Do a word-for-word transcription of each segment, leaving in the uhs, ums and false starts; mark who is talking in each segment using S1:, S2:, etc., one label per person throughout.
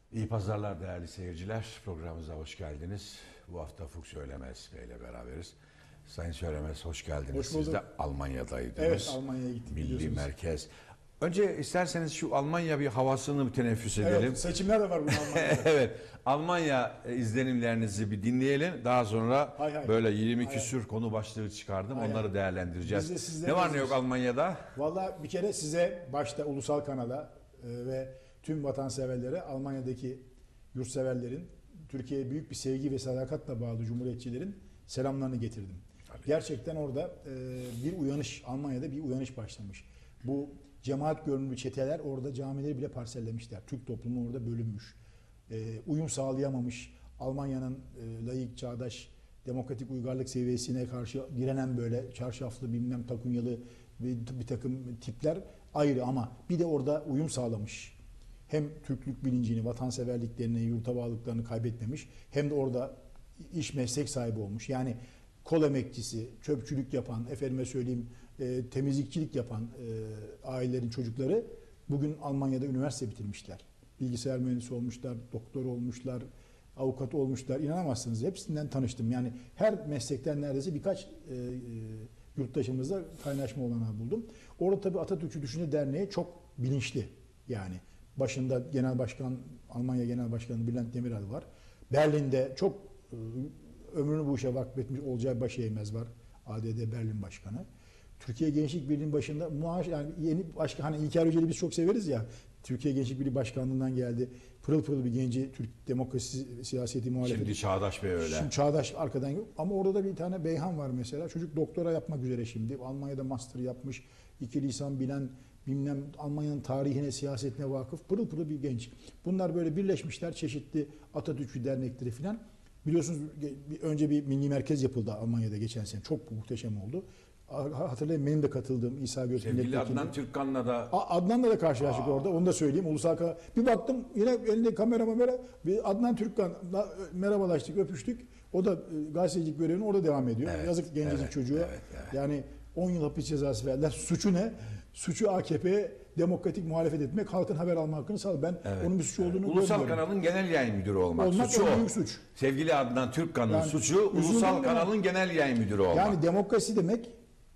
S1: İyi pazarlar değerli seyirciler. Programımıza hoş geldiniz. Bu hafta Ufuk Söylemez Bey ile beraberiz. Sayın Söylemez hoş geldiniz.
S2: Hoş bulduk.
S1: Siz de Almanya'daydınız.
S2: Evet, Almanya'ya gittik.
S1: Milli Merkez. Önce isterseniz şu Almanya bir havasını bir teneffüs edelim.
S2: Evet, seçimler de var bunun Almanya'da.
S1: Evet, Almanya izlenimlerinizi bir dinleyelim. Daha sonra hay hay. böyle yirmi hay küsür hay. konu başlığı çıkardım. Hay Onları hay. değerlendireceğiz. De ne var ne yok Almanya'da?
S2: Valla bir kere size başta ulusal kanala e, ve tüm vatanseverlere, Almanya'daki yurtseverlerin, Türkiye'ye büyük bir sevgi ve sadakatle bağlı cumhuriyetçilerin selamlarını getirdim. Tabii. Gerçekten orada e, bir uyanış, Almanya'da bir uyanış başlamış. Bu cemaat görünümlü çeteler orada camileri bile parsellemişler. Türk toplumu orada bölünmüş. E, uyum sağlayamamış. Almanya'nın e, layık, çağdaş, demokratik uygarlık seviyesine karşı direnen böyle çarşaflı, bilmem takunyalı bir, bir takım tipler ayrı ama bir de orada uyum sağlamış. Hem Türklük bilincini, vatanseverliklerini, yurta bağlılıklarını kaybetmemiş hem de orada iş meslek sahibi olmuş. Yani kol emekçisi, çöpçülük yapan, efendime söyleyeyim e, temizlikçilik yapan e, ailelerin çocukları bugün Almanya'da üniversite bitirmişler. Bilgisayar mühendisi olmuşlar, doktor olmuşlar, avukat olmuşlar. İnanamazsınız. Hepsinden tanıştım. Yani her meslekten neredeyse birkaç e, e, yurttaşımızla kaynaşma olanağı buldum. Orada tabii Atatürkçü Düşünce Derneği çok bilinçli. Yani başında Genel Başkan, Almanya Genel Başkanı Bülent Demirel var. Berlin'de çok e, ömrünü bu işe vakfetmiş Olcay Başeğmez var. A D D Berlin Başkanı. Türkiye Gençlik Birliği'nin başında muaş yani yeni başkan, hani İlker Öcel'i biz çok severiz ya. Türkiye Gençlik Birliği Başkanlığından geldi. Pırıl pırıl bir genci Türk demokrasi siyaseti muhalefeti.
S1: Şimdi Çağdaş Bey öyle.
S2: Şimdi Çağdaş arkadan ama orada da bir tane Beyhan var mesela. Çocuk doktora yapmak üzere şimdi. Almanya'da master yapmış. İki lisan bilen, bilmem Almanya'nın tarihine, siyasetine vakıf pırıl pırıl bir genç. Bunlar böyle birleşmişler. Çeşitli Atatürkçü dernekleri filan. Biliyorsunuz önce bir milli merkez yapıldı Almanya'da geçen sene. Çok muhteşem oldu. Hatırlayın benim de katıldığım İsa Göz
S1: Sevgili Adnan Türkkan'la da
S2: Adnan'la da karşılaştık Aa. orada. Onu da söyleyeyim. Ulusal kanal. Bir baktım yine elinde kamera kamera bir Adnan Türkkan'la merhabalaştık, öpüştük. O da gazetecilik görevini orada devam ediyor. Evet, Yazık gencecik evet, çocuğa. Evet, evet. Yani on yıl hapis cezası verdiler. Suçu ne? Suçu A K P'ye demokratik muhalefet etmek, halkın haber alma hakkını sağladı. Ben evet, onun bir suç olduğunu
S1: evet. Ulusal kanalın genel yayın müdürü olmak.
S2: olmak
S1: suçu o.
S2: Büyük suç.
S1: Sevgili Adnan Türkkan'ın yani, suçu ulusal kanalın yani, genel yayın müdürü olmak.
S2: Yani demokrasi demek,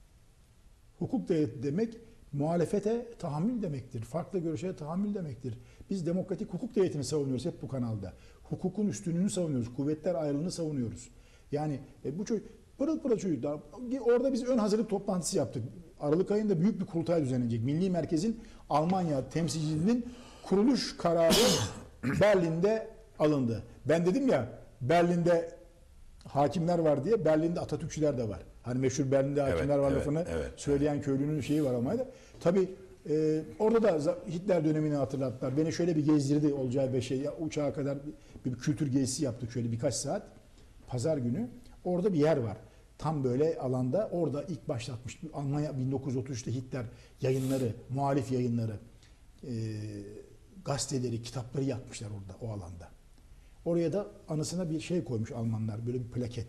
S2: hukuk devleti demek, muhalefete tahammül demektir. Farklı görüşe tahammül demektir. Biz demokratik hukuk devletini savunuyoruz hep bu kanalda. Hukukun üstünlüğünü savunuyoruz. Kuvvetler ayrılığını savunuyoruz. Yani e, bu çocuk pırıl pırıl çocuklar. Orada biz ön hazırlık toplantısı yaptık. Aralık ayında büyük bir kurultay düzenlenecek. Milli Merkez'in Almanya temsilciliğinin kuruluş kararı Berlin'de alındı. Ben dedim ya Berlin'de hakimler var diye, Berlin'de Atatürkçüler de var. Hani meşhur Berlin'de hakimler evet, var lafını evet, evet, söyleyen evet. köylünün şeyi var ama da. Tabii e, orada da Hitler dönemini hatırlattılar. Beni şöyle bir gezdirdi Olcay Beş'e. Ya, uçağa kadar bir, bir kültür gezisi yaptık şöyle birkaç saat. Pazar günü. Orada bir yer var. Tam böyle alanda orada ilk başlatmış. Almanya bin dokuz yüz otuz üçte Hitler yayınları, muhalif yayınları, e, gazeteleri, kitapları yakmışlar orada o alanda. Oraya da anısına bir şey koymuş Almanlar, böyle bir plaket.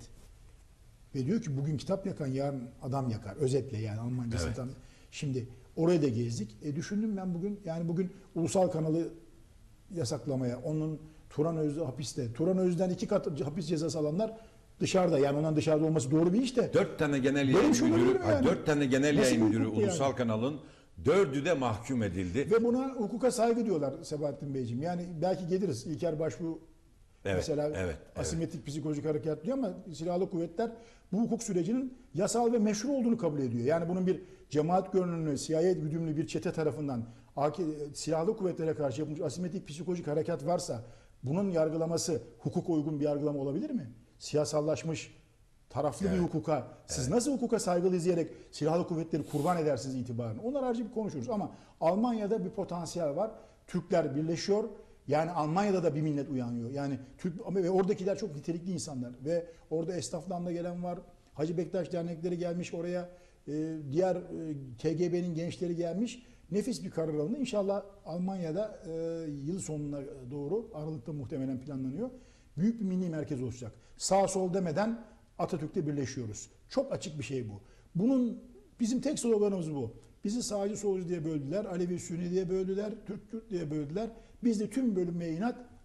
S2: Ve diyor ki bugün kitap yakan yarın adam yakar. Özetle yani Almancası evet. tam. Şimdi oraya da gezdik. E düşündüm ben bugün yani bugün ulusal kanalı yasaklamaya, onun Turan Öz'de hapiste. Turan Öz'den iki kat hapis cezası alanlar dışarıda. Yani ondan dışarıda olması doğru bir iş de.
S1: Dört tane genel yayın müdürü, yani? dört tane genel Nasıl yayın müdürü ulusal yani? kanalın dördü de mahkum edildi.
S2: Ve buna hukuka saygı diyorlar Sebahattin Beyciğim. Yani belki geliriz. İlker Başbuğ evet, mesela evet, asimetrik evet. psikolojik hareket diyor ama silahlı kuvvetler bu hukuk sürecinin yasal ve meşru olduğunu kabul ediyor. Yani bunun bir cemaat görünümlü, C I A güdümlü bir çete tarafından silahlı kuvvetlere karşı yapılmış asimetrik psikolojik harekat varsa bunun yargılaması hukuka uygun bir yargılama olabilir mi? Siyasallaşmış, taraflı evet. bir hukuka, siz evet. nasıl hukuka saygılı izleyerek silahlı kuvvetleri kurban edersiniz itibarını? Onlar harcı bir konuşuruz ama Almanya'da bir potansiyel var. Türkler birleşiyor. Yani Almanya'da da bir millet uyanıyor. Yani Türk ve oradakiler çok nitelikli insanlar ve orada esnaftan da gelen var. Hacı Bektaş dernekleri gelmiş oraya. E, diğer e, T G B'nin gençleri gelmiş. Nefis bir karar alındı. İnşallah Almanya'da e, yıl sonuna doğru Aralık'ta muhtemelen planlanıyor. Büyük bir milli merkez olacak. Sağ sol demeden Atatürk'te birleşiyoruz. Çok açık bir şey bu. Bunun bizim tek sloganımız bu. Bizi sağcı solcu diye böldüler, Alevi Sünni diye böldüler, Türk Kürt diye böldüler. Biz de tüm bölünmeye inat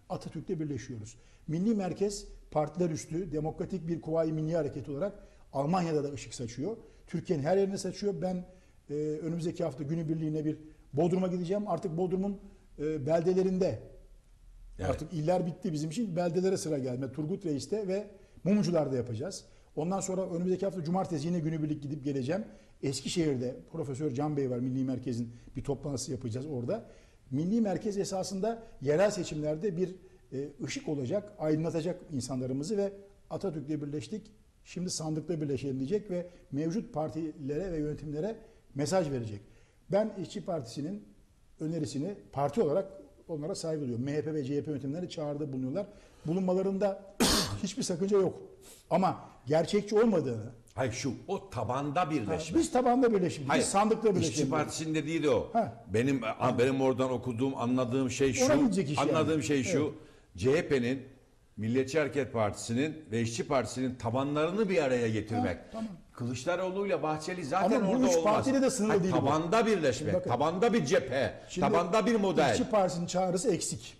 S2: Atatürk'le birleşiyoruz. Milli merkez partiler üstü demokratik bir Kuvayi Milli Hareket olarak Almanya'da da ışık saçıyor. Türkiye'nin her yerine saçıyor. Ben e, önümüzdeki hafta günübirliğine bir Bodrum'a gideceğim. Artık Bodrum'un e, beldelerinde evet. Artık iller bitti bizim için. Beldelere sıra gelme. Turgut Reis'te ve Mumcular'da yapacağız. Ondan sonra önümüzdeki hafta cumartesi yine günübirlik gidip geleceğim. Eskişehir'de Profesör Can Bey var. Milli Merkez'in bir toplantısı yapacağız orada. Milli Merkez esasında yerel seçimlerde bir e, ışık olacak, aydınlatacak insanlarımızı ve Atatürk'le birleştik. Şimdi sandıkla birleşelim diyecek ve mevcut partilere ve yönetimlere mesaj verecek. Ben İşçi Partisi'nin önerisini parti olarak onlara saygı duyuyorum. M H P ve C H P yönetimleri çağrıda bulunuyorlar. Bulunmalarında hiçbir sakınca yok. Ama gerçekçi olmadığını...
S1: Hayır şu, o tabanda birleşme.
S2: Ha, biz tabanda birleşme, biz sandıkla birleşme.
S1: İşçi Partisi'nin dediği de o.
S2: Ha.
S1: Benim ha. benim oradan okuduğum, anladığım şey şu. Anladığım yani. şey şu. Evet. C H P'nin, Milliyetçi Hareket Partisi'nin ve İşçi Partisi'nin tabanlarını bir araya getirmek. Ha, tamam. Kılıçdaroğlu ile Bahçeli zaten
S2: ama
S1: orada olmaz.
S2: Partide de sınırlı
S1: Hayır,
S2: değil.
S1: Tabanda bu. birleşmek, bakın, tabanda bir cephe, şimdi tabanda bir model.
S2: İşçi Partisi'nin çağrısı eksik.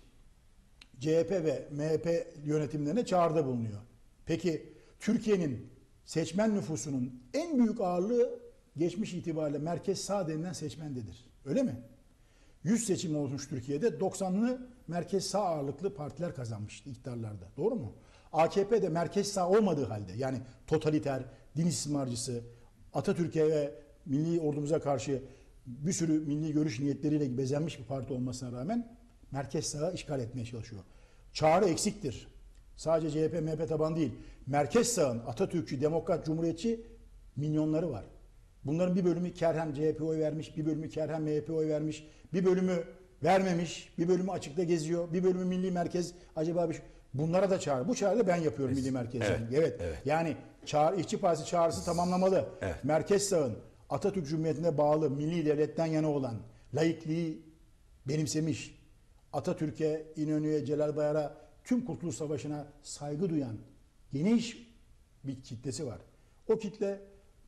S2: C H P ve M H P yönetimlerine çağrıda bulunuyor. Peki Türkiye'nin seçmen nüfusunun en büyük ağırlığı geçmiş itibariyle merkez sağ denilen seçmendedir. Öyle mi? yüz seçim olmuş Türkiye'de, doksanını merkez sağ ağırlıklı partiler kazanmıştı iktidarlarda. Doğru mu? A K P de merkez sağ olmadığı halde, yani totaliter, din istismarcısı, Atatürk'e ve milli ordumuza karşı bir sürü milli görüş niyetleriyle bezenmiş bir parti olmasına rağmen merkez sağı işgal etmeye çalışıyor. Çağrı eksiktir. Sadece C H P, M H P taban değil. Merkez sağın Atatürkçü, Demokrat, Cumhuriyetçi milyonları var. Bunların bir bölümü kerhen C H P oy vermiş, bir bölümü kerhen M H P oy vermiş, bir bölümü vermemiş, bir bölümü açıkta geziyor, bir bölümü Milli Merkez acaba bir şey. Bunlara da çağrı. Bu çağrıyı ben yapıyorum evet. Milli Merkez'den. Evet. Evet. evet. Yani çağrı, İşçi Partisi çağrısı tamamlamalı. Evet. Merkez sağın Atatürk Cumhuriyeti'ne bağlı, milli devletten yana olan, laikliği benimsemiş, Atatürk'e, İnönü'ye, Celal Bayar'a, tüm Kurtuluş Savaşı'na saygı duyan geniş bir kitlesi var. O kitle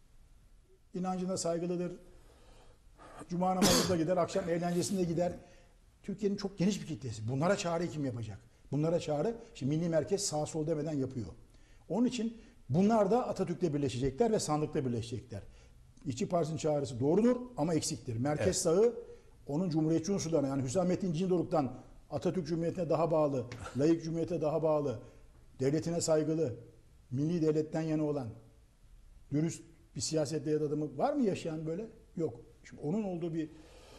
S2: inancına saygılıdır. Cuma namazında gider, akşam eğlencesinde gider. Türkiye'nin çok geniş bir kitlesi. Bunlara çağrı kim yapacak? Bunlara çağrı, şimdi Milli Merkez sağ sol demeden yapıyor. Onun için bunlar da Atatürk'le birleşecekler ve sandıkla birleşecekler. İşçi Partisi'nin çağrısı doğrudur ama eksiktir. Merkez evet. sağı onun cumhuriyetçi unsurlarına, yani Hüsamettin Cindoruk'tan Atatürk Cumhuriyeti'ne daha bağlı, laik Cumhuriyet'e daha bağlı, devletine saygılı, milli devletten yana olan, dürüst bir siyaset devlet adamı var mı yaşayan böyle? Yok. Şimdi onun olduğu bir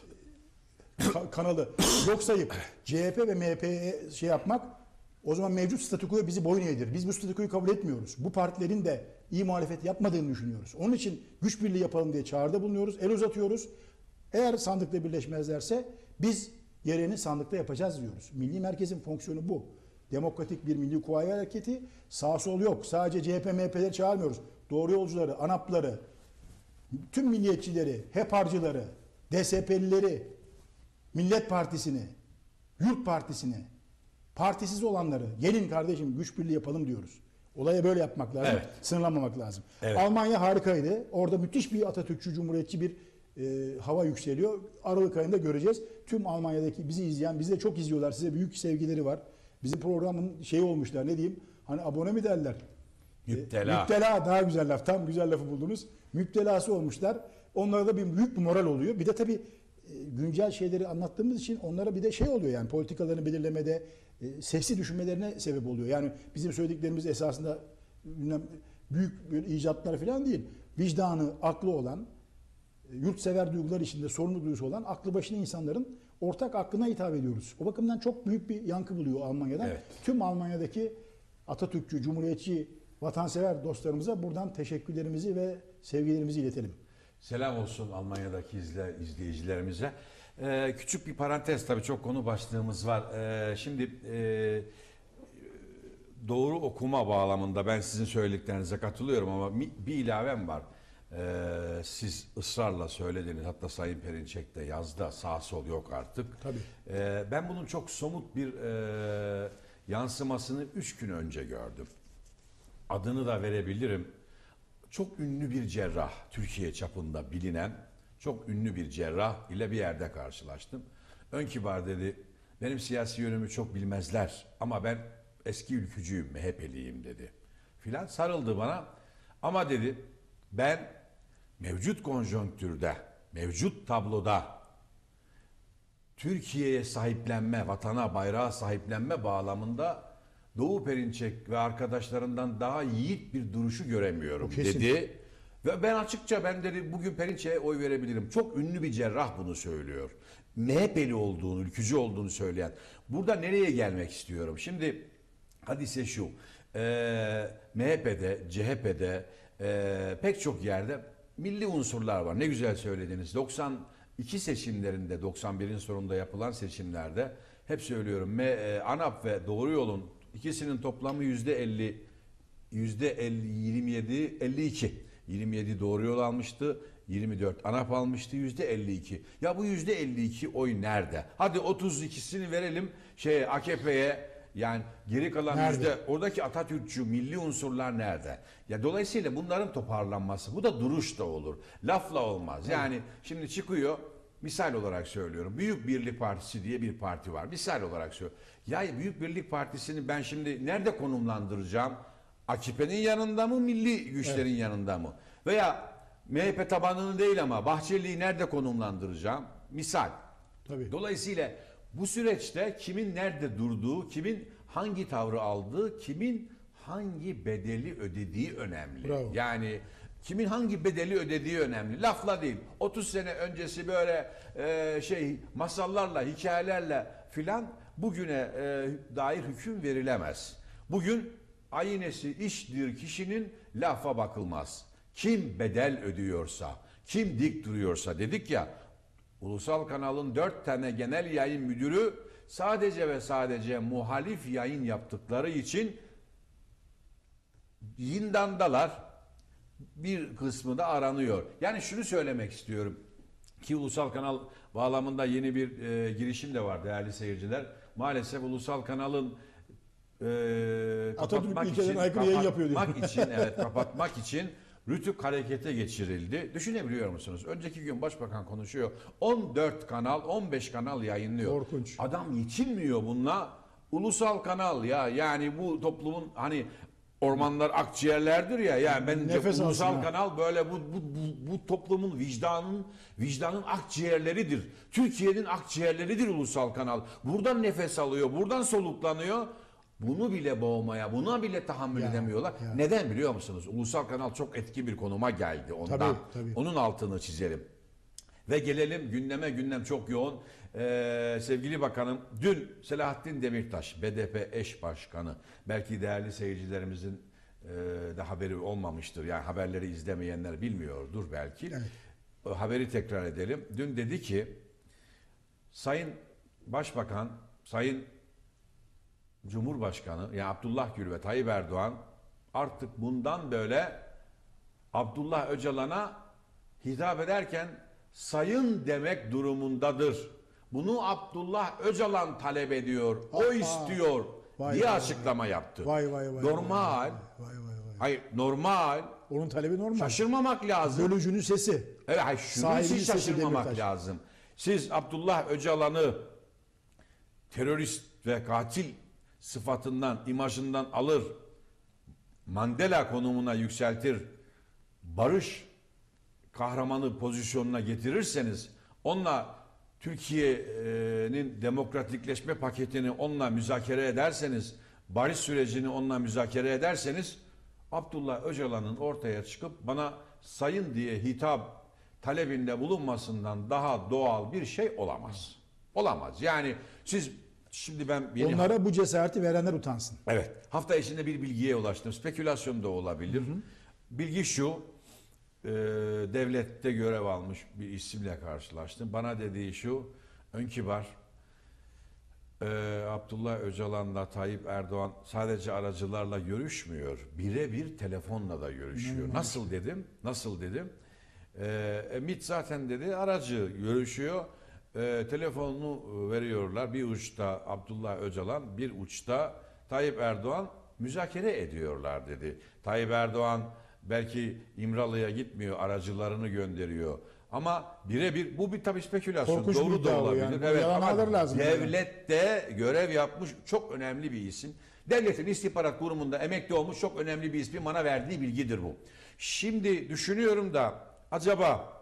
S2: kanalı yok sayıp C H P ve M H P'ye şey yapmak, o zaman mevcut statükoya bizi boyun eğdirir. Biz bu statükoyu kabul etmiyoruz. Bu partilerin de iyi muhalefet yapmadığını düşünüyoruz. Onun için güç birliği yapalım diye çağrıda bulunuyoruz. El uzatıyoruz. Eğer sandıkla birleşmezlerse biz gereğini sandıkta yapacağız diyoruz. Milli Merkez'in fonksiyonu bu. Demokratik bir milli kuvayi hareketi, sağ sol yok. Sadece C H P, M H P'leri çağırmıyoruz. Doğru yolcuları, ANAP'ları, tüm milliyetçileri, HEP'arcıları, D S P'lileri, Millet Partisi'ni, Yurt Partisi'ni, partisiz olanları, gelin kardeşim güç birliği yapalım diyoruz. Olaya böyle yapmak lazım, evet. sınırlamamak lazım. Evet. Almanya harikaydı. Orada müthiş bir Atatürkçü, Cumhuriyetçi bir e, hava yükseliyor. Aralık ayında göreceğiz. Tüm Almanya'daki bizi izleyen, bizi de çok izliyorlar. Size büyük sevgileri var. Bizim programın şeyi olmuşlar, ne diyeyim, hani abone mi derler?
S1: Müptela.
S2: E, müptela daha güzel laf, tam güzel lafı buldunuz. Müptelası olmuşlar. Onlara da bir büyük bir moral oluyor. Bir de tabii güncel şeyleri anlattığımız için onlara bir de şey oluyor, yani politikalarını belirlemede e, sesli düşünmelerine sebep oluyor. Yani bizim söylediklerimiz esasında büyük böyle icatlar falan değil. Vicdanı, aklı olan, yurtsever duygular içinde sorumlu duygusu olan aklı başına insanların ortak aklına hitap ediyoruz. O bakımdan çok büyük bir yankı buluyor Almanya'dan. Evet. Tüm Almanya'daki Atatürkçü, Cumhuriyetçi, vatansever dostlarımıza buradan teşekkürlerimizi ve sevgilerimizi iletelim.
S1: Selam olsun Almanya'daki izle, izleyicilerimize. Ee, küçük bir parantez, tabii çok konu başlığımız var. Ee, şimdi e, doğru okuma bağlamında ben sizin söylediklerinize katılıyorum ama bir ilavem var. Ee, siz ısrarla söylediniz, hatta Sayın Perinçek de yazdı, sağ sol yok artık.
S2: Tabii.
S1: Ee, ben bunun çok somut bir e, yansımasını üç gün önce gördüm. Adını da verebilirim. Çok ünlü bir cerrah, Türkiye çapında bilinen çok ünlü bir cerrah ile bir yerde karşılaştım. Ön kibar dedi, benim siyasi yönümü çok bilmezler ama ben eski ülkücüyüm, M H P'liyim dedi. Filan sarıldı bana ama dedi ben mevcut konjonktürde, mevcut tabloda Türkiye'ye sahiplenme, vatana, bayrağa sahiplenme bağlamında Doğu Perinçek ve arkadaşlarından daha yiğit bir duruşu göremiyorum
S2: Kesin.
S1: dedi. Ve ben açıkça ben dedi bugün Perinçek'e oy verebilirim. Çok ünlü bir cerrah bunu söylüyor. M H P'li olduğunu, ülkücü olduğunu söyleyen. Burada nereye gelmek istiyorum? Şimdi hadise şu. E, M H P'de, C H P'de e, pek çok yerde milli unsurlar var. Ne güzel söylediniz. doksan iki seçimlerinde, doksan birin sonunda yapılan seçimlerde hep söylüyorum. Me, e, ANAP ve Doğru Yol'un ikisinin toplamı yüzde elli, yüzde elli, yirmi yedi, elli iki. yirmi yedi Doğru Yol almıştı. yirmi dört ANAP almıştı. yüzde elli iki. Ya bu yüzde elli iki oy nerede? Hadi otuz ikisini verelim şey A K P'ye. Yani geri kalan
S2: Nerede?
S1: yüzde oradaki Atatürkçü milli unsurlar nerede? Ya dolayısıyla bunların toparlanması, bu da duruş da olur. Lafla olmaz. Yani şimdi çıkıyor, misal olarak söylüyorum. Büyük Birlik Partisi diye bir parti var. Misal olarak söylüyorum. Ya Büyük Birlik Partisi'ni ben şimdi nerede konumlandıracağım? A K P'nin yanında mı, milli güçlerin evet. yanında mı? Veya M H P tabanını değil ama Bahçeli'yi nerede konumlandıracağım? Misal.
S2: Tabii.
S1: Dolayısıyla bu süreçte kimin nerede durduğu, kimin hangi tavrı aldığı, kimin hangi bedeli ödediği önemli.
S2: Bravo.
S1: Yani kimin hangi bedeli ödediği önemli. Lafla değil. otuz sene öncesi böyle e, şey masallarla, hikayelerle filan bugüne e, dair hüküm verilemez. Bugün aynesi iştir kişinin, lafa bakılmaz. Kim bedel ödüyorsa, kim dik duruyorsa dedik ya. Ulusal kanalın dört tane genel yayın müdürü sadece ve sadece muhalif yayın yaptıkları için zindandalar, bir kısmı da aranıyor. Yani şunu söylemek istiyorum ki ulusal kanal bağlamında yeni bir e, girişim de var değerli seyirciler. Maalesef ulusal kanalın e, kapatmak için,
S2: aykırı yayın yapıyor diyor.
S1: kapatmak için, evet kapatmak için Rütük harekete geçirildi. Düşünebiliyor musunuz? Önceki gün başbakan konuşuyor. on dört kanal, on beş kanal yayınlıyor.
S2: Korkunç.
S1: Adam yetinmiyor bununla. Ulusal kanal ya, yani bu toplumun hani ormanlar akciğerlerdir ya. Yani bence
S2: Nefes
S1: ulusal
S2: alsın ha.
S1: kanal böyle bu, bu, bu, bu toplumun vicdanın vicdanın akciğerleridir. Türkiye'nin akciğerleridir ulusal kanal. Buradan nefes alıyor, buradan soluklanıyor. Bunu bile boğmaya, buna bile tahammül
S2: Ya,
S1: edemiyorlar.
S2: ya.
S1: Neden biliyor musunuz? Ulusal kanal çok etki bir konuma geldi ondan.
S2: Tabii, tabii.
S1: Onun altını çizelim. Ve gelelim gündeme, gündem çok yoğun. Ee, sevgili bakanım, dün Selahattin Demirtaş, B D P eş başkanı, belki değerli seyircilerimizin e, de haberi olmamıştır. Yani haberleri izlemeyenler bilmiyordur belki.
S2: Evet.
S1: O haberi tekrar edelim. Dün dedi ki, Sayın Başbakan, Sayın Cumhurbaşkanı yani Abdullah Gül ve Tayyip Erdoğan artık bundan böyle Abdullah Öcalan'a hitap ederken sayın demek durumundadır. Bunu Abdullah Öcalan talep ediyor, o
S2: Aa,
S1: istiyor
S2: vay
S1: diye
S2: vay
S1: açıklama yaptı.
S2: Vay vay vay.
S1: Normal.
S2: Vay vay vay. vay.
S1: Hayır, normal.
S2: Onun talebi normal.
S1: Şaşırmamak lazım.
S2: Bölücünün sesi.
S1: Evet, hayır, şunun
S2: Sahibinin
S1: için
S2: sesi
S1: şaşırmamak
S2: Demirtaş.
S1: lazım. Siz Abdullah Öcalan'ı terörist ve katil sıfatından, imajından alır, Mandela konumuna yükseltir, barış kahramanı pozisyonuna getirirseniz, onunla Türkiye'nin demokratikleşme paketini onunla müzakere ederseniz, barış sürecini onunla müzakere ederseniz, Abdullah Öcalan'ın ortaya çıkıp bana sayın diye hitap talebinde bulunmasından daha doğal bir şey olamaz. Olamaz. Yani siz şimdi ben yeni
S2: Onlara bu cesareti verenler utansın.
S1: Evet. Hafta içinde bir bilgiye ulaştım. Spekülasyon da olabilir. Hı hı. Bilgi şu. E, devlette görev almış bir isimle karşılaştım. Bana dediği şu. Önkibar e, Abdullah Öcalan'la Tayyip Erdoğan sadece aracılarla görüşmüyor. Birebir telefonla da görüşüyor. Hmm. Nasıl dedim? Nasıl dedim? E, MİT zaten dedi aracı görüşüyor. E, telefonunu veriyorlar. Bir uçta Abdullah Öcalan, bir uçta Tayyip Erdoğan müzakere ediyorlar dedi. Tayyip Erdoğan belki İmralı'ya gitmiyor, aracılarını gönderiyor. Ama birebir bu bir tabii spekülasyon.
S2: Korkunç bir
S1: Doğru
S2: iddia
S1: da
S2: bu
S1: olabilir.
S2: yani. Bu
S1: Evet, ama
S2: yalanlar lazım.
S1: devlette görev yapmış çok önemli bir isim. Devletin istihbarat kurumunda emekli olmuş çok önemli bir ismin bana verdiği bilgidir bu. Şimdi düşünüyorum da acaba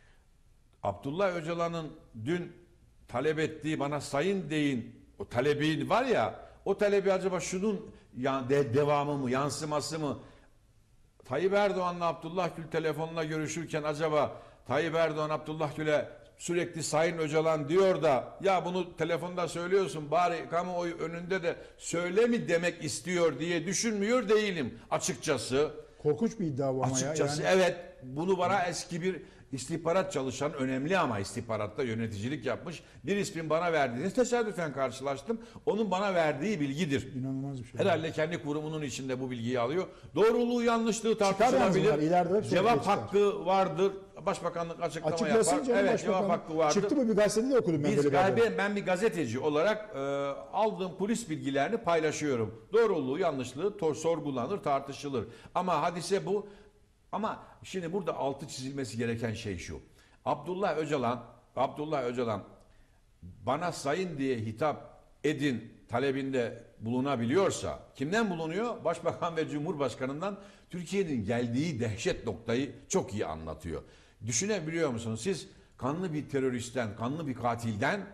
S1: Abdullah Öcalan'ın dün talep ettiği bana sayın deyin o talebin var ya, o talebi acaba şunun ya de, devamı mı, yansıması mı? Tayyip Erdoğan'la Abdullah Gül telefonla görüşürken acaba Tayyip Erdoğan Abdullah Gül'e sürekli Sayın Öcalan diyor da ya bunu telefonda söylüyorsun bari kamuoyu önünde de söyle mi demek istiyor diye düşünmüyor değilim açıkçası.
S2: Korkunç bir iddia bu ama
S1: Açıkçası
S2: ya. Yani
S1: evet, bunu bana eski bir istihbarat çalışan, önemli ama istihbaratta yöneticilik yapmış bir ismin bana verdiğini tesadüfen karşılaştım. Onun bana verdiği bilgidir.
S2: inanılmaz bir şey.
S1: Herhalde kendi kurumunun içinde bu bilgiyi alıyor. Doğruluğu, yanlışlığı
S2: yalnız bunlar,
S1: tartışılabilir.
S2: ileride hep çok
S1: Cevap
S2: çıkar.
S1: hakkı vardır. Başbakanlık açıklama
S2: Açıklasın
S1: yapar.
S2: canım
S1: Evet,
S2: başbakan.
S1: cevap hakkı vardır.
S2: Çıktı mı bir gazetede de okudum ben
S1: Biz
S2: böyle bir haber.
S1: ben, ben bir gazeteci olarak e, aldığım polis bilgilerini paylaşıyorum. Doğruluğu, yanlışlığı tor, sorgulanır, tartışılır. Ama hadise bu. Ama şimdi burada altı çizilmesi gereken şey şu. Abdullah Öcalan, Abdullah Öcalan bana sayın diye hitap edin talebinde bulunabiliyorsa kimden bulunuyor? Başbakan ve Cumhurbaşkanından. Türkiye'nin geldiği dehşet noktayı çok iyi anlatıyor. Düşünebiliyor musunuz? Siz kanlı bir teröristten, kanlı bir katilden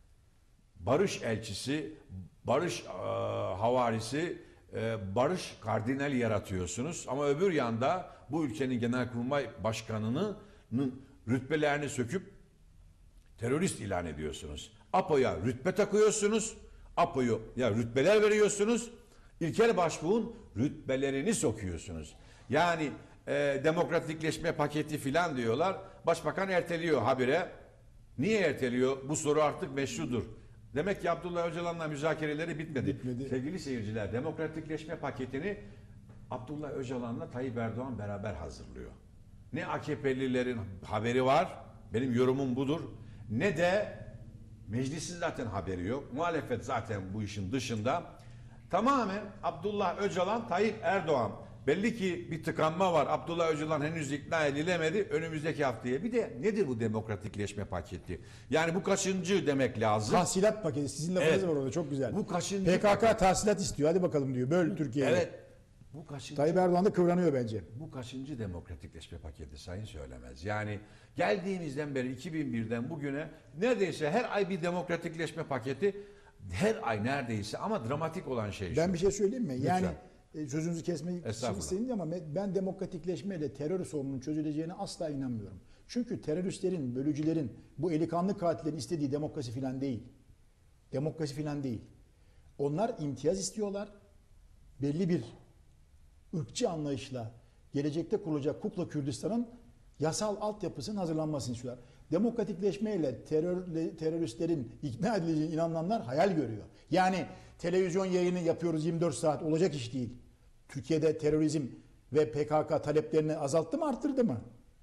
S1: barış elçisi, barış e, havarisi, e, barış kardinali yaratıyorsunuz. Ama öbür yanda bu ülkenin Genelkurmay Başkanı'nın rütbelerini söküp terörist ilan ediyorsunuz. APO'ya rütbe takıyorsunuz. APO'yu ya rütbeler veriyorsunuz. İlker Başbuğ'un rütbelerini sokuyorsunuz. Yani e, demokratikleşme paketi filan diyorlar. Başbakan erteliyor habire. Niye erteliyor? Bu soru artık meşrudur. Demek ki Abdullah Öcalan'la müzakereleri bitmedi.
S2: Bitmedi.
S1: Sevgili seyirciler, demokratikleşme paketini Abdullah Öcalan'la Tayyip Erdoğan beraber hazırlıyor. Ne A K P'lilerin haberi var, benim yorumum budur. Ne de meclisin zaten haberi yok. Muhalefet zaten bu işin dışında. Tamamen Abdullah Öcalan, Tayyip Erdoğan. Belli ki bir tıkanma var. Abdullah Öcalan henüz ikna edilemedi. Önümüzdeki haftaya. Bir de nedir bu demokratikleşme paketi? Yani bu kaçıncı demek lazım?
S2: Tahsilat paketi. Sizin lafınız
S1: Evet.
S2: var orada çok güzel.
S1: Bu kaçıncı
S2: P K K
S1: paket?
S2: tahsilat istiyor. Hadi bakalım diyor. Böl Türkiye'yi.
S1: Evet. Bu kaçıncı?
S2: Tayyip Erdoğan da kıvranıyor bence.
S1: Bu kaçıncı demokratikleşme paketi sayın söylemez. Yani geldiğimizden beri iki bin birden bugüne neredeyse her ay bir demokratikleşme paketi, her ay neredeyse, ama dramatik olan şey şu.
S2: Ben bir şey söyleyeyim mi? Yani
S1: Lütfen.
S2: e, sözünüzü kesmeyi
S1: Estağfurullah.
S2: istedim ama ben demokratikleşmeyle terör sorununun çözüleceğine asla inanmıyorum. Çünkü teröristlerin, bölücülerin, bu eli kanlı katillerin istediği demokrasi filan değil. Demokrasi filan değil. Onlar imtiyaz istiyorlar. Belli bir ırkçı anlayışla gelecekte kurulacak Kukla Kürdistan'ın yasal altyapısının hazırlanmasını istiyorlar. Demokratikleşmeyle terörle, teröristlerin ikna edileceğine inananlar hayal görüyor. Yani televizyon yayını yapıyoruz yirmi dört saat, olacak iş değil. Türkiye'de terörizm ve P K K taleplerini azalttı mı, arttırdı mı?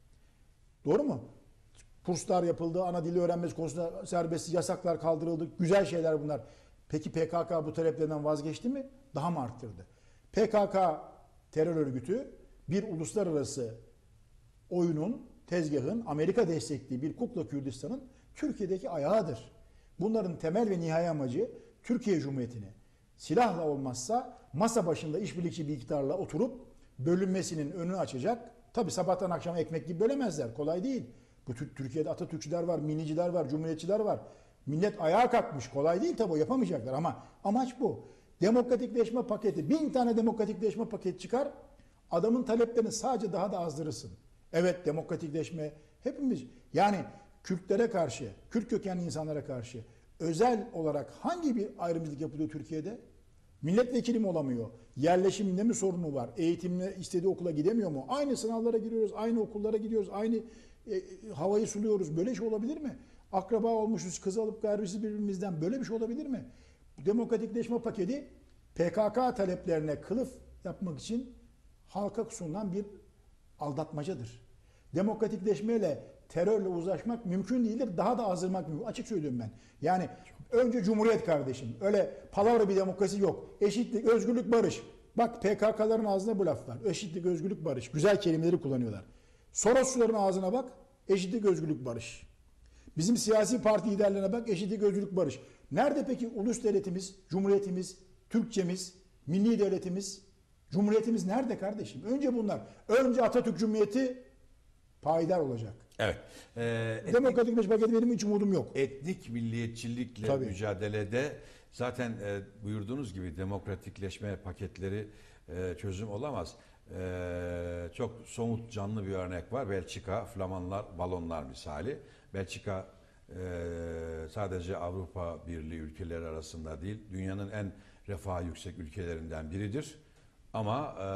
S2: Doğru mu? Kurslar yapıldı, ana dili öğrenmesi konusunda serbestlik, yasaklar kaldırıldı. Güzel şeyler bunlar. Peki P K K bu taleplerden vazgeçti mi? Daha mı arttırdı? P K K terör örgütü bir uluslararası oyunun, tezgahın, Amerika destekli bir Kukla Kürdistan'ın Türkiye'deki ayağıdır. Bunların temel ve nihai amacı Türkiye Cumhuriyeti'ni silahla olmazsa masa başında işbirlikçi bir iktidarla oturup bölünmesinin önünü açacak. Tabi sabahtan akşama ekmek gibi bölemezler. Kolay değil. Bu Türkiye'de Atatürkçüler var, milliciler var, cumhuriyetçiler var. Millet ayağa kalkmış. Kolay değil tabi, o yapamayacaklar ama amaç bu. Demokratikleşme paketi, bin tane demokratikleşme paketi çıkar. Adamın taleplerini sadece daha da azdırırsın. Evet, demokratikleşme hepimiz, yani Kürtlere karşı, Kürt kökenli insanlara karşı özel olarak hangi bir ayrımcılık yapılıyor Türkiye'de? Milletvekili mi olamıyor? Yerleşiminde mi sorunu var? Eğitimle istediği okula gidemiyor mu? Aynı sınavlara giriyoruz, aynı okullara gidiyoruz, aynı e, havayı suluyoruz. Böyle şey olabilir mi? Akraba olmuşuz, kız alıp gayrimsiz birbirimizden, böyle bir şey olabilir mi? Demokratikleşme paketi P K K taleplerine kılıf yapmak için halka sunulan bir aldatmacadır. Demokratikleşmeyle, terörle uzlaşmak mümkün değildir. Daha da azdırmak mümkün. Açık söylüyorum ben. Yani önce Cumhuriyet kardeşim. Öyle palavra bir demokrasi yok. Eşitlik, özgürlük, barış. Bak P K K'ların ağzında bu laf var. Eşitlik, özgürlük, barış. Güzel kelimeleri kullanıyorlar. Sorosçuların ağzına bak. eşitlik, özgürlük, barış. Bizim siyasi parti liderlerine bak, eşitlik, özgürlük, barış. Nerede peki ulus devletimiz, cumhuriyetimiz, Türkçemiz, milli devletimiz, cumhuriyetimiz nerede kardeşim? Önce bunlar. Önce Atatürk Cumhuriyeti payidar olacak.
S1: Evet. Ee, etnik,
S2: Demokratik bir paketi benim hiç umudum yok.
S1: etnik milliyetçilikle
S2: Tabii.
S1: mücadelede zaten e, buyurduğunuz gibi demokratikleşme paketleri e, çözüm olamaz. E, çok somut canlı bir örnek var. Belçika, Flamanlar, balonlar misali. Belçika e, sadece Avrupa Birliği ülkeleri arasında değil, dünyanın en refah yüksek ülkelerinden biridir. Ama e,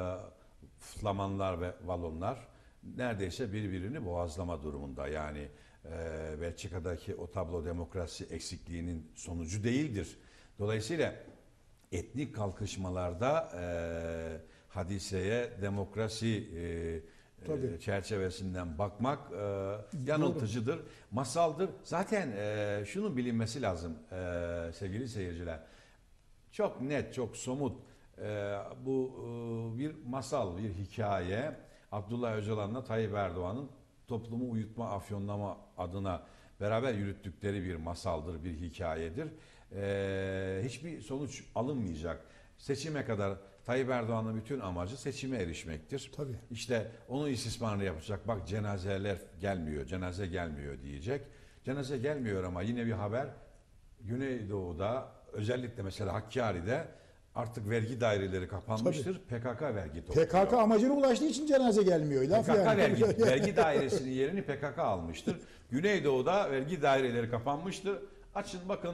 S1: Flamanlar ve Valonlar neredeyse birbirini boğazlama durumunda. Yani e, Belçika'daki o tablo demokrasi eksikliğinin sonucu değildir. Dolayısıyla etnik kalkışmalarda e, hadiseye demokrasi e,
S2: Tabii.
S1: e, çerçevesinden bakmak e, yanıltıcıdır, masaldır. Zaten e, şunun bilinmesi lazım e, sevgili seyirciler. Çok net, çok somut e, bu e, bir masal, bir hikaye. Abdullah Öcalan'la Tayyip Erdoğan'ın toplumu uyutma, afyonlama adına beraber yürüttükleri bir masaldır, bir hikayedir. Ee, hiçbir sonuç alınmayacak. Seçime kadar Tayyip Erdoğan'ın bütün amacı seçime erişmektir.
S2: Tabii.
S1: İşte onu istismarını yapacak. Bak cenazeler gelmiyor, cenaze gelmiyor diyecek. Cenaze gelmiyor ama yine bir haber Güneydoğu'da, özellikle mesela Hakkari'de artık vergi daireleri kapanmıştır. P K K vergi topluyor.
S2: P K K amacına ulaştığı için cenaze gelmiyor. Laf
S1: P K K
S2: yani.
S1: vergi, vergi dairesinin yerini P K K almıştır. Güneydoğu'da vergi daireleri kapanmıştır. Açın bakın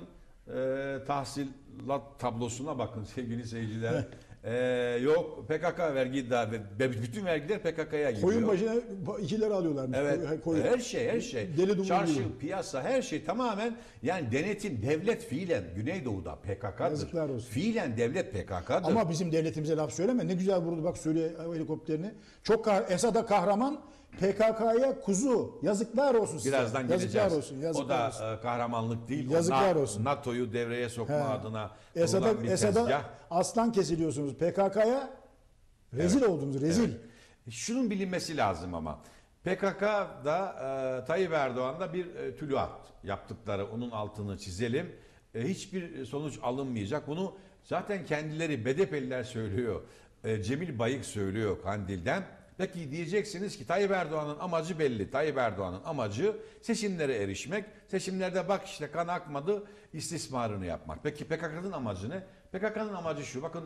S1: e, tahsilat tablosuna bakın sevgili seyirciler. E, yok P K K vergi daire, bütün vergiler P K K'ya gidiyor.
S2: Koyun başına iki lira alıyorlarmış.
S1: Evet,
S2: Koyun.
S1: her şey, her şey.
S2: Deli dumur
S1: Çarşı,
S2: gibi.
S1: piyasa, her şey tamamen yani denetim, devlet fiilen Güneydoğu'da P K K'dır.
S2: Yazıklar olsun.
S1: Fiilen devlet P K K'dır.
S2: Ama bizim devletimize laf söyleme. Ne güzel vurdu bak Suriye helikopterini. Çok kah Esad'a kahraman, P K K'ya kuzu. Yazıklar olsun size.
S1: Birazdan
S2: Yazıklar
S1: geleceğiz.
S2: olsun. Yazıklar
S1: o da
S2: olsun.
S1: e, kahramanlık değil.
S2: Yazıklar
S1: o
S2: olsun.
S1: NATO'yu devreye sokma
S2: He.
S1: adına
S2: Esad'a
S1: kurulan bir
S2: Esad'a
S1: tezgah.
S2: aslan kesiliyorsunuz. P K K'ya rezil
S1: Evet.
S2: oldunuz. Rezil.
S1: Evet. Şunun bilinmesi lazım ama. P K K'da e, Tayyip Erdoğan'da bir e, tülüat yaptıkları, onun altını çizelim. E, hiçbir sonuç alınmayacak. Bunu zaten kendileri B D P'liler söylüyor. E, Cemil Bayık söylüyor Kandil'den. Peki diyeceksiniz ki Tayyip Erdoğan'ın amacı belli. Tayyip Erdoğan'ın amacı seçimlere erişmek. Seçimlerde bak işte kan akmadı, istismarını yapmak. Peki P K K'nın amacı ne? P K K'nın amacı şu. Bakın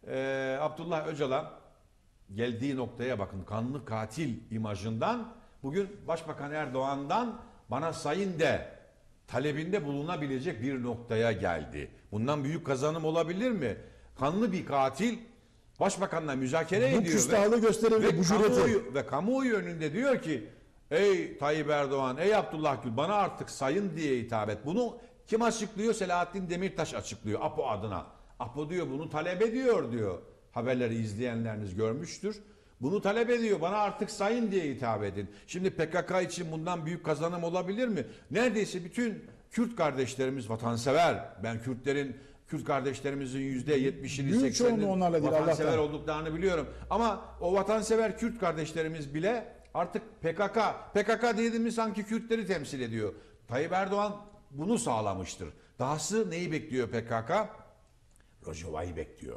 S1: e, Abdullah Öcalan geldiği noktaya bakın. Kanlı katil imajından bugün Başbakan Erdoğan'dan bana sayın de talebinde bulunabilecek bir noktaya geldi. Bundan büyük kazanım olabilir mi? Kanlı bir katil Başbakanla müzakere
S2: Bu
S1: ediyor.
S2: küstahlığı gösterebilir,
S1: ve,
S2: bu cüreti.
S1: kamuoyu, ve kamuoyu önünde diyor ki ey Tayyip Erdoğan, ey Abdullah Gül bana artık sayın diye hitap et. Bunu kim açıklıyor? Selahattin Demirtaş açıklıyor APO adına. APO diyor bunu talep ediyor diyor. Haberleri izleyenleriniz görmüştür. Bunu talep ediyor. Bana artık sayın diye hitap edin. Şimdi P K K için bundan büyük kazanım olabilir mi? Neredeyse bütün Kürt kardeşlerimiz vatansever. Ben Kürtlerin Kürt kardeşlerimizin yüzde yetmişini
S2: Büyük çoğunluğu
S1: seksenini
S2: onlarla değil,
S1: vatansever
S2: Allah'tan.
S1: olduklarını biliyorum. Ama o vatansever Kürt kardeşlerimiz bile artık P K K, P K K dediğimiz sanki Kürtleri temsil ediyor. Tayyip Erdoğan bunu sağlamıştır. Dahası neyi bekliyor P K K? Rojava'yı bekliyor.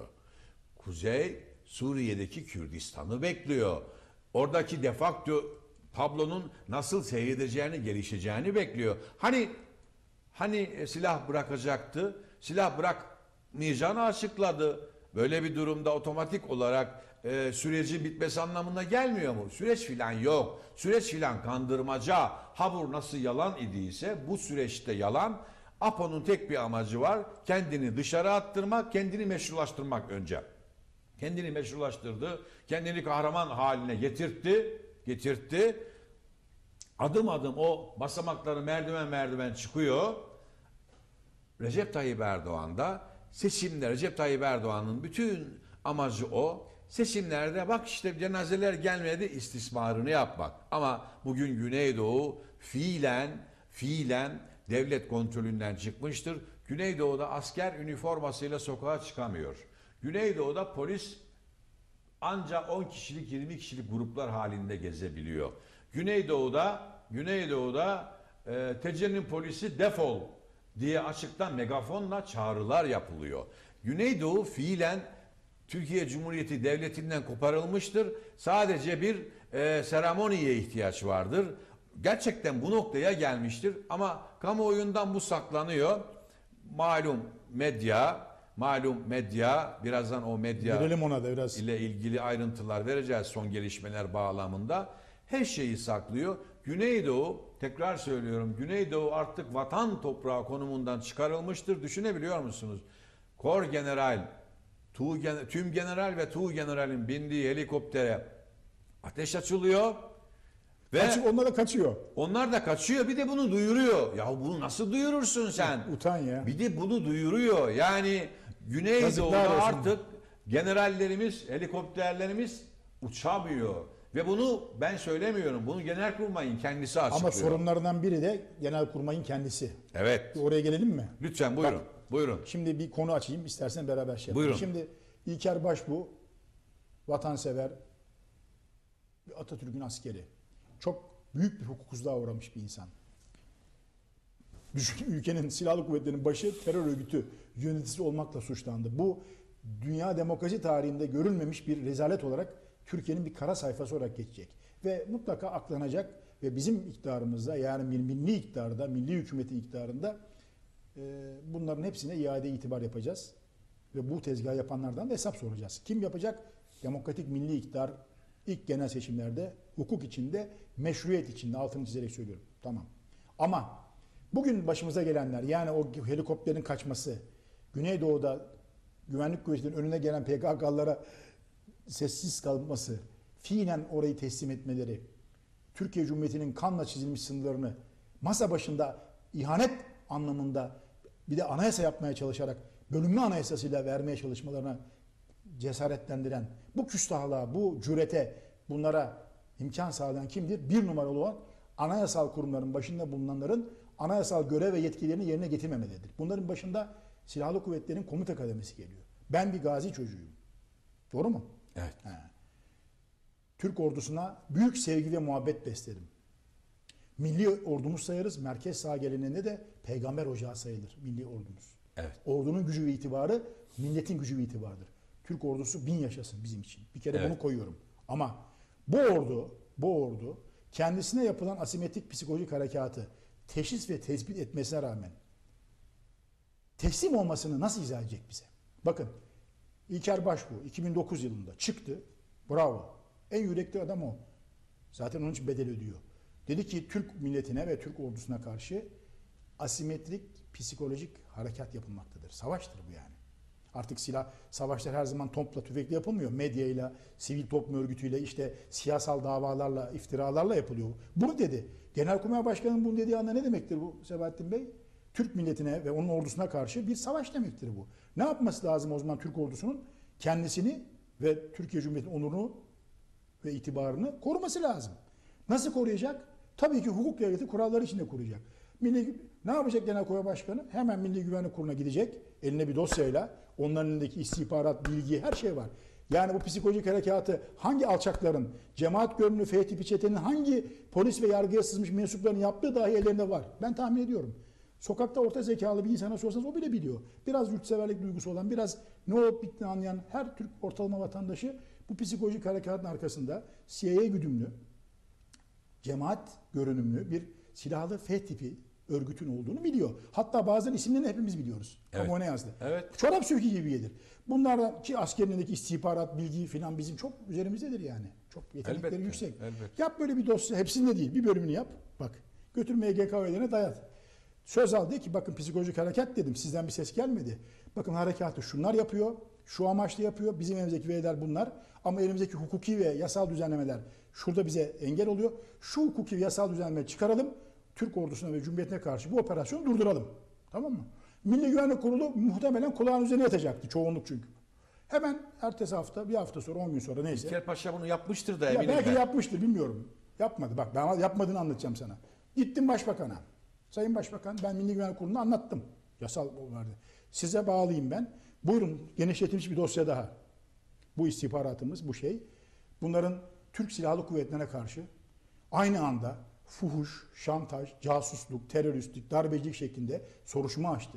S1: Kuzey Suriye'deki Kürdistan'ı bekliyor. Oradaki de facto tablonun nasıl seyredeceğini, gelişeceğini bekliyor. Hani hani silah bırakacaktı, silah bırakmayacağını açıkladı. Böyle bir durumda otomatik olarak e, sürecin bitmesi anlamına gelmiyor mu? Süreç filan yok. Süreç filan kandırmaca. Habur nasıl yalan idiyse bu süreçte yalan. APO'nun tek bir amacı var. Kendini dışarı attırmak, kendini meşrulaştırmak önce. Kendini meşrulaştırdı, kendini kahraman haline getirtti, getirtti. Adım adım o basamakları merdiven merdiven çıkıyor. Recep Tayyip Erdoğan da seçimler, Recep Tayyip Erdoğan'ın bütün amacı o. Seçimlerde bak işte cenazeler gelmedi, istismarını yapmak. Ama bugün Güneydoğu fiilen, fiilen devlet kontrolünden çıkmıştır. Güneydoğu'da asker üniformasıyla sokağa çıkamıyor. Güneydoğu'da polis ancak on kişilik, yirmi kişilik gruplar halinde gezebiliyor. Güneydoğu'da Güneydoğu'da e, Tecelli'nin polisi defol diye açıktan megafonla çağrılar yapılıyor. Güneydoğu fiilen Türkiye Cumhuriyeti Devleti'nden koparılmıştır. Sadece bir e, seremoniye ihtiyaç vardır. Gerçekten bu noktaya gelmiştir ama kamuoyundan bu saklanıyor. Malum medya, malum medya, birazdan o medya
S2: Verelim ona da biraz.
S1: ile ilgili ayrıntılar vereceğiz son gelişmeler bağlamında. Her şeyi saklıyor. Güneydoğu, tekrar söylüyorum, Güneydoğu artık vatan toprağı konumundan çıkarılmıştır. Düşünebiliyor musunuz? Kor General, Tuğ Gen- tüm general ve Tuğ General'in bindiği helikoptere ateş açılıyor. Ve
S2: Kaçıp onlar da kaçıyor.
S1: onlar da kaçıyor, bir de bunu duyuruyor. Ya bunu nasıl duyurursun sen?
S2: Utan ya.
S1: Bir de bunu duyuruyor. Yani Güneydoğu'da
S2: Yazıklar olsun.
S1: artık generallerimiz, helikopterlerimiz uçamıyor. Ve bunu ben söylemiyorum. Bunu Genelkurmay'ın kendisi açıklıyor.
S2: Ama sorunlarından biri de Genelkurmay'ın kendisi.
S1: Evet.
S2: Oraya gelelim mi?
S1: Lütfen buyurun. Buyurun.
S2: Şimdi bir konu açayım, istersen beraber şey yapalım.
S1: Buyurun.
S2: Şimdi İlker Başbuğ, vatansever, bir Atatürk'ün askeri. Çok büyük bir hukuksuzluğa uğramış bir insan. Düşün, ülkenin silahlı kuvvetlerinin başı terör örgütü yöneticisi olmakla suçlandı. Bu dünya demokrasi tarihinde görülmemiş bir rezalet olarak Türkiye'nin bir kara sayfası olarak geçecek. Ve mutlaka aklanacak ve bizim iktidarımızda, yani milli iktidarda, milli hükümetin iktidarında e, bunların hepsine iade itibar yapacağız. Ve bu tezgahı yapanlardan da hesap soracağız. Kim yapacak? Demokratik milli iktidar ilk genel seçimlerde hukuk içinde, meşruiyet içinde, altını çizerek söylüyorum. Tamam. Ama bugün başımıza gelenler, yani o helikopterin kaçması, Güneydoğu'da güvenlik kuvvetlerinin önüne gelen P K K'lılara sessiz kalması, fiilen orayı teslim etmeleri, Türkiye Cumhuriyeti'nin kanla çizilmiş sınırlarını masa başında ihanet anlamında bir de anayasa yapmaya çalışarak bölünme anayasasıyla vermeye çalışmalarına cesaretlendiren, bu küstahlığa, bu cürete, bunlara imkan sağlayan kimdir? Bir numaralı olan anayasal kurumların başında bulunanların anayasal görev ve yetkilerini yerine getirmemeleridir. Bunların başında silahlı kuvvetlerin komuta kademesi geliyor. Ben bir gazi çocuğuyum. Doğru mu?
S1: Evet.
S2: He. Türk ordusuna büyük sevgi ve muhabbet beslerim. Milli ordumuz sayarız. Merkez sağ geleneğinde de peygamber ocağı sayılır milli ordumuz.
S1: Evet.
S2: Ordunun gücü ve itibarı milletin gücü ve itibarıdır. Türk ordusu bin yaşasın bizim için. Bir kere
S1: Evet.
S2: bunu koyuyorum. Ama bu ordu, bu ordu kendisine yapılan asimetrik psikolojik harekatı teşhis ve tespit etmesine rağmen teslim olmasını nasıl izah edecek bize? Bakın, İlker Başbuğ iki bin dokuz yılında çıktı. Bravo. En yürekli adam o. Zaten onun için bedel ödüyor. Dedi ki Türk milletine ve Türk ordusuna karşı asimetrik psikolojik harekat yapılmaktadır. Savaştır bu yani. Artık silah, savaşlar her zaman topla, tüfekle yapılmıyor. Medyayla, sivil toplum örgütüyle, işte siyasal davalarla, iftiralarla yapılıyor. Bunu dedi. Genelkurmay Başkanı'nın bunu dediği anda ne demektir bu Sebahattin Bey? Türk milletine ve onun ordusuna karşı bir savaş demektir bu. Ne yapması lazım o zaman Türk ordusunun? Kendisini ve Türkiye Cumhuriyeti'nin onurunu ve itibarını koruması lazım. Nasıl koruyacak? Tabii ki hukuk devleti kuralları içinde koruyacak. Milli, ne yapacak Genelkurmay Başkanı? Hemen Milli Güvenlik Kurulu'na gidecek. Eline bir dosyayla. Onların elindeki istihbarat, bilgi, her şey var. Yani bu psikolojik harekatı hangi alçakların, cemaat gönüllü F tipi çetenin hangi polis ve yargıya sızmış mensupların yaptığı dahi ellerinde var. Ben tahmin ediyorum. Sokakta orta zekalı bir insana sorsanız o bile biliyor. Biraz yurtseverlik duygusu olan, biraz ne olup bittiğini anlayan her Türk ortalama vatandaşı bu psikolojik harekatın arkasında C I A güdümlü, cemaat görünümlü bir silahlı F tipi örgütün olduğunu biliyor. Hatta bazen isimlerini hepimiz biliyoruz.
S1: Evet.
S2: Kamuoyuna yazdı.
S1: Evet.
S2: Çorap sökü gibi yedir. Bunlardan ki askerindeki istihbarat, bilgi filan bizim çok üzerimizdedir yani. Çok yetenekleri
S1: Elbette,
S2: yüksek.
S1: elbette.
S2: Yap böyle bir dosya, hepsinde değil. Bir bölümünü yap. Bak. Götür M G K üyelerine dayat. Söz al, de ki bakın psikolojik harekat dedim. Sizden bir ses gelmedi. Bakın harekatı şunlar yapıyor. Şu amaçla yapıyor. Bizim elimizdeki veriler bunlar. Ama elimizdeki hukuki ve yasal düzenlemeler şurada bize engel oluyor. Şu hukuki ve yasal düzenlemeyi çıkaralım. Türk ordusuna ve cumhuriyetine karşı bu operasyonu durduralım. Tamam mı? Milli Güvenlik Kurulu muhtemelen kulağın üzerine yatacaktı. Çoğunluk çünkü. Hemen ertesi hafta, bir hafta sonra, on gün sonra neyse.
S1: İlker Paşa bunu yapmıştır da
S2: Ya
S1: eminim
S2: belki
S1: ben.
S2: yapmıştır, bilmiyorum. Yapmadı. Bak ben yapmadığını anlatacağım sana. Gittim başbakana. Sayın Başbakan, ben Milli Güvenlik Kurulu'na anlattım. Yasal vardı. Size bağlıyım ben. Buyurun, genişletilmiş bir dosya daha. Bu istihbaratımız, bu şey. Bunların Türk Silahlı Kuvvetleri'ne karşı aynı anda fuhuş, şantaj, casusluk, teröristlik, darbecilik şeklinde soruşturma açtı.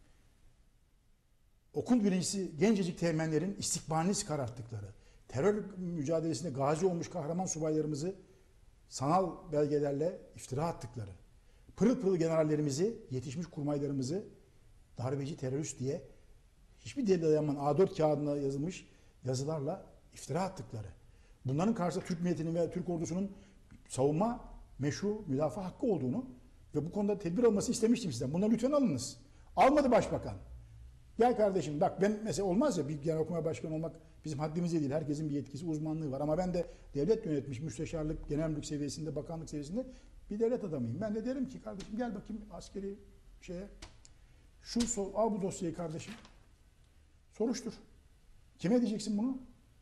S2: Okul birincisi gencecik teğmenlerin istikbalini kararttıkları, terör mücadelesinde gazi olmuş kahraman subaylarımızı sanal belgelerle iftira attıkları, pırıl pırıl generallerimizi, yetişmiş kurmaylarımızı darbeci terörist diye hiçbir delile dayanmayan A dört kağıdına yazılmış yazılarla iftira attıkları. Bunların karşısında Türk milletinin ve Türk ordusunun savunma, meşru, müdafaa hakkı olduğunu ve bu konuda tedbir alması istemiştim sizden. Bunları lütfen alınız. Almadı başbakan. Gel kardeşim bak ben mesela olmaz ya bir genelkurmay başkanı olmak bizim haddimizde değil. Herkesin bir yetkisi, uzmanlığı var. Ama ben de devlet yönetmiş, müsteşarlık, genel müdürlük seviyesinde, bakanlık seviyesinde bir devlet adamıyım. Ben de derim ki kardeşim gel bakayım askeri şeye. Şu sol, al bu dosyayı kardeşim. Soruştur. Kime diyeceksin bunu?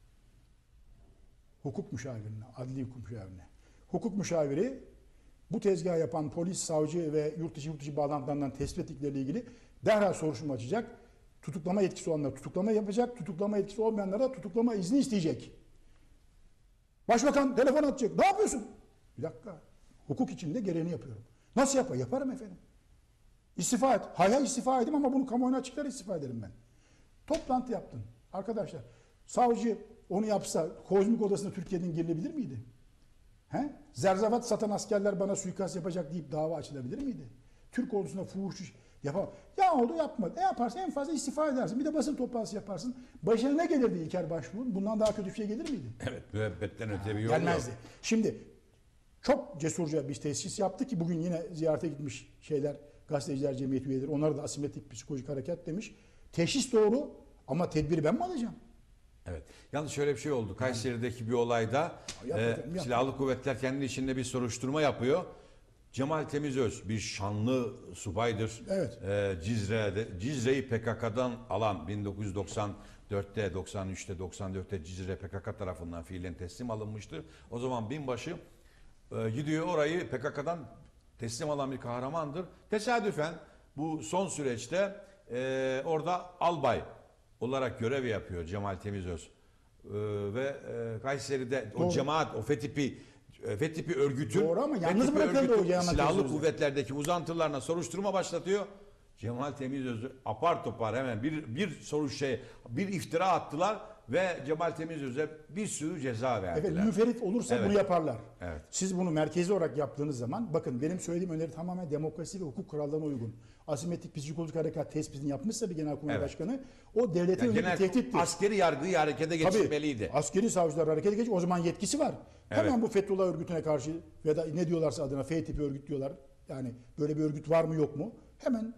S2: Hukuk müşavirine, adli hukuk müşavirine. Hukuk müşaviri bu tezgahı yapan polis, savcı ve yurt dışı yurt dışı bağlantılarından tespit ettikleriyle ilgili derhal soruşturma açacak. Tutuklama yetkisi olanlar tutuklama yapacak. Tutuklama yetkisi olmayanlara tutuklama izni isteyecek. Başbakan telefon atacak. Ne yapıyorsun? Bir dakika. Hukuk içinde gereğini yapıyorum. Nasıl yapar? Yaparım efendim. İstifa et. Hay hay istifa edeyim ama bunu kamuoyuna açıklar istifa ederim ben. Toplantı yaptın. Arkadaşlar savcı onu yapsa kozmik odasına Türkiye'den girilebilir miydi? He? Zerzavat satan askerler bana suikast yapacak deyip dava açılabilir miydi? Türk ordusuna fuhuş yapamam. Ya oldu yapmadı. Ne yaparsın? En fazla istifa edersin. Bir de basın toplantısı yaparsın. Başına ne gelirdi İlker Başbuğ'un? Bundan daha kötü bir şey gelir miydi?
S1: Evet, müebbetten öte bir yol yok.
S2: Gelmezdi. Şimdi çok cesurca bir tesis yaptı ki bugün yine ziyarete gitmiş şeyler, gazeteciler cemiyeti üyeleri. Onlara da asimetrik psikolojik hareket demiş. Teşhis doğru ama tedbiri ben mi alacağım?
S1: Evet. Yalnız şöyle bir şey oldu. Kayseri'deki bir olayda
S2: Yap
S1: e,
S2: bakalım, yap.
S1: silahlı kuvvetler kendi içinde bir soruşturma yapıyor. Cemal Temizöz bir şanlı subaydır.
S2: Evet.
S1: E, Cizre'de Cizre'yi P K K'dan alan bin dokuz yüz doksan dörtte, doksan üçte, doksan dörtte Cizre P K K tarafından fiilen teslim alınmıştı. O zaman binbaşı e, gidiyor orayı P K K'dan teslim alan bir kahramandır. Tesadüfen bu son süreçte e, orada albay olarak görev yapıyor Cemal Temizöz. Ee, ve e, Kayseri'de o
S2: Doğru.
S1: cemaat, o FETÖ'nü FETÖ örgütün
S2: Doğru ama yalnız
S1: FETÖ
S2: bırakıldı
S1: örgütün
S2: o Cemal
S1: silahlı
S2: Temizöz'ü.
S1: kuvvetlerdeki uzantılarına soruşturma başlatıyor. Cemal Temizöz'ü apar topar hemen bir bir soru şey bir iftira attılar ve Cemal Temizöz'e bir sürü ceza verdiler.
S2: Evet, müferit olursa
S1: Evet.
S2: bunu yaparlar.
S1: Evet.
S2: Siz bunu merkezi olarak yaptığınız zaman bakın benim söylediğim öneri tamamen demokrasi ve hukuk kurallarına uygun. Asimetrik psikolojik harekat tespitini yapmışsa bir genelkurmay
S1: Evet.
S2: başkanı o devletin
S1: Yani
S2: önündeki
S1: genel
S2: tehdittir.
S1: askeri yargıyı harekete geçirmeliydi.
S2: Tabii, askeri savcılar harekete geç o zaman yetkisi var. Hemen
S1: Evet.
S2: bu Fethullah örgütüne karşı ya da ne diyorlarsa adına F tipi örgüt diyorlar. Yani böyle bir örgüt var mı yok mu? Hemen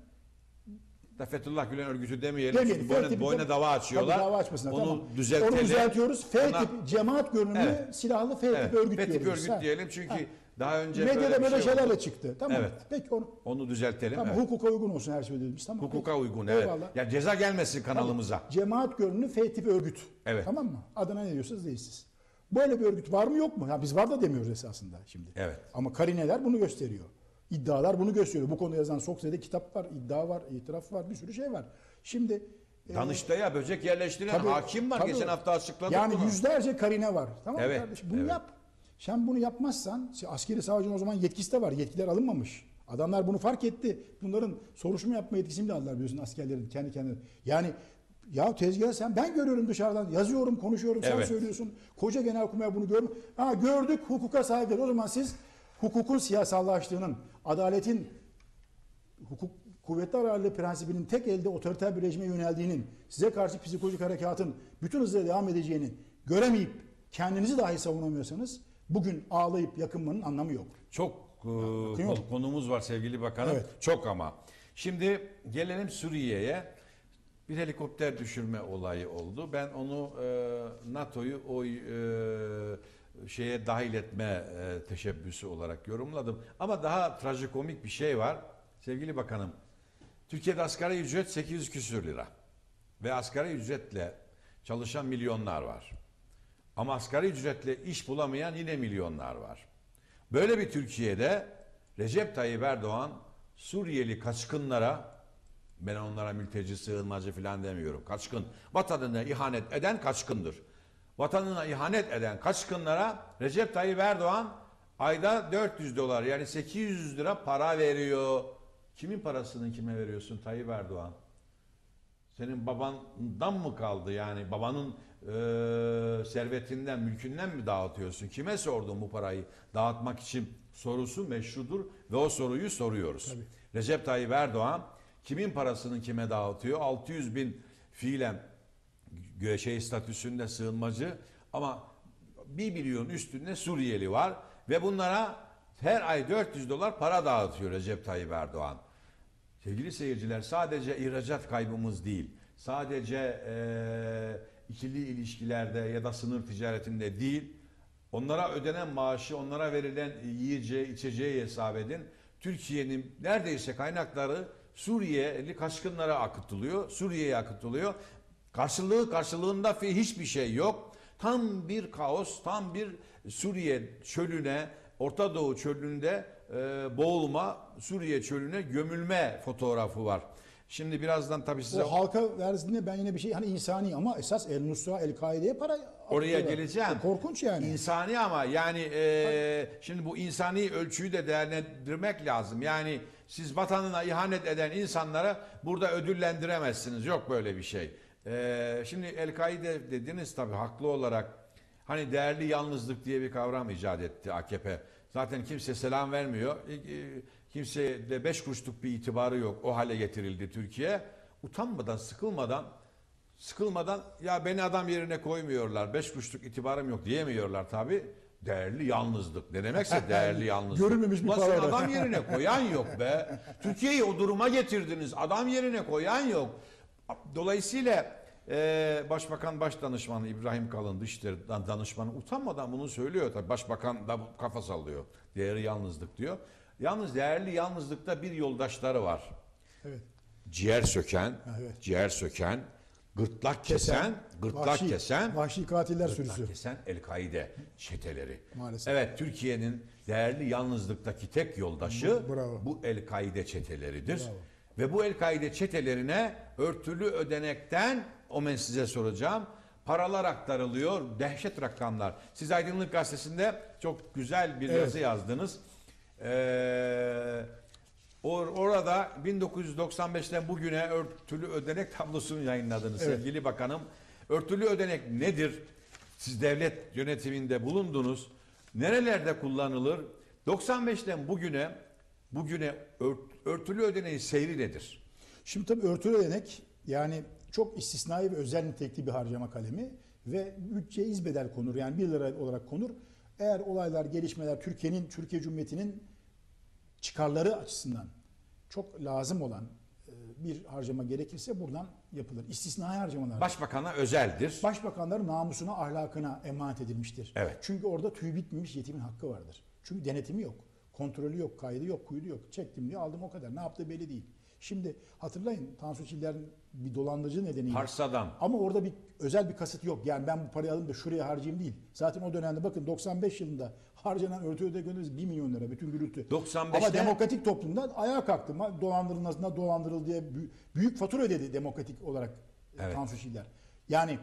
S1: Da Fethullah Gülen örgütü demeyelim.
S2: demeyelim.
S1: Çünkü
S2: F
S1: boyuna,
S2: tipi
S1: boyuna
S2: de-
S1: dava açıyorlar.
S2: Tabii dava açmasına.
S1: Onu
S2: tamam.
S1: düzeltelim.
S2: Onu düzeltiyoruz. F
S1: Ona-
S2: tipi cemaat görünümlü
S1: Evet.
S2: silahlı F
S1: Evet,
S2: tipi örgüt
S1: F tipi
S2: diyoruz.
S1: örgüt
S2: Ha.
S1: diyelim çünkü
S2: Ha.
S1: daha önce
S2: Medyada
S1: böyle bir
S2: böyle
S1: şey
S2: şeylerle
S1: oldu.
S2: çıktı. Tamam.
S1: Evet.
S2: Peki onu
S1: Onu düzeltelim.
S2: tamam,
S1: evet.
S2: hukuka uygun olsun her söylediğimiz. Tamam.
S1: Hukuka
S2: Peki.
S1: uygun evet.
S2: Eyvallah.
S1: Ya ceza gelmesin kanalımıza.
S2: Cemaat görünümlü F tipi örgüt.
S1: Evet.
S2: Tamam mı? Adına ne diyorsanız değilsiz. Böyle bir örgüt var mı yok mu? Ya biz var da demiyoruz esasında şimdi.
S1: Evet.
S2: Ama karineler bunu gösteriyor. İddialar bunu gösteriyor. Bu konuda yazılan çok sayıda kitap var, iddia var, itiraf var, bir sürü şey var. Şimdi e,
S1: Danıştay'a böcek yerleştiren
S2: tabii,
S1: hakim var.
S2: tabii.
S1: Geçen hafta açıkladık
S2: yani
S1: bunu.
S2: yüzlerce karine var. Tamam mı
S1: Evet,
S2: kardeşim? Bunu
S1: evet.
S2: yap. Sen bunu yapmazsan askeri savcının o zaman yetkisi de var. Yetkiler alınmamış. Adamlar bunu fark etti. Bunların soruşturma yapma yetkisini bile aldılar biliyorsun askerlerin kendi kendine. Yani ya tezgahı sen ben görüyorum dışarıdan yazıyorum konuşuyorum sen
S1: Evet.
S2: söylüyorsun. Koca genelkurmay bunu görmüyor. Ha gördük hukuka sahip. O zaman siz hukukun siyasallaştığının, adaletin hukuk kuvvetler ağırlığı prensibinin tek elde otoriter bir rejime yöneldiğinin, size karşı psikolojik harekatın bütün hızla devam edeceğini göremeyip kendinizi dahi savunamıyorsanız bugün ağlayıp yakınmanın anlamı yok.
S1: Çok e,
S2: yok.
S1: konu- konumuz var sevgili bakanım.
S2: Evet.
S1: Çok ama. Şimdi gelelim Suriye'ye. Bir helikopter düşürme olayı oldu. Ben onu e, NATO'yu o e, şeye dahil etme e, teşebbüsü olarak yorumladım. Ama daha trajikomik bir şey var. Sevgili bakanım, Türkiye'de asgari ücret sekiz yüz küsür lira. Ve asgari ücretle çalışan milyonlar var. Ama asgari ücretle iş bulamayan yine milyonlar var. Böyle bir Türkiye'de Recep Tayyip Erdoğan Suriyeli kaçkınlara, ben onlara mülteci, sığınmacı falan demiyorum, kaçkın, vatanına ihanet eden kaçkındır. Vatanına ihanet eden kaçkınlara Recep Tayyip Erdoğan Ayda dört yüz dolar yani sekiz yüz lira para veriyor. Kimin parasını kime veriyorsun Tayyip Erdoğan? Senin babandan mı kaldı yani babanın e, servetinden, mülkünden mi dağıtıyorsun? Kime sordun bu parayı dağıtmak için sorusu meşrudur ve o soruyu soruyoruz.
S2: Tabii.
S1: Recep Tayyip Erdoğan kimin parasını kime dağıtıyor? altı yüz bin fiilen şey statüsünde sığınmacı ama bir milyon üstünde Suriyeli var ve bunlara her ay dört yüz dolar para dağıtıyor Recep Tayyip Erdoğan. Sevgili seyirciler sadece ihracat kaybımız değil, sadece e, ikili ilişkilerde ya da sınır ticaretinde değil, onlara ödenen maaşı, onlara verilen yiyeceği, içeceği hesap edin. Türkiye'nin neredeyse kaynakları Suriyeli kaçkınlara akıtılıyor, Suriye'ye akıtılıyor. Karşılığı karşılığında fi hiçbir şey yok. Tam bir kaos, tam bir Suriye çölüne, Orta Doğu çölünde e, boğulma, Suriye çölüne gömülme fotoğrafı var. Şimdi birazdan tabii size
S2: O halka verdiğinde ben yine bir şey hani insani ama esas El Nusra, El Kaide'ye para
S1: oraya
S2: atıyorlar.
S1: geleceğim.
S2: E, korkunç yani.
S1: İnsani ama yani e, şimdi bu insani ölçüyü de değerlendirmek lazım. Yani siz vatanına ihanet eden insanlara burada ödüllendiremezsiniz. Yok böyle bir şey. E, şimdi El-Kaide dediniz tabii haklı olarak. Hani değerli yalnızlık diye bir kavram icat etti A K P. Zaten kimse selam vermiyor. E, e, kimse de beş kuruşluk bir itibarı yok. O hale getirildi Türkiye. Utanmadan, sıkılmadan Sıkılmadan ya beni adam yerine koymuyorlar. Beş kuruşluk itibarım yok diyemiyorlar tabi. Değerli yalnızlık. Ne demekse değerli yalnızlık.
S2: Görünmemiş bir
S1: Ulan sen
S2: para.
S1: adam yerine koyan yok be. Türkiye'yi o duruma getirdiniz. Adam yerine koyan yok. Dolayısıyla e, Başbakan Başdanışmanı İbrahim Kalın Dışişleri Danışmanı utanmadan bunu söylüyor. Tabii Başbakan da kafa sallıyor. Değerli yalnızlık diyor. Yalnız değerli yalnızlıkta bir yoldaşları var.
S2: Evet.
S1: Ciğer söken,
S2: Evet.
S1: ciğer söken, gırtlak kesen, gırtlak
S2: vahşi,
S1: kesen,
S2: vahşi katiller
S1: gırtlak
S2: sürüsü.
S1: kesen El-Kaide çeteleri.
S2: Maalesef.
S1: Evet, Türkiye'nin değerli yalnızlıktaki tek yoldaşı
S2: Bravo.
S1: bu El-Kaide çeteleridir.
S2: Bravo.
S1: Ve bu El-Kaide çetelerine örtülü ödenekten, o ben size soracağım, paralar aktarılıyor, dehşet rakamlar. Siz Aydınlık Gazetesi'nde çok güzel bir
S2: Evet.
S1: yazı yazdınız. Eee Or orada bin dokuz yüz doksan beşten bugüne örtülü ödenek tablosunu yayınladınız
S2: Evet.
S1: sevgili bakanım. Örtülü ödenek nedir? Siz devlet yönetiminde bulundunuz. Nerelerde kullanılır? doksan beşten bugüne bugüne ört, örtülü ödeneğin seyri nedir?
S2: Şimdi tabii örtülü ödenek yani çok istisnai ve özel nitelikli bir harcama kalemi ve bütçe izbedel konur yani bir lira olarak konur. Eğer olaylar, gelişmeler Türkiye'nin, Türkiye Cumhuriyeti'nin çıkarları açısından çok lazım olan e, bir harcama gerekirse buradan yapılır. İstisnai harcamalar.
S1: Başbakana özeldir.
S2: Başbakanların namusuna, ahlakına emanet edilmiştir.
S1: Evet.
S2: Çünkü orada tüy bitmemiş yetimin hakkı vardır. Çünkü denetimi yok, kontrolü yok, kaydı yok, kuydu yok. Çektim diye aldım o kadar. Ne yaptığı belli değil. Şimdi hatırlayın Tansu Çiller'in bir dolandırıcı nedeniyle.
S1: Harsadan.
S2: Ama orada bir özel bir kasıt yok. Yani ben bu parayı alayım da şuraya harcayayım değil. Zaten o dönemde bakın doksan beş yılında harcanan örtü ödenek bir milyon lira bütün gürültü.
S1: doksan beşte
S2: Ama demokratik toplumda ayağa kalktı. Dolandırılmasına dolandırıldı diye büyük fatura ödedi demokratik olarak
S1: Evet.
S2: Tansu Çiller. Yani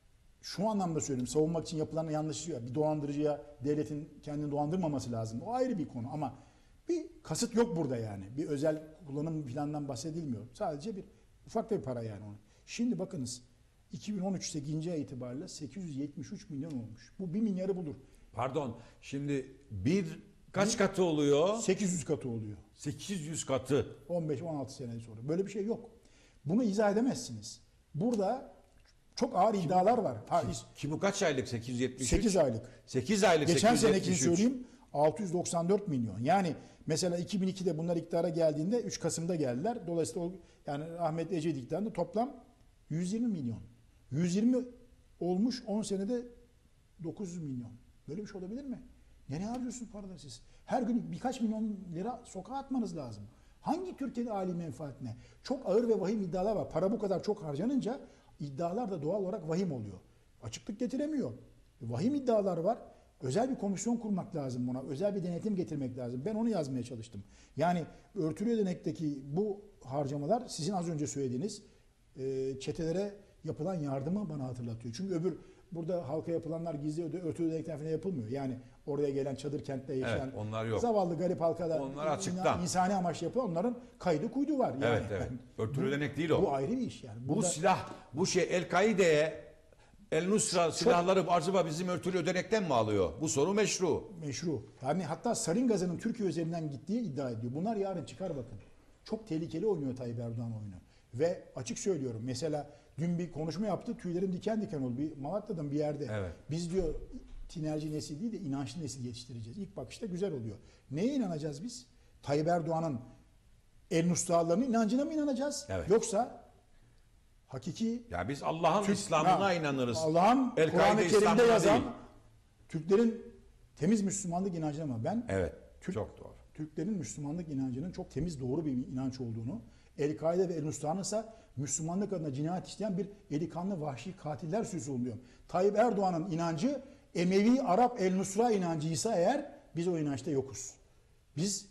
S2: şu anlamda söyleyeyim savunmak için yapılan yanlış yok. Bir dolandırıcıya devletin kendini dolandırmaması lazım. O ayrı bir konu ama bir kasıt yok burada yani. Bir özel kullanım planından bahsedilmiyor. Sadece bir ufak bir para yani onun. Şimdi bakınız iki bin on üç sekizinci ay itibariyle sekiz yüz yetmiş üç milyon olmuş. Bu bir milyarı bulur.
S1: Pardon. Şimdi bir kaç katı oluyor?
S2: sekiz yüz katı oluyor.
S1: sekiz yüz katı.
S2: on beş on altı sene sonra. Böyle bir şey yok. Bunu izah edemezsiniz. Burada çok ağır iddialar var. Ha,
S1: Ki bu kaç aylık sekiz yüz yetmiş üç?
S2: sekiz aylık.
S1: sekiz aylık
S2: Geçen
S1: sekiz yüz
S2: senekini
S1: yetmiş üç.
S2: söyleyeyim altı yüz doksan dört milyon. Yani mesela iki bin ikide bunlar iktidara geldiğinde üç Kasım'da geldiler. Dolayısıyla o, yani Ahmet Ecevit iktidarında toplam yüz yirmi milyon. yüz yirmi olmuş on senede dokuz yüz milyon. Böyle bir şey olabilir mi? Nereye harcıyorsunuz paraları siz? Her gün birkaç milyon lira sokağa atmanız lazım. Hangi Türkiye'de âli menfaatine? Çok ağır ve vahim iddialar var. Para bu kadar çok harcanınca iddialar da doğal olarak vahim oluyor. Açıklık getiremiyor. Vahim iddialar var. Özel bir komisyon kurmak lazım buna. Özel bir denetim getirmek lazım. Ben onu yazmaya çalıştım. Yani örtülü ödenekteki bu harcamalar sizin az önce söylediğiniz e, çetelere yapılan yardımı bana hatırlatıyor. Çünkü öbür burada halka yapılanlar gizli öde, örtülü ödenekten falan yapılmıyor. Yani oraya gelen çadır kentte yaşayan
S1: Evet, onlar yok.
S2: zavallı garip halkada
S1: Onlar açıktan.
S2: insani amaçlı yapılan onların kaydı kuydu var. Yani.
S1: Evet evet. Örtülü ödenek değil o.
S2: Bu ayrı bir iş yani.
S1: Bu
S2: Burada
S1: silah, bu şey El-Kaide'ye, El-Nusra silahları acaba bizim örtülü ödenekten mi alıyor? Bu soru meşru.
S2: meşru. Yani hatta sarin gazının Türkiye üzerinden gittiği iddia ediyor. Bunlar yarın çıkar bakın. Çok tehlikeli oynuyor Tayyip Erdoğan oyunu. Ve açık söylüyorum mesela dün bir konuşma yaptı. Tüylerim diken diken oldu. Bir Malatya'dan bir yerde.
S1: Evet.
S2: Biz diyor tinerci nesil değil de inançlı nesil yetiştireceğiz. İlk bakışta güzel oluyor. Neye inanacağız biz? Tayyip Erdoğan'ın el nustalarının inancına mı inanacağız?
S1: Evet.
S2: Yoksa hakiki
S1: Ya biz Allah'ın
S2: Türk-
S1: İslam'ına
S2: Ha,
S1: inanırız.
S2: Allah'ın
S1: El-Kaide
S2: Kur'an-ı Kerim'de
S1: İslam'ına
S2: yazan
S1: değil.
S2: Türklerin temiz Müslümanlık inancına ama ben
S1: Evet.
S2: Türk-
S1: Çok doğru.
S2: Türklerin Müslümanlık inancının çok temiz doğru bir inanç olduğunu, El-Kaide ve El-Nusra'nın ise Müslümanlık adına cinayet işleyen bir eli kanlı vahşi katiller sürüsü oluyor. Tayyip Erdoğan'ın inancı Emevi Arap El-Nusra inancıysa eğer biz o inançta yokuz. Biz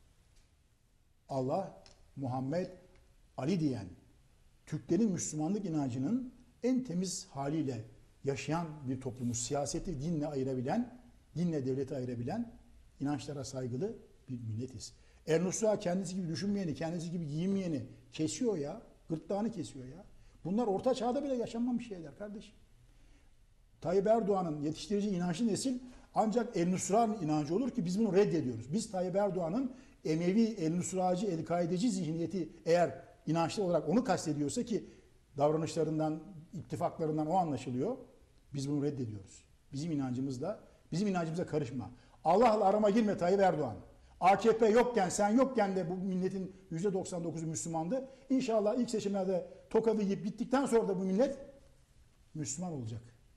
S2: Allah, Muhammed, Ali diyen Türklerin Müslümanlık inancının en temiz haliyle yaşayan bir toplumuz. Siyaseti dinle ayırabilen, dinle devleti ayırabilen, inançlara saygılı bir milletiz. El-Nusra kendisi gibi düşünmeyeni, kendisi gibi giyinmeyeni kesiyor ya. Gırtlağını kesiyor ya. Bunlar orta çağda bile yaşanmamış şeyler kardeşim. Tayyip Erdoğan'ın yetiştirici inançlı nesil ancak El-Nusra'nın inancı olur ki biz bunu reddediyoruz. Biz Tayyip Erdoğan'ın Emevi, El-Nusracı, El-Kaideci zihniyeti eğer inançlı olarak onu kastediyorsa ki davranışlarından, ittifaklarından o anlaşılıyor. Biz bunu reddediyoruz. Bizim inancımızla, bizim inancımıza karışma. Allah'la arama girme Tayyip Erdoğan. A K P yokken, sen yokken de bu milletin yüzde doksan dokuzu Müslümandı. İnşallah ilk seçimlerde tokadı yiyip gittikten sonra da bu millet Müslüman olacak.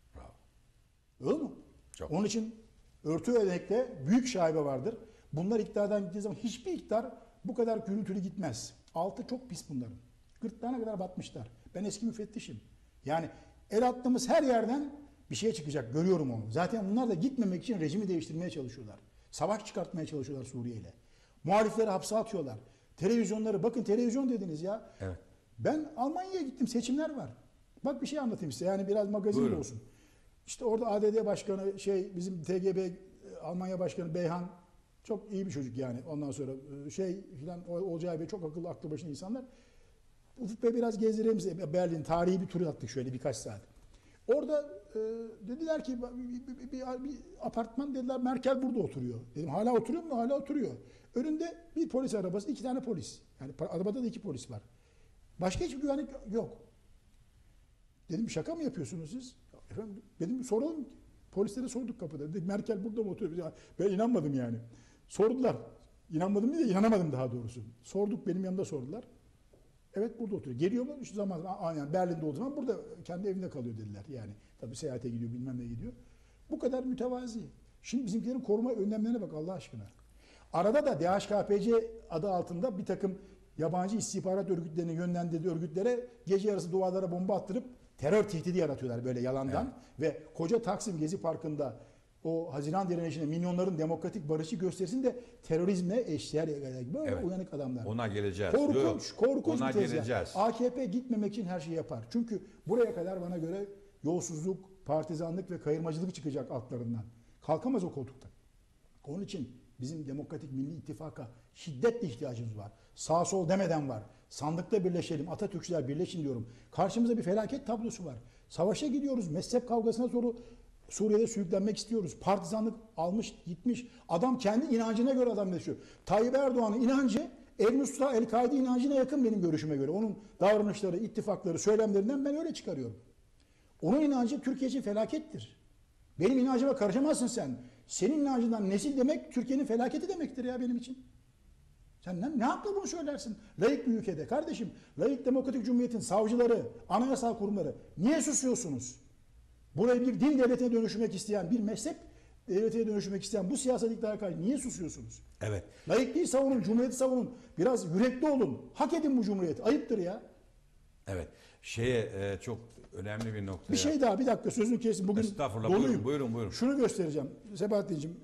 S1: Bravo.
S2: Öyle mi?
S1: Çok.
S2: Onun için örtü ödenekte büyük şaibe vardır. Bunlar iktidardan gittiği zaman hiçbir iktidar bu kadar gürültülü gitmez. Altı çok pis bunların. Gırtlağına kadar batmışlar. Ben eski müfettişim. Yani el attığımız her yerden bir şey çıkacak. Görüyorum onu. Zaten bunlar da gitmemek için rejimi değiştirmeye çalışıyorlar. Savaş çıkartmaya çalışıyorlar Suriye ile. Muhalifleri hapse atıyorlar. Televizyonları, bakın televizyon dediniz ya.
S1: Evet.
S2: Ben Almanya'ya gittim, seçimler var. Bak bir şey anlatayım size. Yani biraz magazin
S1: Buyurun.
S2: olsun. İşte orada A D D Başkanı, şey bizim T G B Almanya Başkanı Beyhan çok iyi bir çocuk yani. Ondan sonra şey filan Olcay Bey çok akıllı, aklı başında insanlar. Ufuk Bey biraz gezdirelim size. Berlin tarihi bir tur attık şöyle birkaç saat. Orada e, dediler ki bir, bir, bir, bir apartman dediler Merkel burada oturuyor. Dedim hala oturuyor mu? Hala oturuyor. Önünde bir polis arabası, iki tane polis. Yani arabada da iki polis var. Başka hiçbir güvenlik yok. Dedim şaka mı yapıyorsunuz siz? Efendim dedim soralım. Polislere sorduk kapıda. Dedik Merkel burada mı oturuyor? Ben inanmadım yani. Sordular. İnanmadım değil de inanamadım daha doğrusu. Sorduk, benim yanımda sordular. Evet burada oturuyor. Geliyor mu? Şu zaman yani Berlin'de olduğu zaman burada kendi evinde kalıyor dediler. Yani tabii seyahate gidiyor, bilmem ne gidiyor. Bu kadar mütevazi. Şimdi bizimkilerin koruma önlemlerine bak Allah aşkına. Arada da D H K P C adı altında bir takım yabancı istihbarat örgütlerinin yönlendirdiği örgütlere gece yarısı duvarlara bomba attırıp terör tehdidi yaratıyorlar böyle yalandan. Evet. Ve koca Taksim Gezi Parkı'nda o Haziran direnişinde milyonların demokratik barışı gösterisinde terörizmle eşdeğer böyle
S1: Evet.
S2: uyanık adamlar.
S1: Ona geleceğiz.
S2: Korkunç,
S1: Yok,
S2: korkunç
S1: ona
S2: bir tezgah.
S1: geleceğiz.
S2: A K P gitmemek için her şeyi yapar. Çünkü buraya kadar bana göre yolsuzluk, partizanlık ve kayırmacılık çıkacak altlarından. Kalkamaz o koltuktan. Onun için bizim demokratik milli ittifaka şiddetle ihtiyacımız var. Sağ sol demeden var. Sandıkta birleşelim, Atatürkçüler birleşin diyorum. Karşımıza bir felaket tablosu var. Savaşa gidiyoruz, mezhep kavgasına doğru Suriye'de sürüklenmek istiyoruz. Partizanlık almış, gitmiş. Adam kendi inancına göre adam yaşıyor. Tayyip Erdoğan'ın inancı El-Nusra, El-Kaide inancına yakın benim görüşüme göre. Onun davranışları, ittifakları, söylemlerinden ben öyle çıkarıyorum. Onun inancı Türkiye için felakettir. Benim inancıma karışamazsın sen. Senin inancından nesil demek Türkiye'nin felaketi demektir ya benim için. Sen ne, ne yaptın bunu söylersin? Laik bir ülkede. Kardeşim, laik demokratik cumhuriyetin savcıları, anayasal kurumları niye susuyorsunuz? Buraya bir din devletine dönüşmek isteyen, bir mezhep devletine dönüşmek isteyen bu siyasal iktidara karşı niye susuyorsunuz?
S1: Evet.
S2: Laikliği savunun, cumhuriyeti savunun. Biraz yürekli olun. Hak edin bu cumhuriyeti. Ayıptır ya.
S1: Evet. Şeye e, çok önemli bir nokta.
S2: Bir şey daha, bir dakika sözünü kesin. Bugün
S1: Estağfurullah.
S2: doluyum.
S1: Buyurun, buyurun, buyurun.
S2: Şunu göstereceğim. Sebahattin'cim.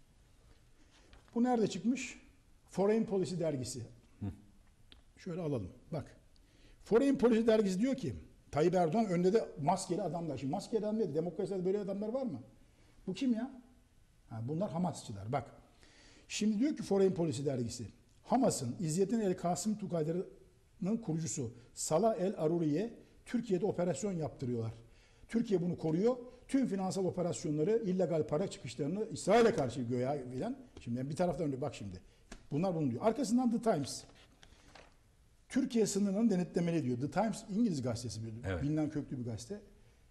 S2: Bu nerede çıkmış? Foreign Policy dergisi. Hı. Şöyle alalım. Bak. Foreign Policy dergisi diyor ki Tayyip Erdoğan önünde de maskeli adamlar. Şimdi maskeli adam değil. Demokraside böyle adamlar var mı? Bu kim ya? Ha, bunlar Hamasçılar. Bak. Şimdi diyor ki Foreign Policy dergisi. Hamas'ın İzzettin El Kasım Tukayları'nın kurucusu Salah El Aruri'ye Türkiye'de operasyon yaptırıyorlar. Türkiye bunu koruyor. Tüm finansal operasyonları, illegal para çıkışlarını İsrail'e karşı göğe filan. Şimdi bir taraftan önce bak şimdi. Bunlar bunu diyor. Arkasından The Times. Türkiye sınırının denetlemeli diyor. The Times İngiliz gazetesi bir
S1: Evet.
S2: bilinen köklü bir gazete.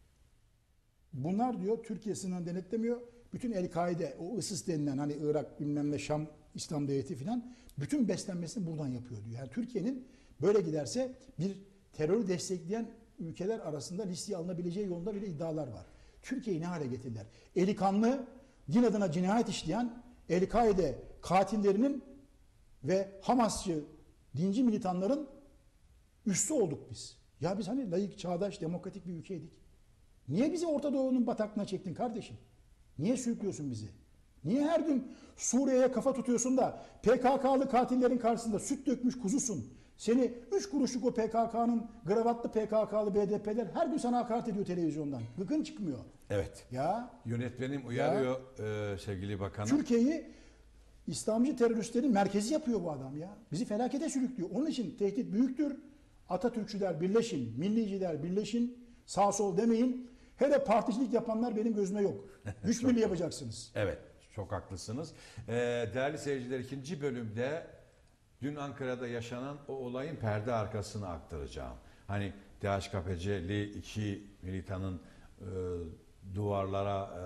S2: Bunlar diyor Türkiye sınırını denetlemiyor. Bütün El-Kaide, o ISIS denilen hani Irak bilmem ne Şam İslam Devleti filan bütün beslenmesini buradan yapıyor diyor. Yani Türkiye'nin böyle giderse bir terörü destekleyen ülkeler arasında listeye alınabileceği yolunda bile iddialar var. Türkiye'yi ne hale getirdiler? Eli kanlı, din adına cinayet işleyen El-Kaide katillerinin ve Hamasçı dinci militanların üstü olduk biz. Ya biz hani layık, çağdaş, demokratik bir ülkeydik. Niye bizi Orta Doğu'nun bataklığına çektin kardeşim? Niye sürüklüyorsun bizi? Niye her gün Suriye'ye kafa tutuyorsun da P K K'lı katillerin karşısında süt dökmüş kuzusun? Seni üç kuruşluk o P K K'nın gravatlı P K K'lı B D P'ler her gün sana hakaret ediyor televizyondan. Gıkın çıkmıyor.
S1: Evet.
S2: Ya
S1: Yönetmenim uyarıyor e, sevgili bakanım.
S2: Türkiye'yi İslamcı teröristlerin merkezi yapıyor bu adam ya. Bizi felakete sürüklüyor. Onun için tehdit büyüktür. Atatürkçüler birleşin, milliciler birleşin, sağ sol demeyin. Hele particilik yapanlar benim gözüme yok. Güç birliği yapacaksınız.
S1: Evet, çok haklısınız. Ee, değerli seyirciler, ikinci bölümde dün Ankara'da yaşanan o olayın perde arkasını aktaracağım. Hani D H K P C'li iki militanın e, duvarlara e,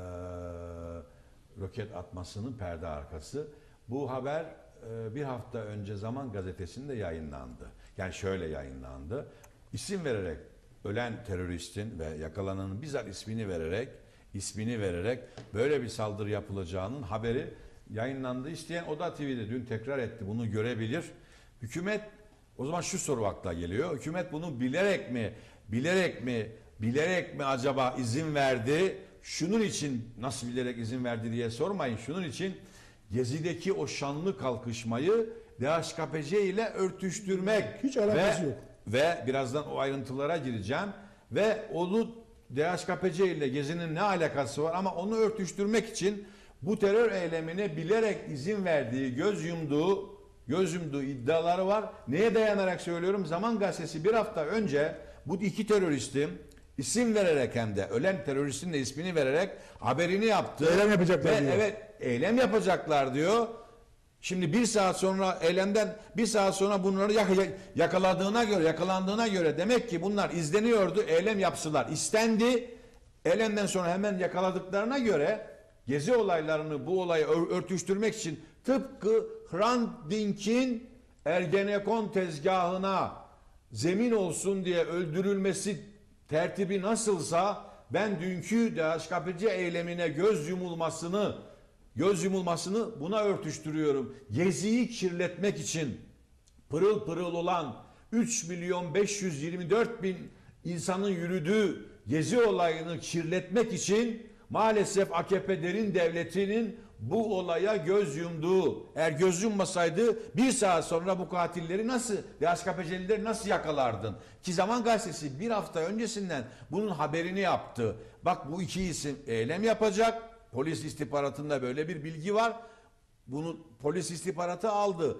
S1: roket atmasının perde arkası. Bu haber e, bir hafta önce Zaman Gazetesi'nde yayınlandı. Yani şöyle yayınlandı. İsim vererek ölen teröristin ve yakalananın bizzat ismini vererek ismini vererek böyle bir saldırı yapılacağının haberi yayınlandı. İsteyen Oda T V'de dün tekrar etti. Bunu görebilir. Hükümet, o zaman şu soru akla geliyor. Hükümet bunu bilerek mi, bilerek mi, bilerek mi acaba izin verdi? Şunun için nasıl bilerek izin verdi diye sormayın. Şunun için Gezi'deki o şanlı kalkışmayı D H K P C ile örtüştürmek.
S2: Hiç alakası
S1: ve,
S2: yok.
S1: Ve birazdan o ayrıntılara gireceğim. Ve onu D H K P C ile Gezi'nin ne alakası var ama onu örtüştürmek için bu terör eylemine bilerek izin verdiği, göz yumduğu, göz yumduğu iddiaları var. Neye dayanarak söylüyorum? Zaman Gazetesi bir hafta önce bu iki teröristin isim vererek hem de ölen teröristin de ismini vererek haberini yaptı.
S2: Eylem yapacaklar
S1: Ve
S2: diyor.
S1: evet, eylem yapacaklar diyor. Şimdi bir saat sonra eylemden bir saat sonra bunları yakaladığına göre, yakalandığına göre demek ki bunlar izleniyordu, eylem yapsılar istendi. Eylemden sonra hemen yakaladıklarına göre Gezi olaylarını bu olayı örtüştürmek için tıpkı Hrant Dink'in Ergenekon tezgahına zemin olsun diye öldürülmesi tertibi nasılsa ben dünkü D H K P C eylemine göz yumulmasını göz yumulmasını buna örtüştürüyorum. Gezi'yi kirletmek için pırıl pırıl olan üç milyon beş yüz yirmi dört bin insanın yürüdüğü Gezi olayını kirletmek için maalesef A K P derin devletinin bu olaya göz yumduğu, eğer göz yummasaydı bir saat sonra bu katilleri nasıl, D H K P C'lileri nasıl yakalardın? Ki Zaman Gazetesi bir hafta öncesinden bunun haberini yaptı. Bak bu iki isim eylem yapacak. Polis istihbaratında böyle bir bilgi var. Bunu polis istihbaratı aldı.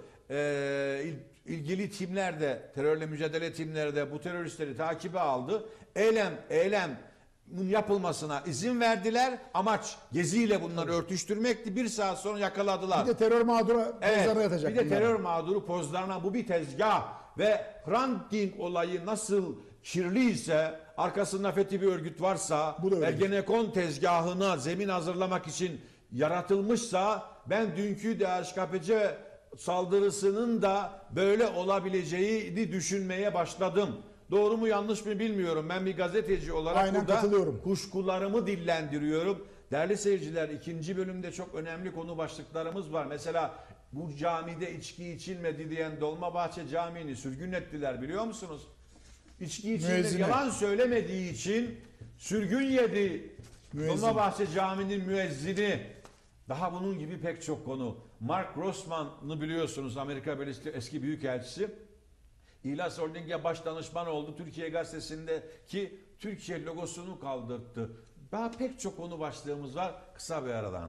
S1: Ee, il, ilgili timler de, terörle mücadele timleri de bu teröristleri takibe aldı. Eylem, eylem yapılmasına izin verdiler. Amaç Gezi ile bunları örtüştürmekti. Bir saat sonra yakaladılar.
S2: Bir de terör mağduru
S1: Evet,
S2: pozlarına yatacak.
S1: bir de
S2: bunlar.
S1: terör mağduru pozlarına, bu bir tezgah. Ve Hrant Dink olayı nasıl kirliyse, arkasında FETÖ bir örgüt varsa,
S2: Bu da öyle.
S1: Ergenekon tezgahına zemin hazırlamak için yaratılmışsa, ben dünkü D H K P C saldırısının da böyle olabileceğini düşünmeye başladım. Doğru mu yanlış mı bilmiyorum. Ben bir gazeteci olarak
S2: Aynen
S1: burada
S2: katılıyorum.
S1: kuşkularımı dillendiriyorum. Değerli seyirciler, ikinci bölümde çok önemli konu başlıklarımız var. Mesela bu camide içki içilmedi diyen Dolmabahçe Camii'ni sürgün ettiler, biliyor musunuz? İçki içilmedi,
S2: Müezzini.
S1: yalan söylemediği için sürgün yedi.
S2: Müezzin.
S1: Dolmabahçe Camii'nin müezzini. Daha bunun gibi pek çok konu. Mark Grossman'ı biliyorsunuz, Amerika Birleşik Devletleri eski büyükelçisi. İhlas Holding'e baş danışman oldu. Türkiye Gazetesi'ndeki Türkiye logosunu kaldırdı. Daha pek çok konu başlığımız var. Kısa bir aradan.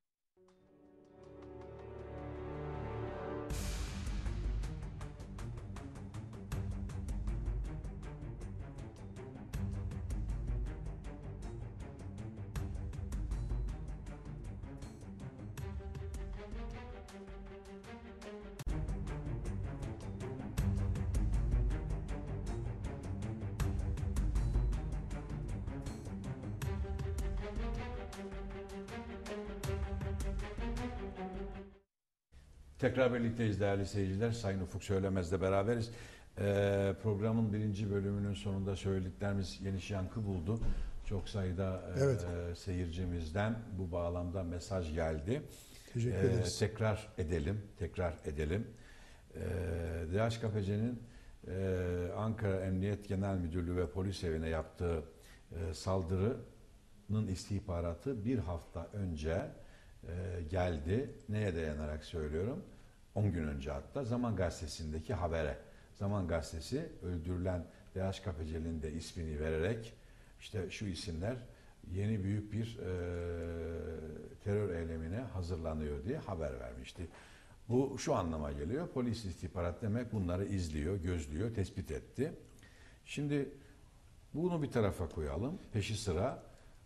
S1: Tekrar birlikteyiz değerli seyirciler. Sayın Ufuk Söylemez'le beraberiz. Ee, programın birinci bölümünün sonunda söylediklerimiz geniş yankı buldu. Çok sayıda
S2: Evet.
S1: e, seyircimizden bu bağlamda mesaj geldi.
S2: Teşekkür
S1: Ee,
S2: ederiz.
S1: tekrar edelim, tekrar edelim. Ee, D H K P C'nin e, Ankara Emniyet Genel Müdürlüğü ve polis evine yaptığı e, saldırının istihbaratı bir hafta önce e, geldi. Neye dayanarak söylüyorum? on gün önce hatta Zaman Gazetesi'ndeki habere. Zaman Gazetesi öldürülen D H K P C'nin de ismini vererek işte şu isimler yeni büyük bir e, terör eylemine hazırlanıyor diye haber vermişti. Bu şu anlama geliyor. Polis istihbarat demek bunları izliyor, gözlüyor, tespit etti. Şimdi bunu bir tarafa koyalım. Peşi sıra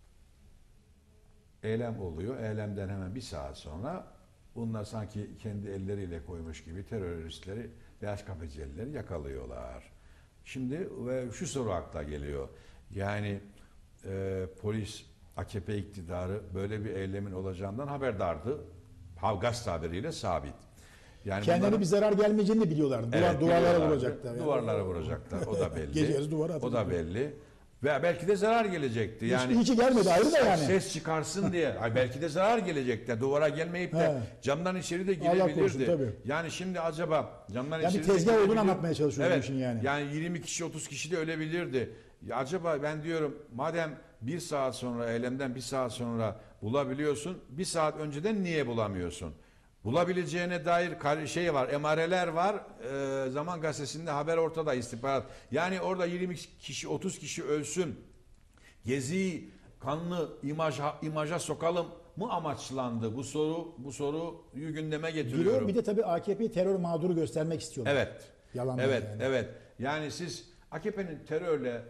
S1: eylem oluyor. Eylemden hemen bir saat sonra bunlar sanki kendi elleriyle koymuş gibi teröristleri, D H K P C'lileri yakalıyorlar. Şimdi ve şu soru akla geliyor. Yani e, polis, A K P iktidarı böyle bir eylemin olacağından haberdardı. Havgas tabiriyle sabit. Yani
S2: Kendilerine
S1: bunların-
S2: bir zarar gelmeyeceğini de biliyorlardı. Duvar,
S1: Evet,
S2: duvarlara
S1: biliyorlardı.
S2: vuracaklar. yani.
S1: Duvarlara vuracaklar. O da belli.
S2: Gece yarısı duvara
S1: O
S2: atılacak.
S1: da belli. Ve belki de zarar gelecekti.
S2: Hiç-
S1: Yani
S2: hiç gelmedi ayrı da yani.
S1: Ses çıkarsın diye. Ay belki de zarar gelecekti. Duvara gelmeyip de
S2: He.
S1: camdan içeri de
S2: Allah korusun,
S1: girebilirdi.
S2: tabii.
S1: Yani şimdi acaba camdan
S2: Yani
S1: içeri
S2: bir
S1: de
S2: tezgah olduğunu
S1: girebilir-
S2: anlatmaya çalışıyorum
S1: Evet.
S2: işin yani.
S1: Yani yirmi kişi otuz kişi de ölebilirdi. Ya acaba ben diyorum madem bir saat sonra eylemden bir saat sonra bulabiliyorsun, bir saat önceden niye bulamıyorsun? Bulabileceğine dair kar- şey var, emareler var. Ee, Zaman Gazetesi'nde haber ortada, istihbarat. Yani orada yirmi kişi, otuz kişi ölsün. Geziyi kanlı imaja, imaja sokalım mı amaçlandı? Bu soru bu soruyu gündeme getiriyorum.
S2: Giriyor, bir de tabii A K P'yi terör mağduru göstermek istiyorlar.
S1: Evet.
S2: Yalanlar
S1: Evet,
S2: yani.
S1: evet. Yani siz A K P'nin terörle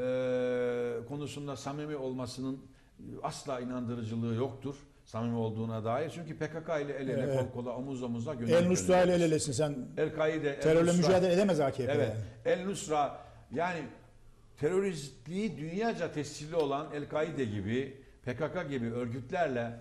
S1: e, konusunda samimi olmasının asla inandırıcılığı yoktur. Samimi olduğuna dair. Çünkü P K K ile el ele,
S2: Evet.
S1: kol kola, omuz omuza gönül
S2: El Nusra ile el
S1: gönülleriz.
S2: elesin sen.
S1: El-Kaide, El
S2: Terörle
S1: Nusra-
S2: mücadele edemez A K P.
S1: Evet.
S2: yani.
S1: El-Nusra yani teröristliği dünyaca tescilli olan El-Kaide gibi, P K K gibi örgütlerle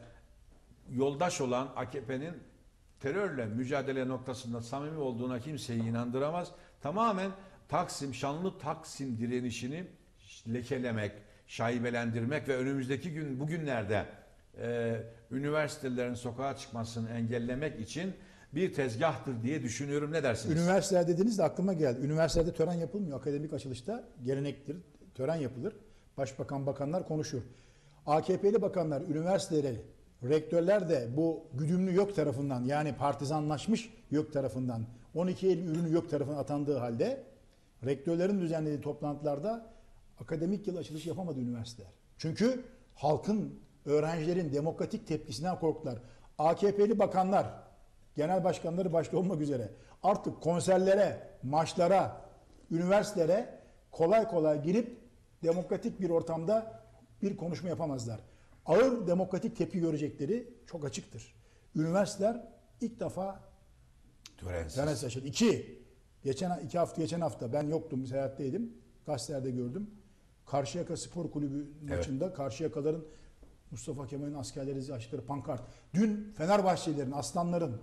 S1: yoldaş olan A K P'nin terörle mücadele noktasında samimi olduğuna kimseyi inandıramaz. Tamamen Taksim, şanlı Taksim direnişini lekelemek, şaibelendirmek ve önümüzdeki gün bugünlerde e, üniversitelerin sokağa çıkmasını engellemek için bir tezgahtır diye düşünüyorum. Ne dersiniz?
S2: Üniversiteler dediniz de aklıma geldi. Üniversitede tören yapılmıyor. Akademik açılışta gelenektir. Tören yapılır. Başbakan, bakanlar konuşur. A K P'li bakanlar üniversiteleri, rektörler de bu güdümlü YÖK tarafından yani partizanlaşmış YÖK tarafından on iki Eylül ürünü YÖK tarafından atandığı halde rektörlerin düzenlediği toplantılarda akademik yıl açılışı yapamadı üniversiteler. Çünkü halkın, öğrencilerin demokratik tepkisinden korktular. A K P'li bakanlar, genel başkanları başta olmak üzere artık konserlere, maçlara, üniversitelere kolay kolay girip demokratik bir ortamda bir konuşma yapamazlar. Ağır demokratik tepki görecekleri çok açıktır. Üniversiteler ilk defa
S1: Törensiz.
S2: törensiz açıldı. İki, geçen iki hafta geçen hafta ben yoktum, seyahatteydim. Gazetelerde gördüm. Karşıyaka Spor Kulübü
S1: Evet.
S2: maçında Karşıyakaların Mustafa Kemal'in askerleri açtıkları pankart. Dün Fenerbahçelilerin, aslanların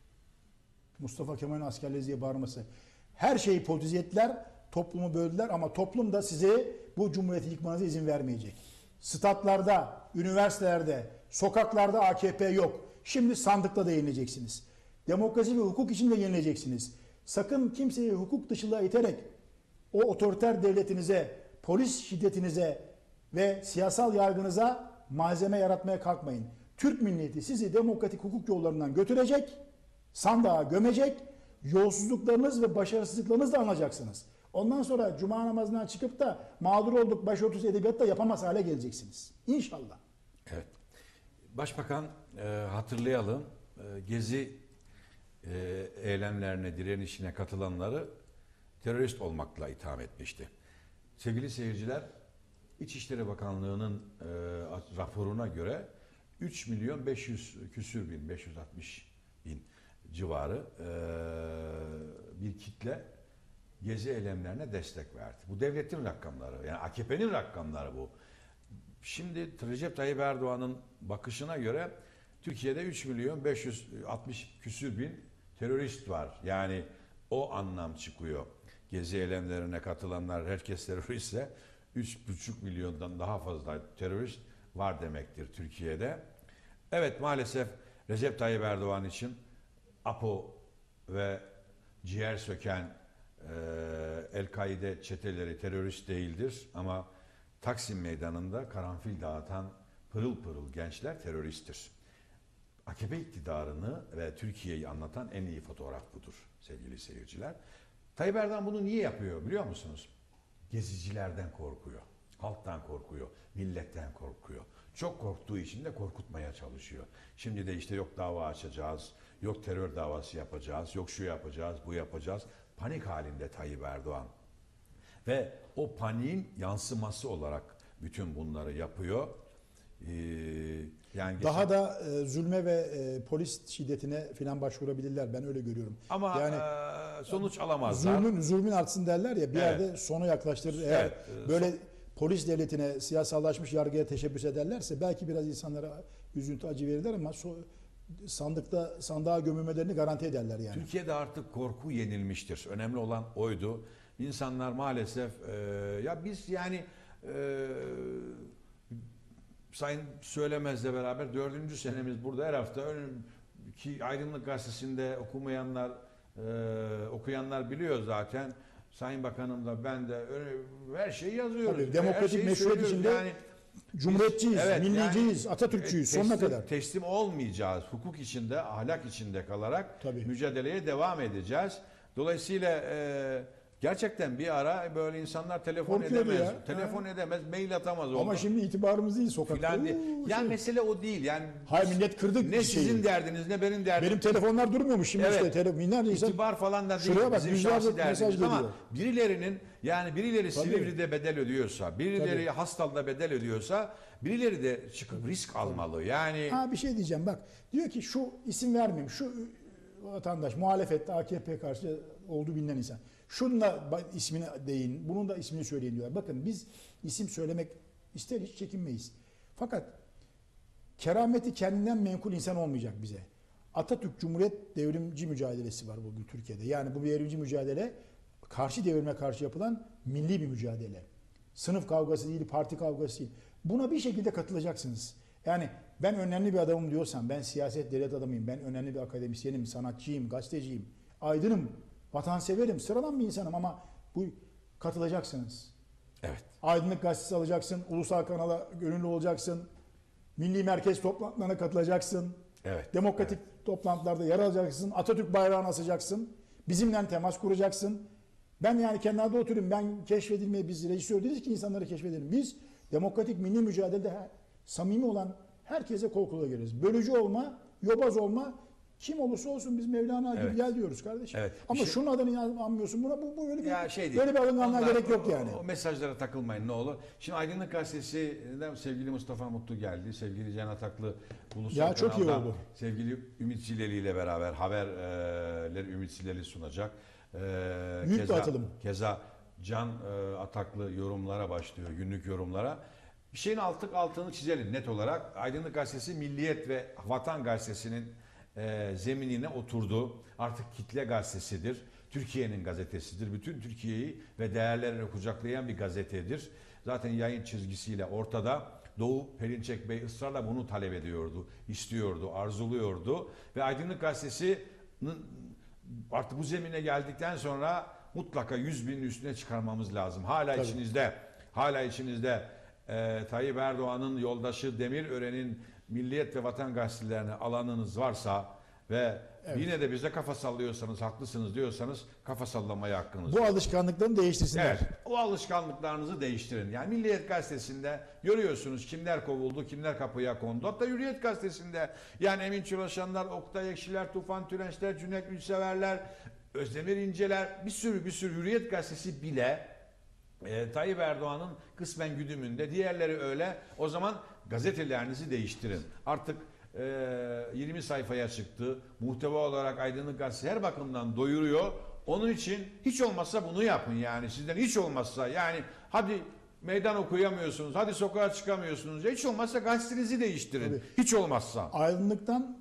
S2: Mustafa Kemal'in askerleri diye bağırması. Her şeyi politize ettiler, toplumu böldüler ama toplum da size bu cumhuriyeti yıkmanıza izin vermeyecek. Statlarda, üniversitelerde, sokaklarda A K P yok. Şimdi sandıkla da yenileceksiniz. Demokrasi ve hukuk için de yenileceksiniz. Sakın kimseyi hukuk dışılığa iterek o otoriter devletinize, polis şiddetinize ve siyasal yargınıza malzeme yaratmaya kalkmayın. Türk milleti sizi demokratik hukuk yollarından götürecek, sandığa gömecek, yolsuzluklarınız ve başarısızlıklarınızla anacaksınız. Ondan sonra cuma namazından çıkıp da mağdur olduk başörtüsü edebiyat da yapamaz hale geleceksiniz. İnşallah.
S1: Evet. Başbakan e, hatırlayalım e, Gezi e, eylemlerine, direnişine katılanları terörist olmakla itham etmişti. Sevgili seyirciler, İçişleri Bakanlığı'nın e, raporuna göre üç milyon beş yüz küsür bin, beş yüz altmış bin civarı e, bir kitle Gezi eylemlerine destek verdi. Bu devletin rakamları, yani A K P'nin rakamları bu. Şimdi Recep Tayyip Erdoğan'ın bakışına göre Türkiye'de üç milyon beş yüz altmış küsür bin terörist var. Yani o anlam çıkıyor. Gezi eylemlerine katılanlar herkes teröristse üç buçuk milyondan daha fazla terörist var demektir Türkiye'de. Evet, maalesef Recep Tayyip Erdoğan için APO ve ciğer söken e, El-Kaide çeteleri terörist değildir ama Taksim Meydanı'nda karanfil dağıtan pırıl pırıl gençler teröristtir. A K P iktidarını ve Türkiye'yi anlatan en iyi fotoğraf budur sevgili seyirciler. Tayyip Erdoğan bunu niye yapıyor biliyor musunuz? Gezicilerden korkuyor, halktan korkuyor, milletten korkuyor. Çok korktuğu için de korkutmaya çalışıyor. Şimdi de işte yok dava açacağız, yok terör davası yapacağız, yok şu yapacağız, bu yapacağız. Panik halinde Tayyip Erdoğan. Ve o paniğin yansıması olarak bütün bunları yapıyor. Ee, yani geçen...
S2: Daha da e, zulme ve e, polis şiddetine filan başvurabilirler. Ben öyle görüyorum.
S1: Ama
S2: yani
S1: e, sonuç alamazlar.
S2: Zulmün, zulmün artsın derler ya bir
S1: Evet.
S2: yerde sonu yaklaştırır. Eğer
S1: Evet.
S2: böyle polis devletine, siyasallaşmış yargıya teşebbüs ederlerse belki biraz insanlara üzüntü, acı verirler ama so, sandıkta sandığa gömülmelerini garanti ederler yani.
S1: Türkiye'de artık korku yenilmiştir. Önemli olan oydu. İnsanlar maalesef e, ya biz yani e, Sayın Söylemez'le beraber dördüncü senemiz burada her hafta önüm, ki Aydınlık Gazetesi'nde okumayanlar e, okuyanlar biliyor zaten. Sayın Bakanım da ben de öyle, her şeyi yazıyoruz.
S2: Tabii, demokratik
S1: Her şeyi
S2: meşruiyet
S1: söylüyoruz.
S2: içinde
S1: yani
S2: Cumhuriyetçiyiz,
S1: evet,
S2: milliciyiz,
S1: yani,
S2: Atatürkçüyüz
S1: teslim,
S2: sonuna kadar.
S1: Teslim olmayacağız. Hukuk içinde, ahlak içinde kalarak
S2: Tabii.
S1: mücadeleye devam edeceğiz. Dolayısıyla e, gerçekten bir ara böyle insanlar telefon
S2: Korkuyordu
S1: edemez,
S2: ya.
S1: telefon
S2: Ha.
S1: edemez, mail atamaz oldu.
S2: Ama şimdi itibarımız iyi sokakta.
S1: Filan diye.
S2: Oo,
S1: Yani
S2: şey.
S1: mesele o değil. Yani
S2: Hayır, millet kırdık
S1: ne
S2: bir şeyi.
S1: sizin derdiniz ne benim derdim.
S2: Benim telefonlar durmuyormuş şimdi
S1: Evet.
S2: işte. Tele, binlerce insan.
S1: İtibar falan da değil.
S2: Şuraya bak,
S1: Bizim
S2: yüzlerce
S1: şahsi
S2: mesaj
S1: derdimiz ama
S2: geliyor.
S1: birilerinin yani birileri
S2: Tabii.
S1: Silivri'de bedel ödüyorsa, birileri
S2: Tabii.
S1: Hastal'da bedel ödüyorsa birileri de çıkıp risk almalı. Yani
S2: Ha bir şey diyeceğim bak. Diyor ki şu isim vermeyeyim. Şu vatandaş muhalefette A K P karşı olduğu bilinen insan. Şunun da ismini deyin, bunun da ismini söyleyin diyorlar. Bakın biz isim söylemek ister hiç çekinmeyiz. Fakat kerameti kendinden menkul insan olmayacak bize. Atatürk Cumhuriyet devrimci mücadelesi var bugün Türkiye'de. Yani bu devrimci mücadele karşı devrime karşı yapılan milli bir mücadele. Sınıf kavgası değil, parti kavgası değil. Buna bir şekilde katılacaksınız. Yani ben önemli bir adamım diyorsam, ben siyaset devlet adamıyım, ben önemli bir akademisyenim, sanatçıyım, gazeteciyim, aydınım, vatanseverim, sıradan bir insanım ama bu katılacaksınız.
S1: evet.
S2: Aydınlık Gazetesi alacaksın, ulusal kanala gönüllü olacaksın, milli merkez toplantılarına katılacaksın,
S1: Evet.
S2: demokratik
S1: evet.
S2: toplantılarda yer alacaksın, Atatürk bayrağını asacaksın, bizimle temas kuracaksın. Ben yani kenarda oturayım, ben keşfedilmeyi, biz rejisör değiliz ki insanları keşfedelim. Biz demokratik milli mücadelede samimi olan herkese kol kola gireriz. Bölücü olma, yobaz olma, kim olursa olsun biz Mevlana gibi
S1: Evet.
S2: gel diyoruz kardeşim.
S1: Evet.
S2: Ama
S1: Bir şey-
S2: şunun adını anmıyorsun. Buna bu, bu böyle bir
S1: Ya şey değil.
S2: böyle bir alınganlığa
S1: Onlar-
S2: gerek yok yani.
S1: O, o mesajlara takılmayın ne olur. Şimdi Aydınlık Gazetesi'nden sevgili Mustafa Mutlu geldi. Sevgili Can Ataklı Ulusal
S2: Ya çok iyi
S1: Kanal'dan
S2: oldu.
S1: sevgili Ümit Zileli ile beraber haberleri Ümit Zileli sunacak. Ee,
S2: Büyük bir
S1: keza,
S2: atılım.
S1: Keza Can e, Ataklı yorumlara başlıyor, günlük yorumlara. Bir şeyin altı, altını çizelim net olarak. Aydınlık Gazetesi Milliyet ve Vatan Gazetesi'nin e, zeminine oturdu. Artık kitle gazetesidir. Türkiye'nin gazetesidir. Bütün Türkiye'yi ve değerlerini kucaklayan bir gazetedir. Zaten yayın çizgisiyle ortada. Doğu Perinçek Bey ısrarla bunu talep ediyordu, istiyordu, arzuluyordu. Ve Aydınlık Gazetesi'nin artık bu zemine geldikten sonra mutlaka yüz binin üstüne çıkarmamız lazım. Hala
S2: Tabii.
S1: içinizde, hala içinizde e, Tayyip Erdoğan'ın yoldaşı Demirören'in Milliyet ve Vatan Gazetelerine alanınız varsa ve
S2: Evet.
S1: yine de bize kafa sallıyorsanız, haklısınız diyorsanız kafa sallamaya hakkınız
S2: Bu
S1: var.
S2: alışkanlıklarını değiştirsinler.
S1: Evet, o alışkanlıklarınızı değiştirin. Yani Milliyet Gazetesi'nde görüyorsunuz kimler kovuldu, kimler kapıya kondu. Hatta Hürriyet Gazetesi'nde yani Emin Çalışanlar, Oktay Ekşiler, Tufan Türençler, Cüneyt Ünseverler, Özdemir İnceler, bir sürü bir sürü Hürriyet Gazetesi bile e, Tayyip Erdoğan'ın kısmen güdümünde, diğerleri öyle. O zaman gazetelerinizi değiştirin. Artık e, yirmi sayfaya çıktı. Muhteva olarak Aydınlık Gazetesi her bakımdan doyuruyor. Onun için hiç olmazsa bunu yapın yani. Sizden hiç olmazsa yani hadi meydan okuyamıyorsunuz, hadi sokağa çıkamıyorsunuz. Ya hiç olmazsa gazetenizi değiştirin.
S2: Tabii.
S1: Hiç olmazsa.
S2: Aydınlıktan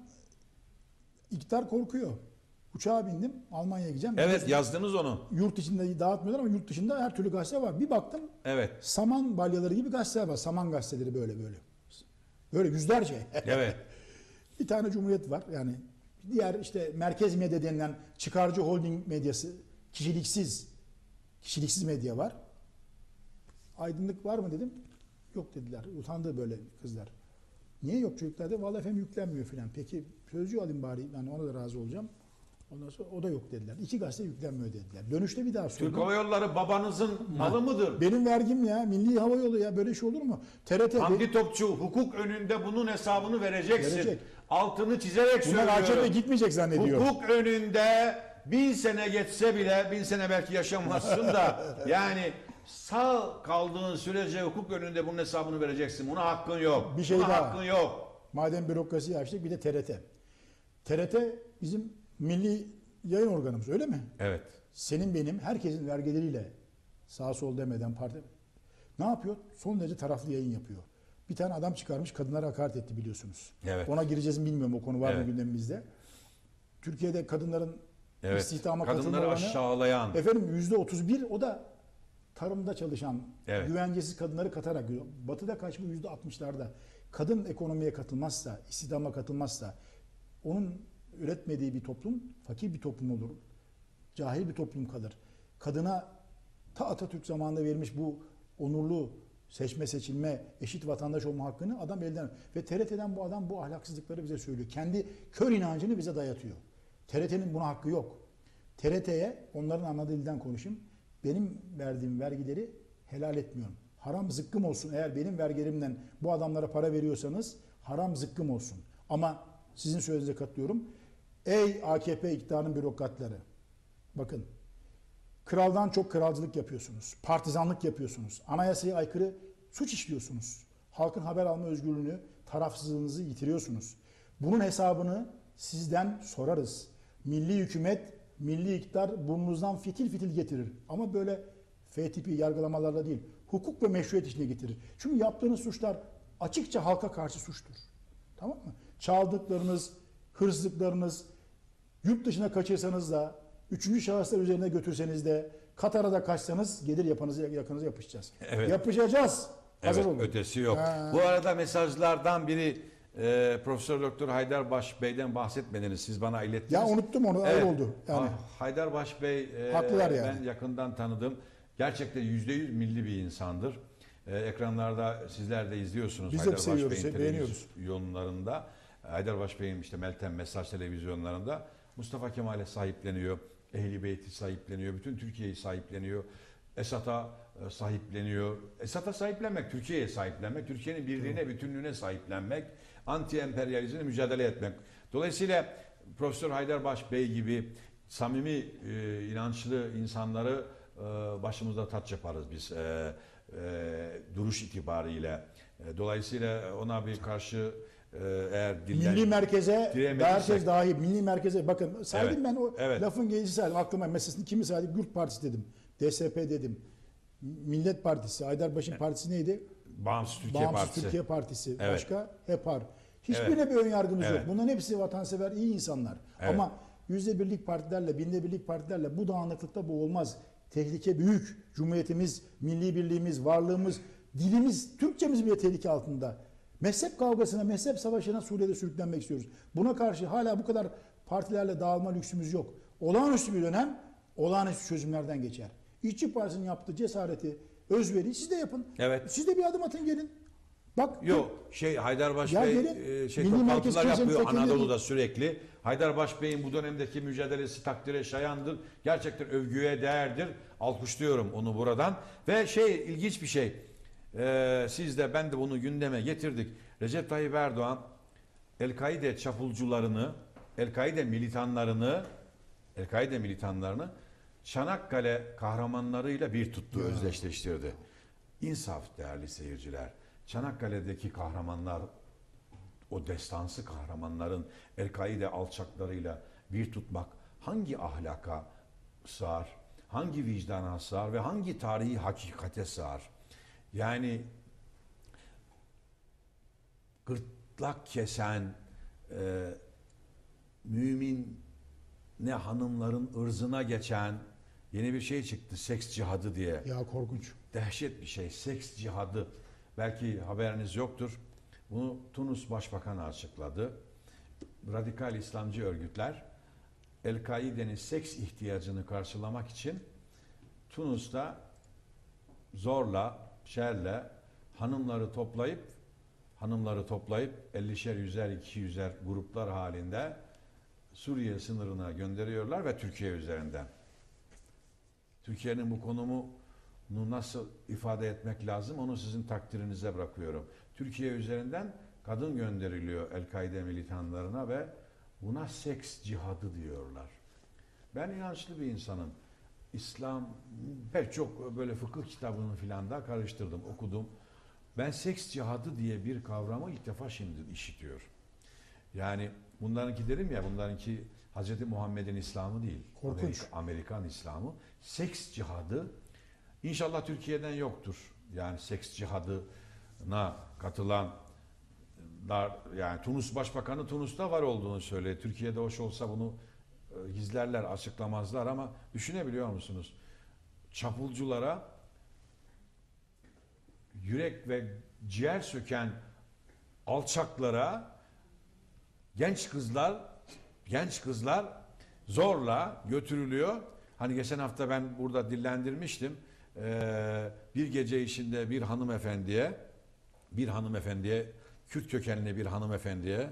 S2: iktidar korkuyor. Uçağa bindim, Almanya'ya gideceğim.
S1: Evet, yazdınız onu.
S2: Yurt içinde dağıtmıyorlar ama yurt dışında her türlü gazete var. Bir baktım,
S1: Evet.
S2: saman balyaları gibi gazeteler var. Saman gazeteleri böyle böyle. Böyle yüzlerce.
S1: Evet.
S2: Bir tane Cumhuriyet var. Yani diğer işte merkez medya denilen çıkarcı holding medyası, kişiliksiz kişiliksiz medya var. Aydınlık var mı dedim. Yok dediler. Utandı böyle kızlar. Niye yok çocuklar dedi. Vallahi efendim yüklenmiyor filan. Peki sözcü alayım bari. Yani ona da razı olacağım. Ondan sonra o da yok dediler. İki gazete yüklenmiyor dediler. Dönüşte bir daha sordum.
S1: Türk Hava Yolları babanızın malı mıdır?
S2: Benim vergim ya. Milli Hava Yolu ya. Böyle şey olur mu? T R T
S1: Hamdi Topçu hukuk önünde bunun hesabını vereceksin.
S2: Verecek.
S1: Altını çizerek
S2: bunlar A K P
S1: söylüyorum.
S2: gitmeyecek zannediyor.
S1: Hukuk önünde bin sene geçse bile, bin sene belki yaşamazsın da yani sağ kaldığın sürece hukuk önünde bunun hesabını vereceksin. Buna hakkın yok.
S2: Bir şey
S1: Buna
S2: daha.
S1: hakkın yok.
S2: Madem bürokrasiyi açtık bir de T R T. T R T bizim milli yayın organımız öyle mi?
S1: Evet.
S2: Senin benim herkesin vergileriyle sağ sol demeden parti ne yapıyor? Son derece taraflı yayın yapıyor. Bir tane adam çıkarmış kadınlara hakaret etti biliyorsunuz.
S1: Evet.
S2: Ona gireceğiz mi bilmiyorum, o konu var
S1: Evet.
S2: mı gündemimizde. Türkiye'de kadınların
S1: Evet.
S2: istihdama katılma
S1: Kadınları
S2: oranı
S1: aşağılayan.
S2: efendim yüzde otuz bir, o da tarımda çalışan
S1: Evet.
S2: güvencesiz kadınları katarak. Batı'da kaç bu yüzde altmışlarda. Kadın ekonomiye katılmazsa, istihdama katılmazsa onun üretmediği bir toplum fakir bir toplum olur. Cahil bir toplum kalır. Kadına ta Atatürk zamanında verilmiş bu onurlu seçme seçilme eşit vatandaş olma hakkını adam elden, ve T R T'den bu adam bu ahlaksızlıkları bize söylüyor. Kendi kör inancını bize dayatıyor. T R T'nin buna hakkı yok. T R T'ye onların anladığı dilden konuşayım. Benim verdiğim vergileri helal etmiyorum. Haram zıkkım olsun. Eğer benim vergilerimden bu adamlara para veriyorsanız haram zıkkım olsun. Ama sizin söylediğinize katılıyorum. Ey A K P iktidarının bürokratları. Bakın. Kraldan çok kralcılık yapıyorsunuz. Partizanlık yapıyorsunuz. Anayasaya aykırı suç işliyorsunuz. Halkın haber alma özgürlüğünü, tarafsızlığınızı yitiriyorsunuz. Bunun hesabını sizden sorarız. Milli hükümet, milli iktidar burnunuzdan fitil fitil getirir. Ama böyle F tipi yargılamalarla değil, hukuk ve meşruiyet içine getirir. Çünkü yaptığınız suçlar açıkça halka karşı suçtur. Tamam mı? Çaldıklarınız, hırsızlıklarınız, yurt dışına kaçırsanız da, üçüncü şahıslar üzerine götürseniz de, Katar'a da kaçsanız gelir yapanızı yakanıza yapışacağız.
S1: Evet.
S2: Yapışacağız. Hazır
S1: Evet,
S2: olun.
S1: ötesi yok.
S2: Ha.
S1: Bu arada mesajlardan biri e, Profesör Doktor Haydarbaş Bey'den bahsetmediniz. Siz bana ilettiniz.
S2: Ya unuttum onu.
S1: Evet.
S2: Öyle oldu. Yani.
S1: Ha- Haydarbaş Bey e,
S2: Haklılar yani.
S1: ben yakından tanıdım. Gerçekten yüzde yüz milli bir insandır. E, ekranlarda sizler de izliyorsunuz.
S2: Biz de
S1: Haydarbaş
S2: seviyoruz,
S1: Bey'in
S2: beğeniyoruz.
S1: televizyonlarında. Haydarbaş Bey'in işte Meltem Mesaj televizyonlarında Mustafa Kemal'e sahipleniyor. Ehl-i Beyt'i sahipleniyor. Bütün Türkiye'yi sahipleniyor. Esat'a e, sahipleniyor. Esat'a sahiplenmek, Türkiye'ye sahiplenmek, Türkiye'nin birliğine, bütünlüğüne sahiplenmek, anti-emperyalizmle mücadele etmek. Dolayısıyla Profesör Haydarbaş Bey gibi samimi, e, inançlı insanları e, başımızda taç yaparız biz e, e, duruş itibariyle. E, dolayısıyla ona bir karşı e, eğer dilden...
S2: Milli merkeze,
S1: Diremediysek-
S2: herkes dahil, milli merkeze bakın saydım
S1: Evet,
S2: ben o
S1: evet.
S2: lafın gelişi saydım. Aklıma meselesini kimi saydım? Gürt Partisi dedim. D S P dedim. Millet Partisi, Haydarbaş'ın partisi neydi?
S1: Bağımsız Türkiye
S2: Bağımsız
S1: Partisi.
S2: Türkiye Partisi.
S1: Evet.
S2: Başka? HEPAR. Hiçbirine bir ön yargımız
S1: Evet.
S2: yok. Bunların hepsi vatansever, iyi insanlar.
S1: Evet.
S2: Ama yüzde birlik partilerle, binde birlik partilerle bu dağınıklıkta bu olmaz. Tehlike büyük. Cumhuriyetimiz, milli birliğimiz, varlığımız, dilimiz, Türkçemiz bile tehlike altında. Mezhep kavgasına, mezhep savaşına Suriye'de sürüklenmek istiyoruz. Buna karşı hala bu kadar partilerle dağılma lüksümüz yok. Olağanüstü bir dönem, olağanüstü çözümlerden geçer. İşçi Partisi'nin yaptığı cesareti, özveriyi siz de yapın.
S1: Evet.
S2: Siz de bir adım atın gelin. Bak
S1: Yok şey Haydarbaş
S2: Ya
S1: Bey
S2: gelin,
S1: e, şey
S2: Milli Merkez
S1: toplantılar
S2: Konseyi'nin
S1: yapıyor
S2: tekelleri-
S1: Anadolu'da sürekli. Haydarbaş Bey'in bu dönemdeki mücadelesi takdire şayandır. Gerçekten övgüye değerdir. Alkışlıyorum onu buradan. Ve şey ilginç bir şey. E, siz de ben de bunu gündeme getirdik. Recep Tayyip Erdoğan El-Kaide çapulcularını, El-Kaide militanlarını, El-Kaide militanlarını Çanakkale kahramanlarıyla bir tuttu,
S2: Ya.
S1: özdeşleştirdi. İnsaf değerli seyirciler. Çanakkale'deki kahramanlar, o destansı kahramanların El-Kaide alçaklarıyla bir tutmak hangi ahlaka sığar, hangi vicdana sığar ve hangi tarihi hakikate sığar? Yani gırtlak kesen e, mümin ne hanımların ırzına geçen yeni bir şey çıktı, seks cihadı diye.
S2: Ya korkunç.
S1: Dehşet bir şey, seks cihadı. Belki haberiniz yoktur. Bunu Tunus Başbakanı açıkladı. Radikal İslamcı örgütler El-Kaide'nin seks ihtiyacını karşılamak için Tunus'ta zorla, şerle hanımları toplayıp hanımları toplayıp ellişer, yüzer, iki yüzer gruplar halinde Suriye sınırına gönderiyorlar ve Türkiye üzerinden. Türkiye'nin bu konumunu nasıl ifade etmek lazım onu sizin takdirinize bırakıyorum. Türkiye üzerinden kadın gönderiliyor El-Kaide militanlarına ve buna seks cihadı diyorlar. Ben inançlı bir insanım. İslam pek çok böyle fıkıh kitabını filan da karıştırdım, okudum. Ben seks cihadı diye bir kavramı ilk defa şimdi işitiyorum. Yani bunlarınki dedim ya, bunlarınki Hazreti Muhammed'in İslam'ı değil.
S2: Korkunç.
S1: Amerika, Amerikan İslam'ı. Seks cihadı inşallah Türkiye'den yoktur. Yani seks cihadına katılan dar, yani Tunus Başbakanı Tunus'ta var olduğunu söyledi. Türkiye'de hoş olsa bunu e, gizlerler, açıklamazlar ama düşünebiliyor musunuz? Çapulculara yürek ve ciğer söken alçaklara genç kızlar genç kızlar zorla götürülüyor. Hani geçen hafta ben burada dillendirmiştim. Ee, bir gece içinde bir hanımefendiye bir hanımefendiye Kürt kökenli bir hanımefendiye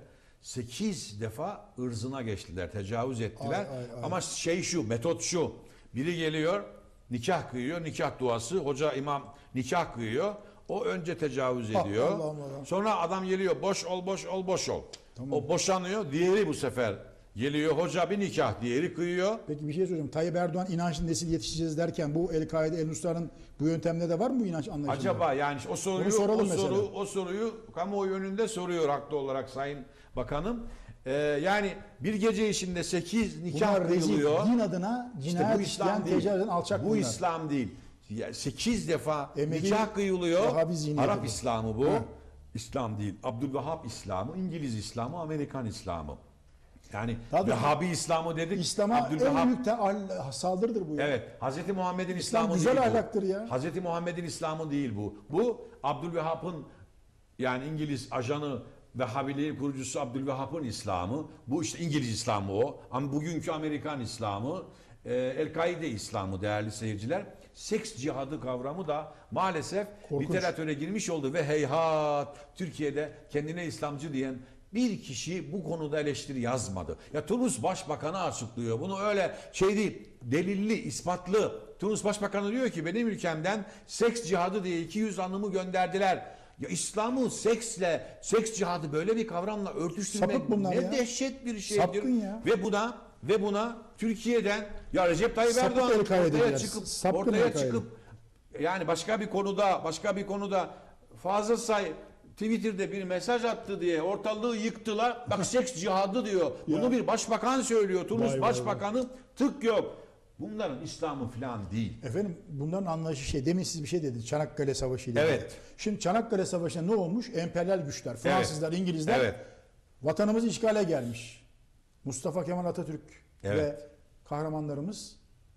S1: sekiz defa ırzına geçtiler, tecavüz ettiler.
S2: Ay, ay, ay.
S1: Ama şey şu, metot şu. Biri geliyor, nikah kıyıyor, nikah duası. Hoca imam nikah kıyıyor. O önce tecavüz
S2: Ah,
S1: ediyor.
S2: Allah'ım, Allah'ım.
S1: Sonra adam geliyor, boş ol, boş ol, boş ol.
S2: Tamam.
S1: O boşanıyor, diğeri bu sefer geliyor, hoca bir nikah, diğeri kıyıyor.
S2: Peki bir şey soracağım. Tayyip Erdoğan inançlı nesil yetiştireceğiz derken bu El-Kaide, El-Nusra'nın bu yöntemde de var mı bu inanç anlayışında?
S1: Acaba yani o soruyu
S2: Onu soralım
S1: o
S2: mesela.
S1: soru o soruyu kamuoyu önünde soruyor haklı olarak Sayın Bakanım. Ee, yani bir gece içinde sekiz nikah
S2: Bunlar rezil,
S1: kıyılıyor.
S2: din adına
S1: İşte
S2: cinayet
S1: bu
S2: işleyen,
S1: İslam değil.
S2: tecavüz eden alçak
S1: Bu
S2: bunlar.
S1: İslam değil. sekiz defa
S2: Emevi
S1: nikah kıyılıyor.
S2: Vehhabi zihniyeti
S1: Arap
S2: bu.
S1: İslamı bu.
S2: Ha.
S1: İslam değil. Abdülvehhab İslamı, İngiliz İslamı, Amerikan İslamı. Yani
S2: Daha doğrusu
S1: Vehhabi İslamı dedik.
S2: İslam'a en
S1: Abdülvehhab
S2: büyük de al- saldırıdır bu ya.
S1: Evet, Hazreti Muhammed'in
S2: İslam
S1: İslamı
S2: güzel
S1: değil bu.
S2: ahlaktır ya.
S1: Hazreti Muhammed'in İslamı değil bu. Bu Abdülvehhab'ın, yani İngiliz ajanı Vehhabiliğin kurucusu Abdülvehhab'ın İslamı. Bu işte İngiliz İslamı o. Ama bugünkü Amerikan İslamı, e, El-Kaide İslamı değerli seyirciler. Seks cihadı kavramı da maalesef
S2: Korkunç.
S1: literatüre girmiş oldu ve heyhat Türkiye'de kendine İslamcı diyen bir kişi bu konuda eleştiri yazmadı. Ya Tunus Başbakanı açıklıyor. Bunu öyle şey değil, delilli, ispatlı. Tunus Başbakanı diyor ki benim ülkemden seks cihadı diye iki yüz hanımı gönderdiler. Ya İslam'ı seksle, seks cihadı böyle bir kavramla örtüştürmek
S2: Sapık bunlar
S1: ne
S2: ya.
S1: dehşet bir şeydir.
S2: Sapkın ya.
S1: Ve buna ve buna Türkiye'den ya Recep Tayyip
S2: Sapık
S1: Erdoğan
S2: El-Kaide'ciler,
S1: ortaya çıkıp
S2: sapkın
S1: ortaya
S2: El-Kaide.
S1: çıkıp yani başka bir konuda başka bir konuda Fazıl Say Twitter'da bir mesaj attı diye ortalığı yıktılar. Bak seks cihadı diyor. Bunu
S2: Ya.
S1: bir başbakan söylüyor. Tunus
S2: Vay vay
S1: Başbakanı tık yok. Bunların İslam'ı falan değil.
S2: Efendim bunların anlayışı şey, demin siz bir şey dediniz Çanakkale Savaşı ile.
S1: Evet.
S2: ilgili. Şimdi Çanakkale Savaşı'nda ne olmuş? Emperyal güçler, Fransızlar, İngilizler
S1: Evet.
S2: vatanımızı işgale gelmiş. Mustafa Kemal Atatürk
S1: Evet.
S2: ve kahramanlarımız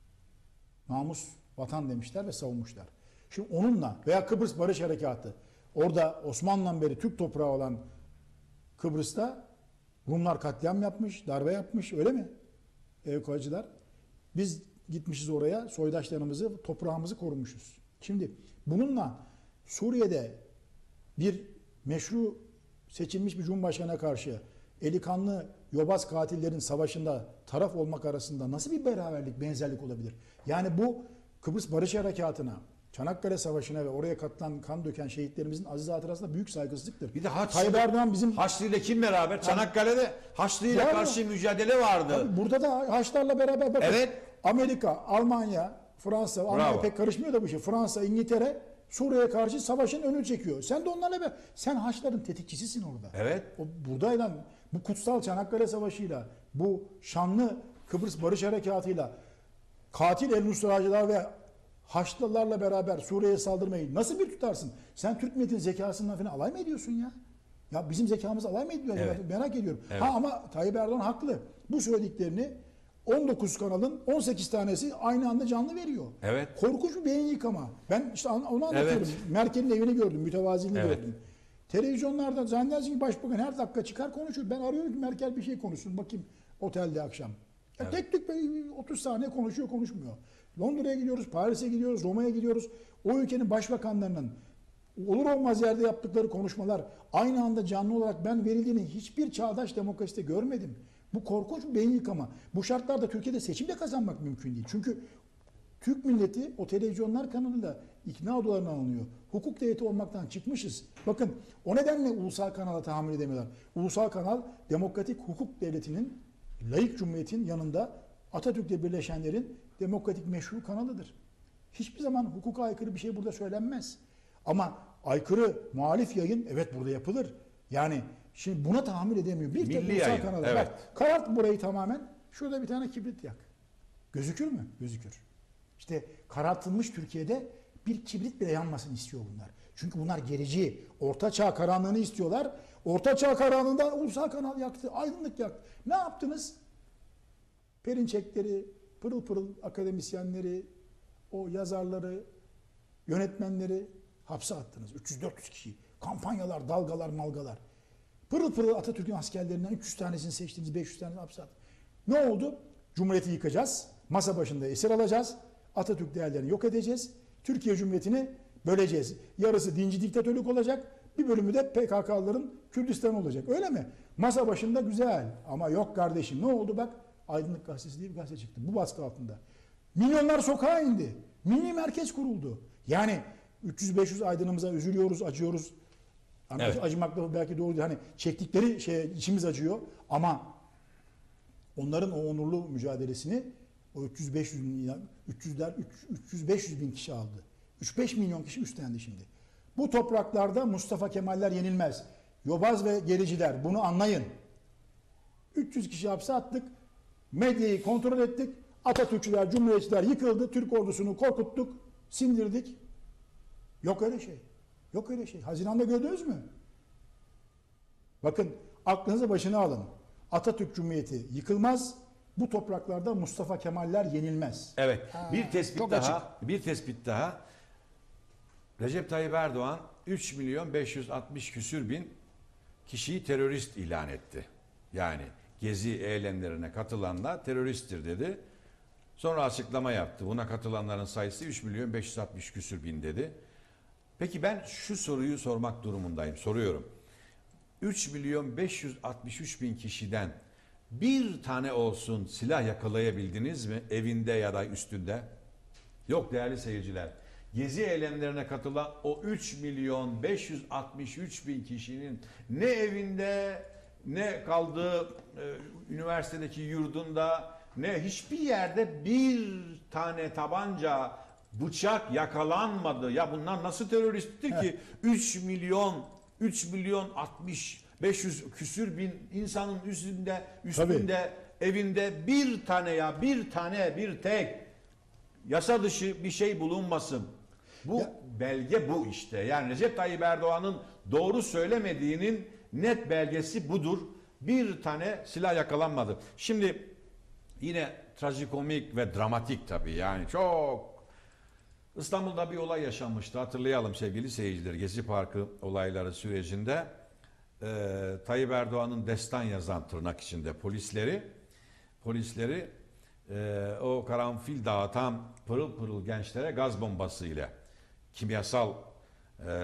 S2: namus vatan demişler ve savunmuşlar. Şimdi onunla veya Kıbrıs Barış Harekatı, orada Osmanlı'dan beri Türk toprağı olan Kıbrıs'ta Rumlar katliam yapmış, darbe yapmış, öyle mi? Evkacılar. Biz gitmişiz oraya, soydaşlarımızı, toprağımızı korumuşuz. Şimdi bununla Suriye'de bir meşru seçilmiş bir cumhurbaşkanına karşı eli kanlı yobaz katillerin savaşında taraf olmak arasında nasıl bir beraberlik, benzerlik olabilir? Yani bu Kıbrıs Barış Harekatı'na, Çanakkale Savaşı'na ve oraya katılan, kan döken şehitlerimizin aziz hatırasına büyük saygısızlıktır.
S1: Bir de Haçlı,
S2: Tayyip Erdoğan bizim...
S1: Haçlı ile kim beraber? Çanakkale'de Haçlı ile
S2: Yani-
S1: karşı mücadele vardı.
S2: Tabii burada da Haçlarla beraber bakın.
S1: Evet.
S2: Amerika, Almanya, Fransa, Almanya
S1: Bravo.
S2: pek karışmıyor da bu şey. Fransa, İngiltere Suriye'ye karşı savaşın önünü çekiyor. Sen de onlarla beraber. Sen Haçların tetikçisisin orada.
S1: Evet.
S2: O buradayla bu kutsal Çanakkale Savaşı'yla, bu şanlı Kıbrıs Barış Harekatı'yla katil El Nusracılar ve Haçlılarla beraber Suriye'ye saldırmayı nasıl bir tutarsın? Sen Türk milletinin zekasından falan alay mı ediyorsun ya? Ya bizim zekamız alay mı ediyor?
S1: Evet.
S2: Merak ediyorum.
S1: Evet.
S2: Ha ama Tayyip Erdoğan haklı. Bu söylediklerini on dokuz kanalın on sekiz tanesi aynı anda canlı veriyor.
S1: Evet.
S2: Korkunç bir beyin yıkama. Ben işte onu anlatıyorum.
S1: Evet.
S2: Merkel'in evini gördüm, mütevaziliğini
S1: Evet.
S2: gördüm. Televizyonlarda zannedersin ki başbakan her dakika çıkar konuşur. Ben arıyorum ki Merkel bir şey konuşsun. Bakayım otelde akşam. Ya
S1: Evet.
S2: Tek tek böyle otuz saniye konuşuyor konuşmuyor. Londra'ya gidiyoruz, Paris'e gidiyoruz, Roma'ya gidiyoruz. O ülkenin başbakanlarının olur olmaz yerde yaptıkları konuşmalar aynı anda canlı olarak ben verildiğini hiçbir çağdaş demokraside görmedim. Bu korkunç bir beyin yıkama. Bu şartlarda Türkiye'de seçim de kazanmak mümkün değil. Çünkü Türk milleti o televizyonlar kanalıyla ikna odalarına alınıyor. Hukuk devleti olmaktan çıkmışız. Bakın o nedenle ulusal kanala tahammül edemiyorlar. Ulusal kanal demokratik hukuk devletinin, laik cumhuriyetin yanında Atatürk'le birleşenlerin demokratik meşru kanalıdır. Hiçbir zaman hukuka aykırı bir şey burada söylenmez. Ama aykırı muhalif yayın evet burada yapılır. Yani şimdi buna tahammül edemiyor. Bir tek
S1: Milli
S2: ulusal
S1: yayın,
S2: kanal.
S1: evet.
S2: Bak, karart burayı tamamen. Şurada bir tane kibrit yak. Gözükür mü? Gözükür. İşte karartılmış Türkiye'de bir kibrit bile yanmasını istiyor bunlar. Çünkü bunlar gerici. Orta çağ karanlığını istiyorlar. Orta çağ karanlığında ulusal kanal yaktı. Aydınlık yaktı. Ne yaptınız? Perinçekleri, pırıl pırıl akademisyenleri, o yazarları, yönetmenleri hapse attınız. üç yüz dört yüz kişi. Kampanyalar, dalgalar, malgalar. Pırıl pırıl Atatürk'ün askerlerinden üç yüz tanesini seçtiniz, beş yüz tanesini hapse attınız. Ne oldu? Cumhuriyeti yıkacağız. Masa başında esir alacağız. Atatürk değerlerini yok edeceğiz. Türkiye Cumhuriyeti'ni böleceğiz. Yarısı dinci diktatörlük olacak. Bir bölümü de P K K'lıların Kürdistan olacak. Öyle mi? Masa başında güzel. Ama yok kardeşim. Ne oldu bak? Aydınlık Gazetesi diye bir gazete çıktı. Bu baskı altında. Milyonlar sokağa indi. Milli merkez kuruldu. Yani üç yüz beş yüz aydınımıza üzülüyoruz, acıyoruz. Hani
S1: Evet.
S2: acımak da belki doğru değil. Hani çektikleri şey içimiz acıyor ama onların o onurlu mücadelesini o üç yüz beş yüz bin, üç yüzler üç yüz beş yüz bin kişi aldı. üç beş milyon kişi üstlendi şimdi. Bu topraklarda Mustafa Kemaller yenilmez. Yobaz ve gericiler bunu anlayın. üç yüz kişi hapse attık. Medyayı kontrol ettik. Atatürkçüler, Cumhuriyetçiler yıkıldı. Türk ordusunu korkuttuk. Sindirdik. Yok öyle şey. Yok öyle şey. Haziran'da gördünüz mü? Bakın aklınızı başına alın. Atatürk Cumhuriyeti yıkılmaz. Bu topraklarda Mustafa Kemaller yenilmez.
S1: Evet.
S2: Ha,
S1: bir tespit
S2: çok
S1: daha.
S2: açık.
S1: Bir tespit daha. Recep Tayyip Erdoğan üç milyon beş yüz altmış küsür bin kişiyi terörist ilan etti. Yani gezi eylemlerine katılanlar teröristtir dedi. Sonra açıklama yaptı. Buna katılanların sayısı üç milyon beş yüz altmış küsür bin dedi. Peki ben şu soruyu sormak durumundayım. Soruyorum. üç milyon beş yüz altmış üç bin kişiden bir tane olsun silah yakalayabildiniz mi? Evinde ya da üstünde? Yok değerli seyirciler. Gezi eylemlerine katılan o üç milyon beş yüz altmış üç bin kişinin ne evinde ne kaldığı e, üniversitedeki yurdunda ne hiçbir yerde bir tane tabanca bıçak yakalanmadı. Ya bunlar nasıl teröristtir ki? üç milyon üç milyon altmış beş yüz küsür bin insanın üstünde üstünde evinde bir tane ya bir tane bir tek yasa dışı bir şey bulunmasın. Bu
S2: Ya-
S1: belge bu işte. Yani Recep Tayyip Erdoğan'ın doğru söylemediğinin net belgesi budur. Bir tane silah yakalanmadı. Şimdi yine trajikomik ve dramatik tabii. Yani çok İstanbul'da bir olay yaşanmıştı. Hatırlayalım sevgili seyirciler. Gezi Parkı olayları sürecinde e, Tayyip Erdoğan'ın destan yazan tırnak içinde polisleri polisleri e, o karanfil dağıtan pırıl pırıl gençlere gaz bombası ile kimyasal e,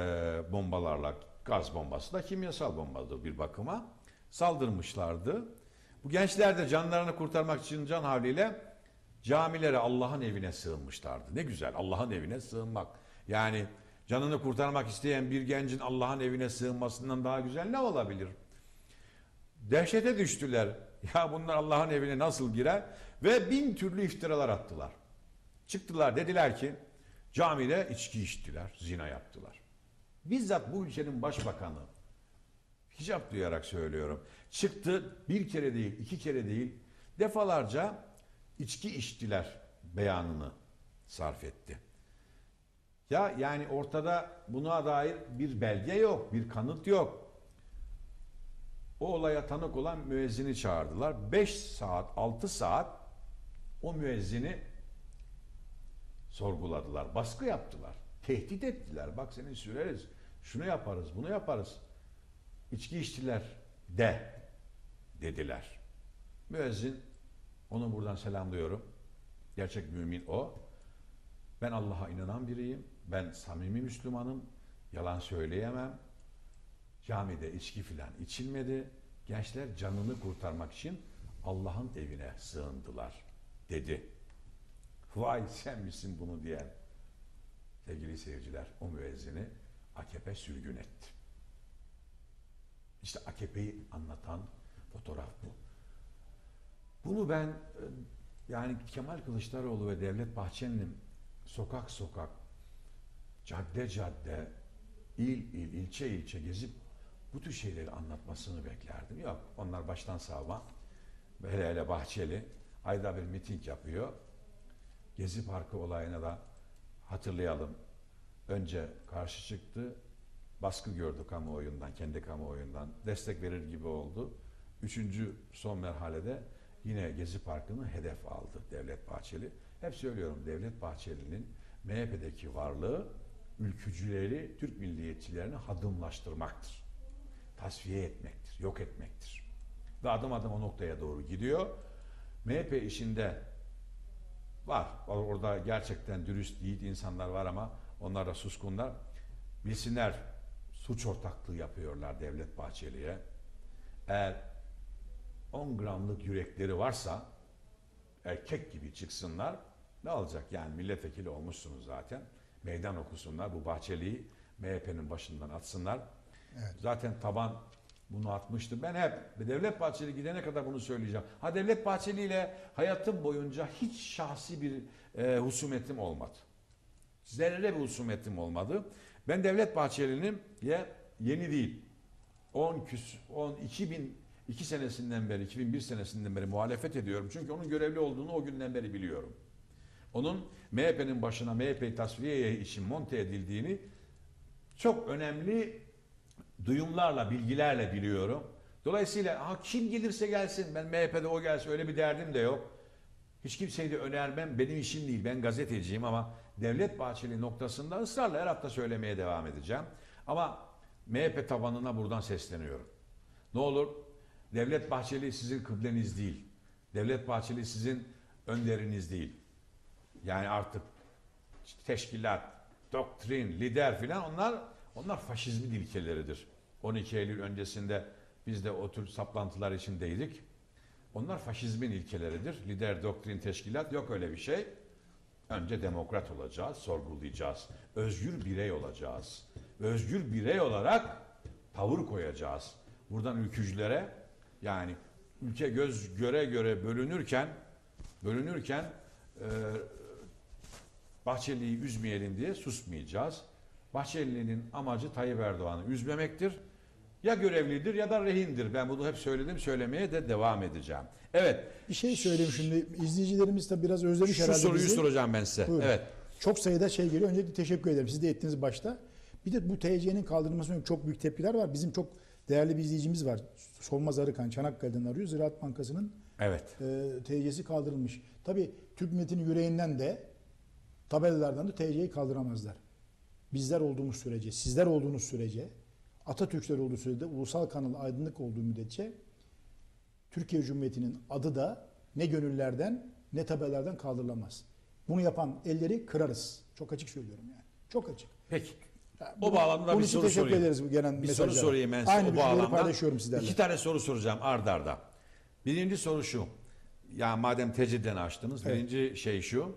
S1: e, bombalarla, gaz bombası da kimyasal bombadır bir bakıma, saldırmışlardı. Bu gençler de canlarını kurtarmak için can havliyle camilere, Allah'ın evine sığınmışlardı. Ne güzel, Allah'ın evine sığınmak. Yani canını kurtarmak isteyen bir gencin Allah'ın evine sığınmasından daha güzel ne olabilir? Dehşete düştüler. Ya bunlar Allah'ın evine nasıl girer? Ve bin türlü iftiralar attılar. Çıktılar, dediler ki camide içki içtiler, zina yaptılar. Bizzat bu ülkenin başbakanı, hicap duyarak söylüyorum, çıktı, bir kere değil, iki kere değil, defalarca içki içtiler beyanını sarf etti. Ya yani ortada buna dair bir belge yok, bir kanıt yok. O olaya tanık olan müezzini çağırdılar. beş saat, altı saat o müezzini sorguladılar, baskı yaptılar, tehdit ettiler. Bak seni süreriz, şunu yaparız, bunu yaparız. İçki içtiler de dediler. Müezzin, onu buradan selamlıyorum. Gerçek mümin o. Ben Allah'a inanan biriyim. Ben samimi Müslümanım. Yalan söyleyemem. Camide içki filan içilmedi. Gençler canını kurtarmak için Allah'ın evine sığındılar dedi. Vay sen misin bunu diyen? Sevgili seyirciler, o müezzini A K P sürgün etti. İşte A K P'yi anlatan fotoğraf bu. Bunu ben yani Kemal Kılıçdaroğlu ve Devlet Bahçeli'nin sokak sokak, cadde cadde, il il, ilçe ilçe gezip bu tür şeyleri anlatmasını beklerdim. Yok, onlar baştan savma. Hele hele Bahçeli ayda bir miting yapıyor. Gezi Parkı olayına da hatırlayalım. Önce karşı çıktı, baskı gördü kamuoyundan, kendi kamuoyundan, destek verir gibi oldu. Üçüncü son merhalede yine Gezi Parkı'nı hedef aldı Devlet Bahçeli. Hep söylüyorum, Devlet Bahçeli'nin M H P'deki varlığı ülkücüleri, Türk milliyetçilerini hadımlaştırmaktır. Tasfiye etmektir, yok etmektir. Ve adım adım o noktaya doğru gidiyor. M H P işinde var. Orada gerçekten dürüst, yiğit insanlar var ama onlar da suskunlar. Bilsinler, suç ortaklığı yapıyorlar Devlet Bahçeli'ye. Eğer on gramlık yürekleri varsa erkek gibi çıksınlar. Ne olacak yani, milletvekili olmuşsunuz zaten. Meydan okusunlar. Bu Bahçeli'yi M H P'nin başından atsınlar. Evet. Zaten taban bunu atmıştı. Ben hep Devlet Bahçeli gidene kadar bunu söyleyeceğim. Ha, Devlet Bahçeli ile hayatım boyunca hiç şahsi bir e, husumetim olmadı. Zerre bir husumetim olmadı. Ben Devlet Bahçeli'nin ya yeni değil, on küs on iki bin iki senesinden beri, iki bin bir senesinden beri muhalefet ediyorum. Çünkü onun görevli olduğunu o günden beri biliyorum. Onun M H P'nin başına M H P'yi tasfiye için monte edildiğini çok önemli duyumlarla, bilgilerle biliyorum. Dolayısıyla ha, kim gelirse gelsin, ben M H P'de o gelsin, öyle bir derdim de yok. Hiç kimseyi de önermem, benim işim değil, ben gazeteciyim ama Devlet Bahçeli noktasında ısrarla her hafta söylemeye devam edeceğim. Ama M H P tabanına buradan sesleniyorum. Ne olur, Devlet Bahçeli sizin kıbleniz değil. Devlet Bahçeli sizin önderiniz değil. Yani artık teşkilat, doktrin, lider filan onlar onlar faşizmin ilkeleridir. on iki Eylül öncesinde biz de o tür saplantılar içindeydik. Onlar faşizmin ilkeleridir. Lider, doktrin, teşkilat yok öyle bir şey. Önce demokrat olacağız, sorgulayacağız. Özgür birey olacağız. Özgür birey olarak tavır koyacağız. Buradan ülkücülere, yani ülke göz göre göre bölünürken bölünürken e, Bahçeli'yi üzmeyelim diye susmayacağız. Bahçeli'nin amacı Tayyip Erdoğan'ı üzmemektir. Ya görevlidir ya da rehindir. Ben bunu hep söyledim, söylemeye de devam edeceğim. Evet.
S2: Bir şey söyleyeyim şimdi. İzleyicilerimiz de biraz özlemiş
S1: Şu
S2: herhalde
S1: soruyu
S2: bizi.
S1: soracağım ben size.
S2: Buyurun.
S1: Evet.
S2: Çok sayıda şey geliyor. Öncelikle teşekkür ederim. Siz de ettiniz başta. Bir de bu T C'nin kaldırılmasına çok büyük tepkiler var. Bizim çok değerli bir izleyicimiz var. Solmaz Arıkan Çanakkale'den arıyor. Ziraat Bankası'nın
S1: evet.
S2: e, T C'si kaldırılmış. Tabii Türk milletinin yüreğinden de tabelalardan da T C'yi kaldıramazlar. Bizler olduğumuz sürece, sizler olduğunuz sürece, Atatürkler olduğu sürece, ulusal kanal aydınlık olduğu müddetçe Türkiye Cumhuriyeti'nin adı da ne gönüllerden ne tabelalardan kaldırılamaz. Bunu yapan elleri kırarız. Çok açık söylüyorum yani. Çok açık.
S1: Peki. O bağlamda
S2: Bunun
S1: bir
S2: için
S1: soru
S2: teşekkür
S1: sorayım.
S2: ederiz bu gelen
S1: Bir
S2: mesajlara.
S1: soru sorayım ben size
S2: Aynı
S1: o
S2: düşünceleri
S1: bağlamda.
S2: paylaşıyorum sizlerle.
S1: İki tane soru soracağım ard arda. Birinci soru şu. Ya madem tecrüden açtınız.
S2: Evet.
S1: Birinci şey şu.